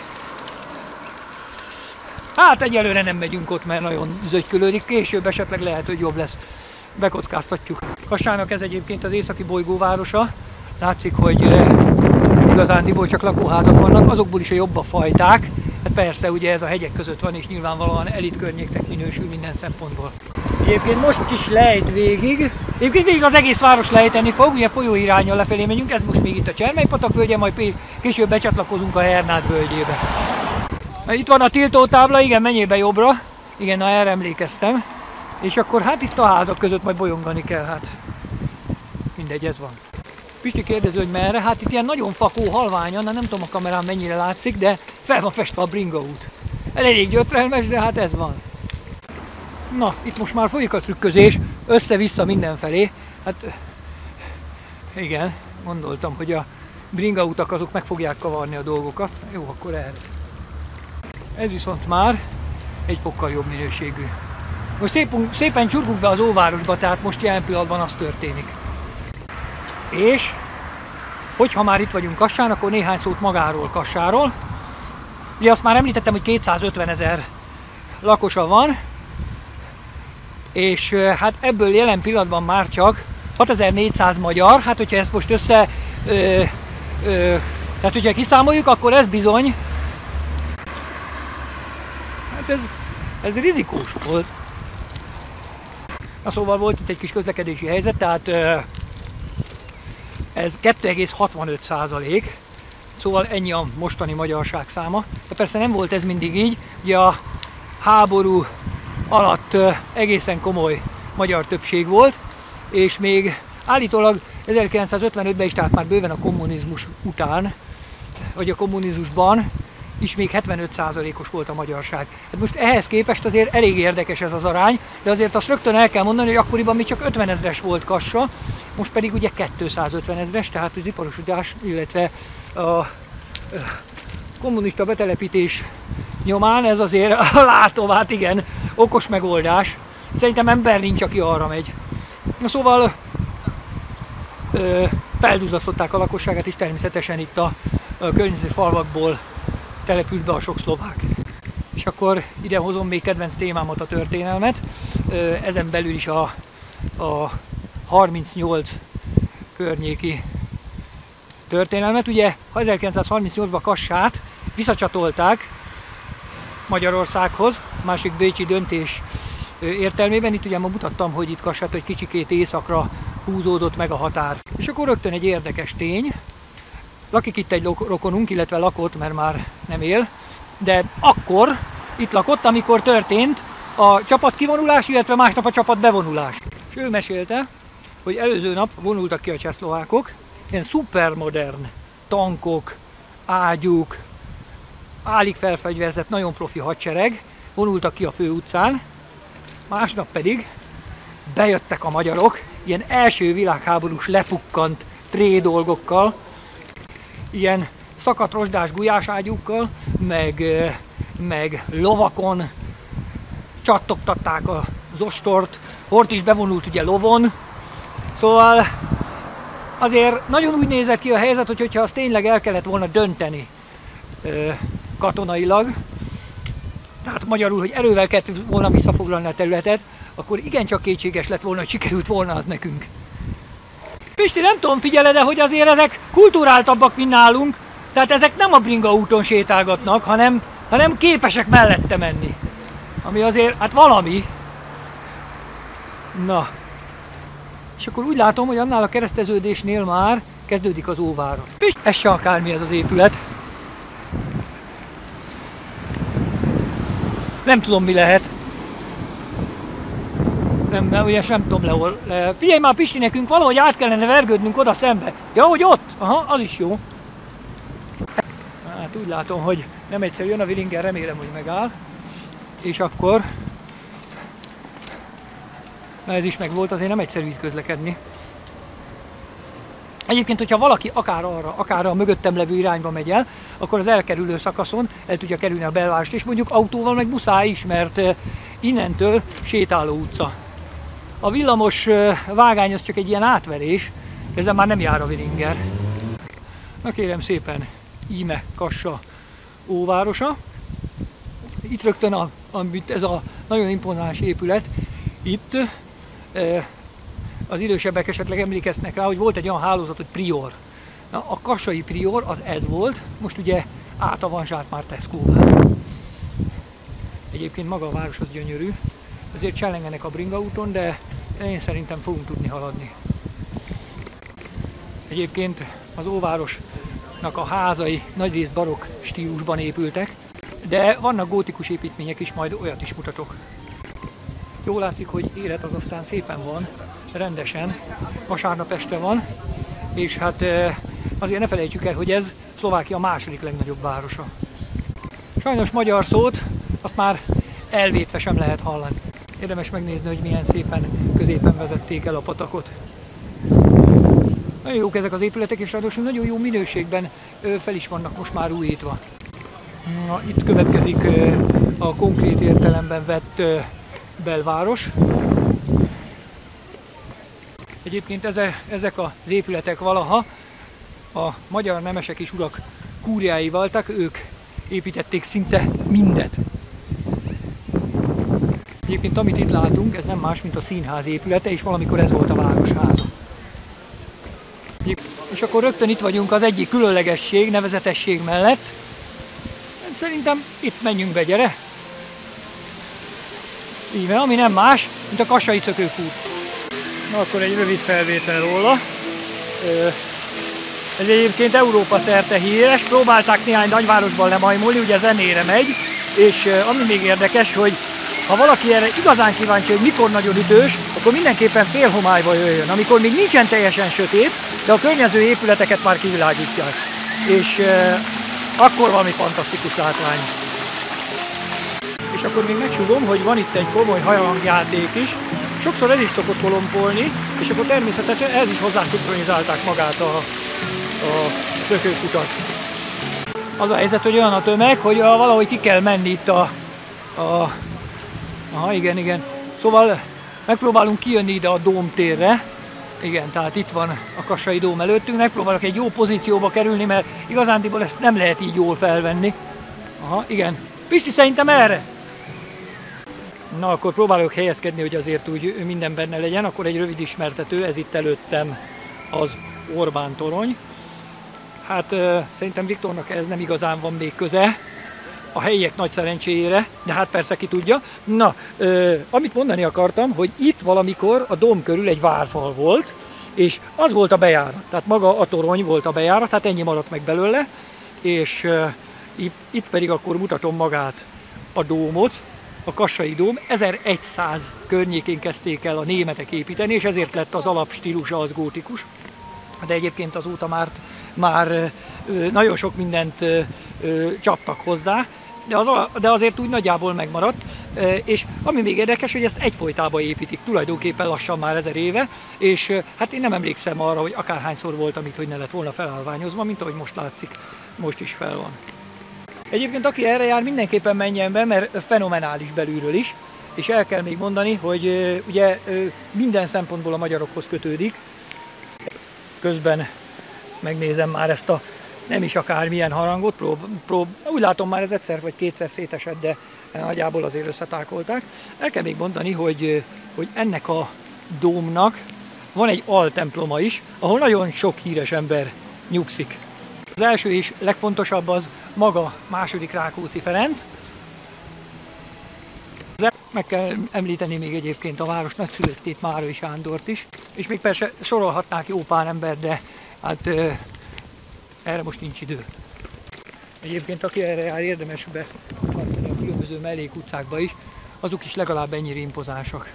Hát egyelőre nem megyünk ott, mert nagyon zögykölődik, később esetleg lehet, hogy jobb lesz. Bekockáztatjuk. Kassának ez egyébként az északi bolygóvárosa. Látszik, hogy igazándiból csak lakóházak vannak, azokból is a jobb a fajták. Hát persze, ugye ez a hegyek között van, és nyilvánvalóan elit környéknek minősül minden szempontból. Egyébként most is lejt végig. Egyébként végig az egész város lejteni fog, ugye folyóiránnyal lefelé megyünk, ez most még itt a Csermely patak völgye, majd később becsatlakozunk a Hernád völgyébe. Itt van a tiltótábla, igen, menjél be jobbra. Igen, na erre emlékeztem. És akkor hát itt a házak között majd bolyongani kell, hát. Mindegy, ez van. Pisti kérdező, hogy merre? Hát itt ilyen nagyon fakó, halványan, nem tudom a kamerán mennyire látszik, de fel van festve a Bringa út. Elég gyötrelmes, de hát ez van. Na, itt most már folyik a trükközés, össze-vissza mindenfelé. Hát igen, gondoltam, hogy a Bringa utak azok meg fogják kavarni a dolgokat. Jó, akkor erre. Ez viszont már egy fokkal jobb minőségű. Most szépen, szépen csurgunk be az óvárosba, tehát most jelen pillanatban az történik. És Hogyha már itt vagyunk Kassán, akkor néhány szót magáról, Kassáról. Ugye azt már említettem, hogy kétszázötven ezer lakosa van, és hát ebből jelen pillanatban már csak hatezer-négyszáz magyar. Hát hogyha ezt most össze, ö, ö, tehát hogyha kiszámoljuk, akkor ez bizony, hát ez, ez rizikós volt. Na szóval volt itt egy kis közlekedési helyzet, tehát ö, ez kettő egész hatvanöt százalék, szóval ennyi a mostani magyarság száma. De persze nem volt ez mindig így, ugye a háború alatt egészen komoly magyar többség volt, és még állítólag ezerkilencszázötvenötben is, tehát már bőven a kommunizmus után, vagy a kommunizmusban is még hetvenöt százalékos volt a magyarság. Hát most ehhez képest azért elég érdekes ez az arány, de azért azt rögtön el kell mondani, hogy akkoriban még csak ötven ezres volt Kassa, most pedig ugye kétszázötven ezres, tehát az iparosodás, illetve a kommunista betelepítés nyomán ez azért látom, hát igen, okos megoldás. Szerintem ember nincs, aki arra megy. Na szóval ö, felduzzasztották a lakosságát, és természetesen itt a, a környező falvakból települt be a sok szlovák. És akkor ide hozom még kedvenc témámat, a történelmet. Ö, ezen belül is a, a harmincnyolc környéki történelmet. Ugye ezerkilencszázharmincnyolcban Kassát visszacsatolták Magyarországhoz, másik bécsi döntés értelmében. Itt ugye ma mutattam, hogy itt Kassát egy kicsikét északra húzódott meg a határ. És akkor rögtön egy érdekes tény. Lakik itt egy rokonunk, illetve lakott, mert már nem él, de akkor itt lakott, amikor történt a csapat kivonulás, illetve másnap a csapat bevonulás. És ő mesélte, hogy előző nap vonultak ki a csehszlovákok, ilyen szupermodern tankok, ágyúk, állig felfegyverzett, nagyon profi hadsereg, vonultak ki a főutcán, másnap pedig bejöttek a magyarok, ilyen első világháborús lepukkant tré dolgokkal, ilyen szakadt rozsdás gulyáságyúkkal, meg, meg lovakon csattogtatták az ostort, Hort is bevonult ugye lovon, szóval azért nagyon úgy nézett ki a helyzet, hogy hogyha azt tényleg el kellett volna dönteni katonailag, tehát magyarul, hogy erővel kellett volna visszafoglalni a területet, akkor igencsak kétséges lett volna, hogy sikerült volna az nekünk. Pisti, nem tudom, figyeled, de hogy azért ezek kulturáltabbak, mint nálunk, tehát ezek nem a bringa úton sétálgatnak, hanem, hanem képesek mellette menni. Ami azért, hát valami. Na. És akkor úgy látom, hogy annál a kereszteződésnél már kezdődik az óvárat. Pisti, ez se akármi ez az épület. Nem tudom, mi lehet. Nem, nem, ugye sem tudom lehol. Le. Figyelj már, Pisti, nekünk valahogy át kellene vergődnünk oda szembe. Ja, hogy ott? Aha, az is jó. Hát úgy látom, hogy nem egyszer jön a Willinger, remélem, hogy megáll. És akkor... Na ez is megvolt, azért nem egyszerű így közlekedni. Egyébként, hogyha valaki akár arra, akár a mögöttem levő irányba megy el, akkor az elkerülő szakaszon el tudja kerülni a belvárost, és mondjuk autóval meg muszáj is, mert innentől sétáló utca. A villamos vágány az csak egy ilyen átverés, ezen már nem jár a Willinger. Na kérem szépen, íme Kassa óvárosa. Itt rögtön a, amit ez a nagyon impozáns épület, itt az idősebbek esetleg emlékeznek rá, hogy volt egy olyan hálózat, hogy Prior. Na, a kassai Prior az ez volt, most ugye átavanzsált már Tesco-vá. Egyébként maga a város az gyönyörű, azért csellengenek a bringa úton, de én szerintem fogunk tudni haladni. Egyébként az óvárosnak a házai nagyrészt barokk stílusban épültek, de vannak gótikus építmények is, majd olyat is mutatok. Jól látszik, hogy élet az aztán szépen van, rendesen, vasárnap este van, és hát azért ne felejtsük el, hogy ez Szlovákia második legnagyobb városa. Sajnos magyar szót azt már elvétve sem lehet hallani. Érdemes megnézni, hogy milyen szépen középen vezették el a patakot. Nagyon jók ezek az épületek, és ráadásul nagyon jó minőségben fel is vannak most már újítva. Na, itt következik a konkrét értelemben vett belváros. Egyébként ezek az épületek valaha a magyar nemesek és urak kúriái voltak, ők építették szinte mindet. Egyébként amit itt látunk, ez nem más, mint a színház épülete, és valamikor ez volt a városháza. És akkor rögtön itt vagyunk az egyik különlegesség, nevezetesség mellett. Szerintem itt menjünk be, gyere! Íme, ami nem más, mint a Kassai Szökőkút. Na akkor egy rövid felvétel róla. Ez egyébként Európa szerte híres, próbálták néhány nagyvárosban lemajmolni, ugye zenére megy, és ami még érdekes, hogy ha valaki erre igazán kíváncsi, hogy mikor nagyon ütős, akkor mindenképpen félhomályba jöjjön, amikor még nincsen teljesen sötét, de a környező épületeket már kivilágítják. És e, akkor valami fantasztikus látvány. És akkor még megsugom, hogy van itt egy komoly hajrangjáték is. Sokszor ez is szokott kolompolni, és akkor természetesen ez is hozzá szinkronizálták magát a, a szökőkutat. Az a helyzet, hogy olyan a tömeg, hogy a, valahogy ki kell menni itt a, a Aha, igen, igen. Szóval megpróbálunk kijönni ide a Dómtérre. Igen, tehát itt van a Kassai Dóm előttünk. Megpróbálok egy jó pozícióba kerülni, mert igazándiból ezt nem lehet így jól felvenni. Aha, igen. Pisti, szerintem erre! Na, akkor próbálok helyezkedni, hogy azért úgy minden benne legyen. Akkor egy rövid ismertető, ez itt előttem az Orbán torony. Hát szerintem Viktornak ez nem igazán van még köze. A helyiek nagy szerencséjére, de hát persze ki tudja. Na, ö, amit mondani akartam, hogy itt valamikor a dóm körül egy várfal volt, és az volt a bejárat. Tehát maga a torony volt a bejárat, tehát ennyi maradt meg belőle, és ö, itt, itt pedig akkor mutatom magát a dómot, a Kassai Dóm. ezeregyszáz környékén kezdték el a németek építeni, és ezért lett az alapstílusa az gótikus. De egyébként azóta már, már ö, nagyon sok mindent ö, ö, csaptak hozzá, de, az, de azért úgy nagyjából megmaradt, és ami még érdekes, hogy ezt egyfolytában építik, tulajdonképpen lassan már ezer éve, és hát én nem emlékszem arra, hogy akárhányszor voltam itt, hogy ne lett volna felállványozva, mint ahogy most látszik, most is fel van. Egyébként aki erre jár, mindenképpen menjen be, mert fenomenális belülről is, és el kell még mondani, hogy ugye minden szempontból a magyarokhoz kötődik. Közben megnézem már ezt a nem is akármilyen harangot, prób, prób, úgy látom már ez egyszer vagy kétszer szétesett, de nagyjából azért összetákolták. El kell még mondani, hogy, hogy ennek a dómnak van egy altemploma is, ahol nagyon sok híres ember nyugszik. Az első és legfontosabb az maga második Rákóczi Ferenc. Meg kell említeni még egyébként a város nagyszülöttét, Márai Sándort is, és még persze sorolhatnák jó pár ember, de hát erre most nincs idő. Egyébként aki erre jár, érdemes betartani a különböző mellékutcákba is, azok is legalább ennyire impozánsak.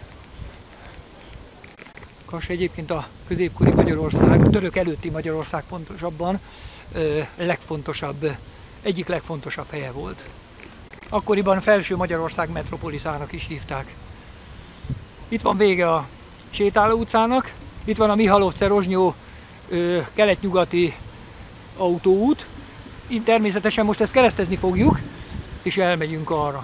Kassa egyébként a középkori Magyarország, a török előtti Magyarország pontosabban legfontosabb, egyik legfontosabb helye volt. Akkoriban Felső Magyarország metropoliszának is hívták. Itt van vége a Sétáló utcának, itt van a Mihalovce-Rozsnyó kelet-nyugati autóút. Itt természetesen most ezt keresztezni fogjuk, és elmegyünk arra.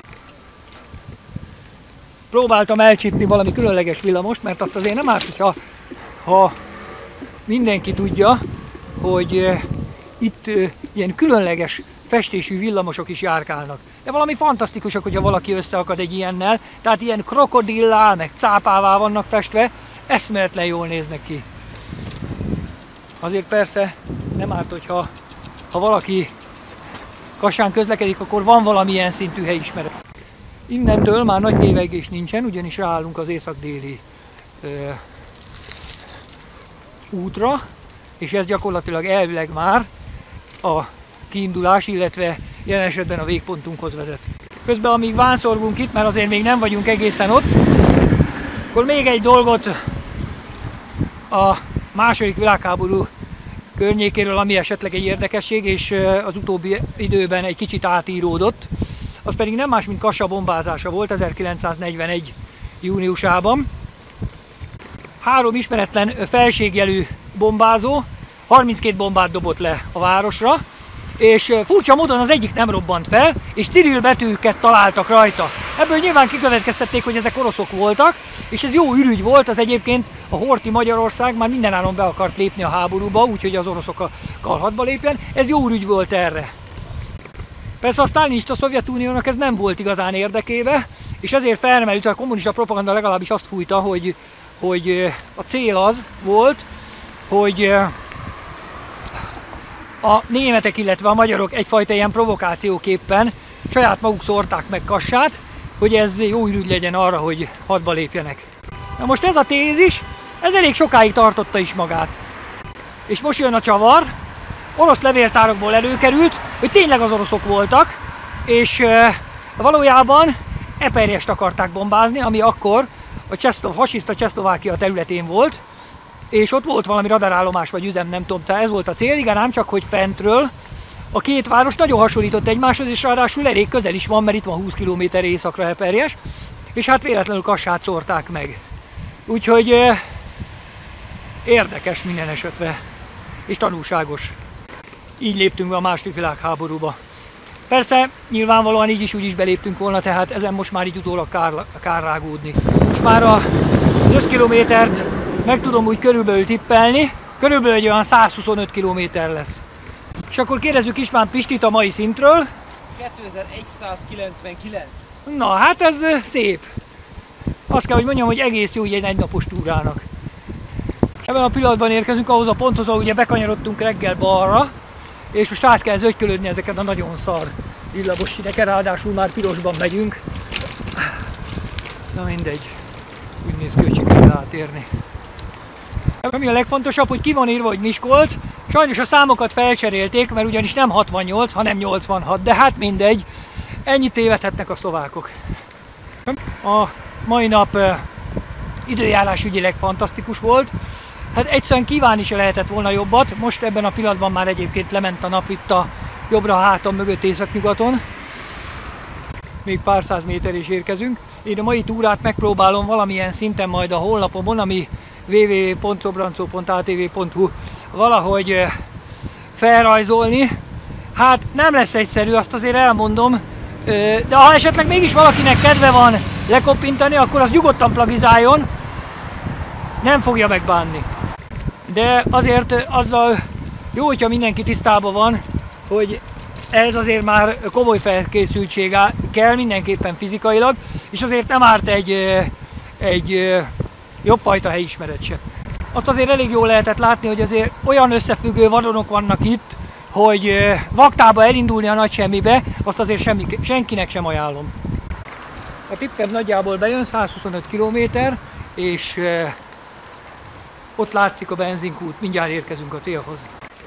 Próbáltam elcsípni valami különleges villamost, mert azt azért nem árt, hogyha, ha mindenki tudja, hogy itt ilyen különleges festésű villamosok is járkálnak. De valami fantasztikusak, hogyha valaki összeakad egy ilyennel, tehát ilyen krokodillá, meg cápává vannak festve, eszméletlen jól néznek ki. Azért persze nem árt, hogyha ha valaki Kassán közlekedik, akkor van valamilyen szintű helyismeret. Innentől már nagy tévegés nincsen, ugyanis ráállunk az észak-déli ö, útra, és ez gyakorlatilag elvileg már a kiindulás, illetve jelen esetben a végpontunkhoz vezet. Közben amíg vánszorgunk itt, mert azért még nem vagyunk egészen ott, akkor még egy dolgot a második világháború környékéről, ami esetleg egy érdekesség, és az utóbbi időben egy kicsit átíródott, az pedig nem más, mint Kassa bombázása volt ezerkilencszáznegyvenegy júniusában. Három ismeretlen felségjelű bombázó harminckét bombát dobott le a városra, és furcsa módon az egyik nem robbant fel, és Cirill betűket találtak rajta. Ebből nyilván kikövetkeztették, hogy ezek oroszok voltak, és ez jó ürügy volt, az egyébként a Horthy Magyarország már mindenáron be akart lépni a háborúba, úgyhogy az oroszokkal hadba lépjen. Ez jó ürügy volt erre. Persze a sztálinista Szovjetuniónak ez nem volt igazán érdekébe, és ezért felmerült, a kommunista propaganda legalábbis azt fújta, hogy, hogy a cél az volt, hogy a németek, illetve a magyarok egyfajta ilyen provokációképpen saját maguk szórták meg Kassát, hogy ez jó ürügy legyen arra, hogy hadba lépjenek. Na most ez a tézis, ez elég sokáig tartotta is magát. És most jön a csavar, orosz levéltárokból előkerült, hogy tényleg az oroszok voltak, és e, valójában Eperjest akarták bombázni, ami akkor a Csehszlo- fasiszta Csehszlovákia területén volt, és ott volt valami radarállomás vagy üzem, nem tudom, tehát ez volt a cél, igen, ám csak hogy fentről a két város nagyon hasonlított egymáshoz, és ráadásul elég közel is van, mert itt van húsz kilométer északra Eperjes, és hát véletlenül Kassát szórták meg. Úgyhogy eh, érdekes minden esetre, és tanulságos. Így léptünk be a második világháborúba. Persze, nyilvánvalóan így is úgy is beléptünk volna, tehát ezen most már így utólag kár, kár rágódni. Most már az öt kilométert meg tudom úgy körülbelül tippelni, körülbelül egy olyan százhuszonöt kilométer lesz. És akkor kérdezzük István Pistit a mai szintről. kétezer-egyszázkilencvenkilenc. Na, hát ez szép. Azt kell, hogy mondjam, hogy egész jó így egy egynapos túrának. Ebben a pillanatban érkezünk ahhoz a ponthoz, ahol ugye bekanyarodtunk reggel balra, és most át kell zögykölődni ezeket a nagyon szar villamos hideken, ráadásul már pirosban megyünk. Na mindegy, úgy néz ki, hogy sikerül átérni. Ami a legfontosabb, hogy ki van írva, hogy Miskolc. Sajnos a számokat felcserélték, mert ugyanis nem hatvannyolc, hanem nyolcvanhat, de hát mindegy, ennyit tévedhetnek a szlovákok. A mai nap uh, időjárásügyileg fantasztikus volt. Hát egyszerűen kívánni se lehetett volna jobbat, most ebben a pillanatban már egyébként lement a nap itt a jobbra hátam mögött északnyugaton. Még pár száz méter is érkezünk. Én a mai túrát megpróbálom valamilyen szinten majd a honlapomon, ami double-u double-u double-u pont szobrancó pont á té vé pont hu valahogy felrajzolni. Hát nem lesz egyszerű, azt azért elmondom, de ha esetleg mégis valakinek kedve van lekoppintani, akkor az nyugodtan plagizáljon, nem fogja megbánni. De azért azzal jó, hogyha mindenki tisztában van, hogy ez azért már komoly felkészültség kell mindenképpen fizikailag, és azért nem árt egy, egy jobbfajta helyismeret se. Azt azért elég jól lehetett látni, hogy azért olyan összefüggő vadonok vannak itt, hogy vaktába elindulni a nagy semmibe, azt azért semmi, senkinek sem ajánlom. A tippem nagyjából bejön, százhuszonöt kilométer, és ott látszik a benzinkút, mindjárt érkezünk a célhoz.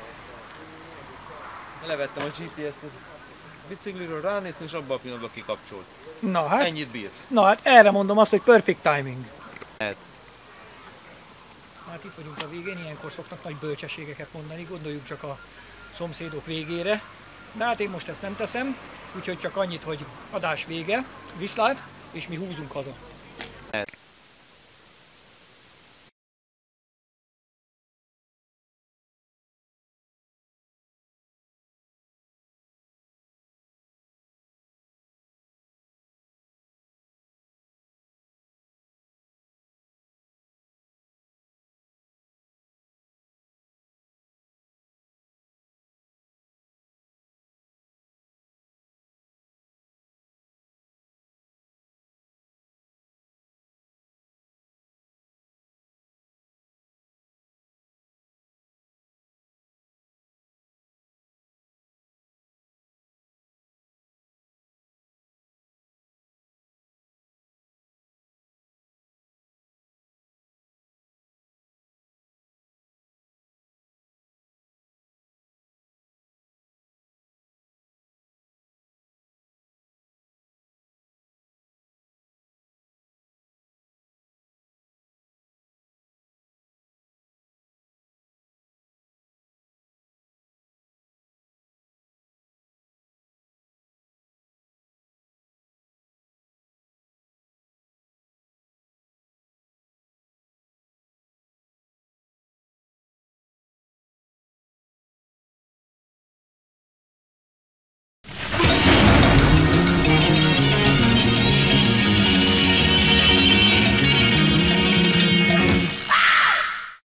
Levettem a gé pé est az bicikliről, ránéztem, és abban a pillanatban kikapcsolt. Na hát, Ennyit bírt. na hát erre mondom azt, hogy perfect timing. Hát. Hát itt vagyunk a végén, ilyenkor szoktak nagy bölcsességeket mondani, gondoljuk csak a szomszédok végére. De hát én most ezt nem teszem, úgyhogy csak annyit, hogy adás vége, viszlát, és mi húzunk haza.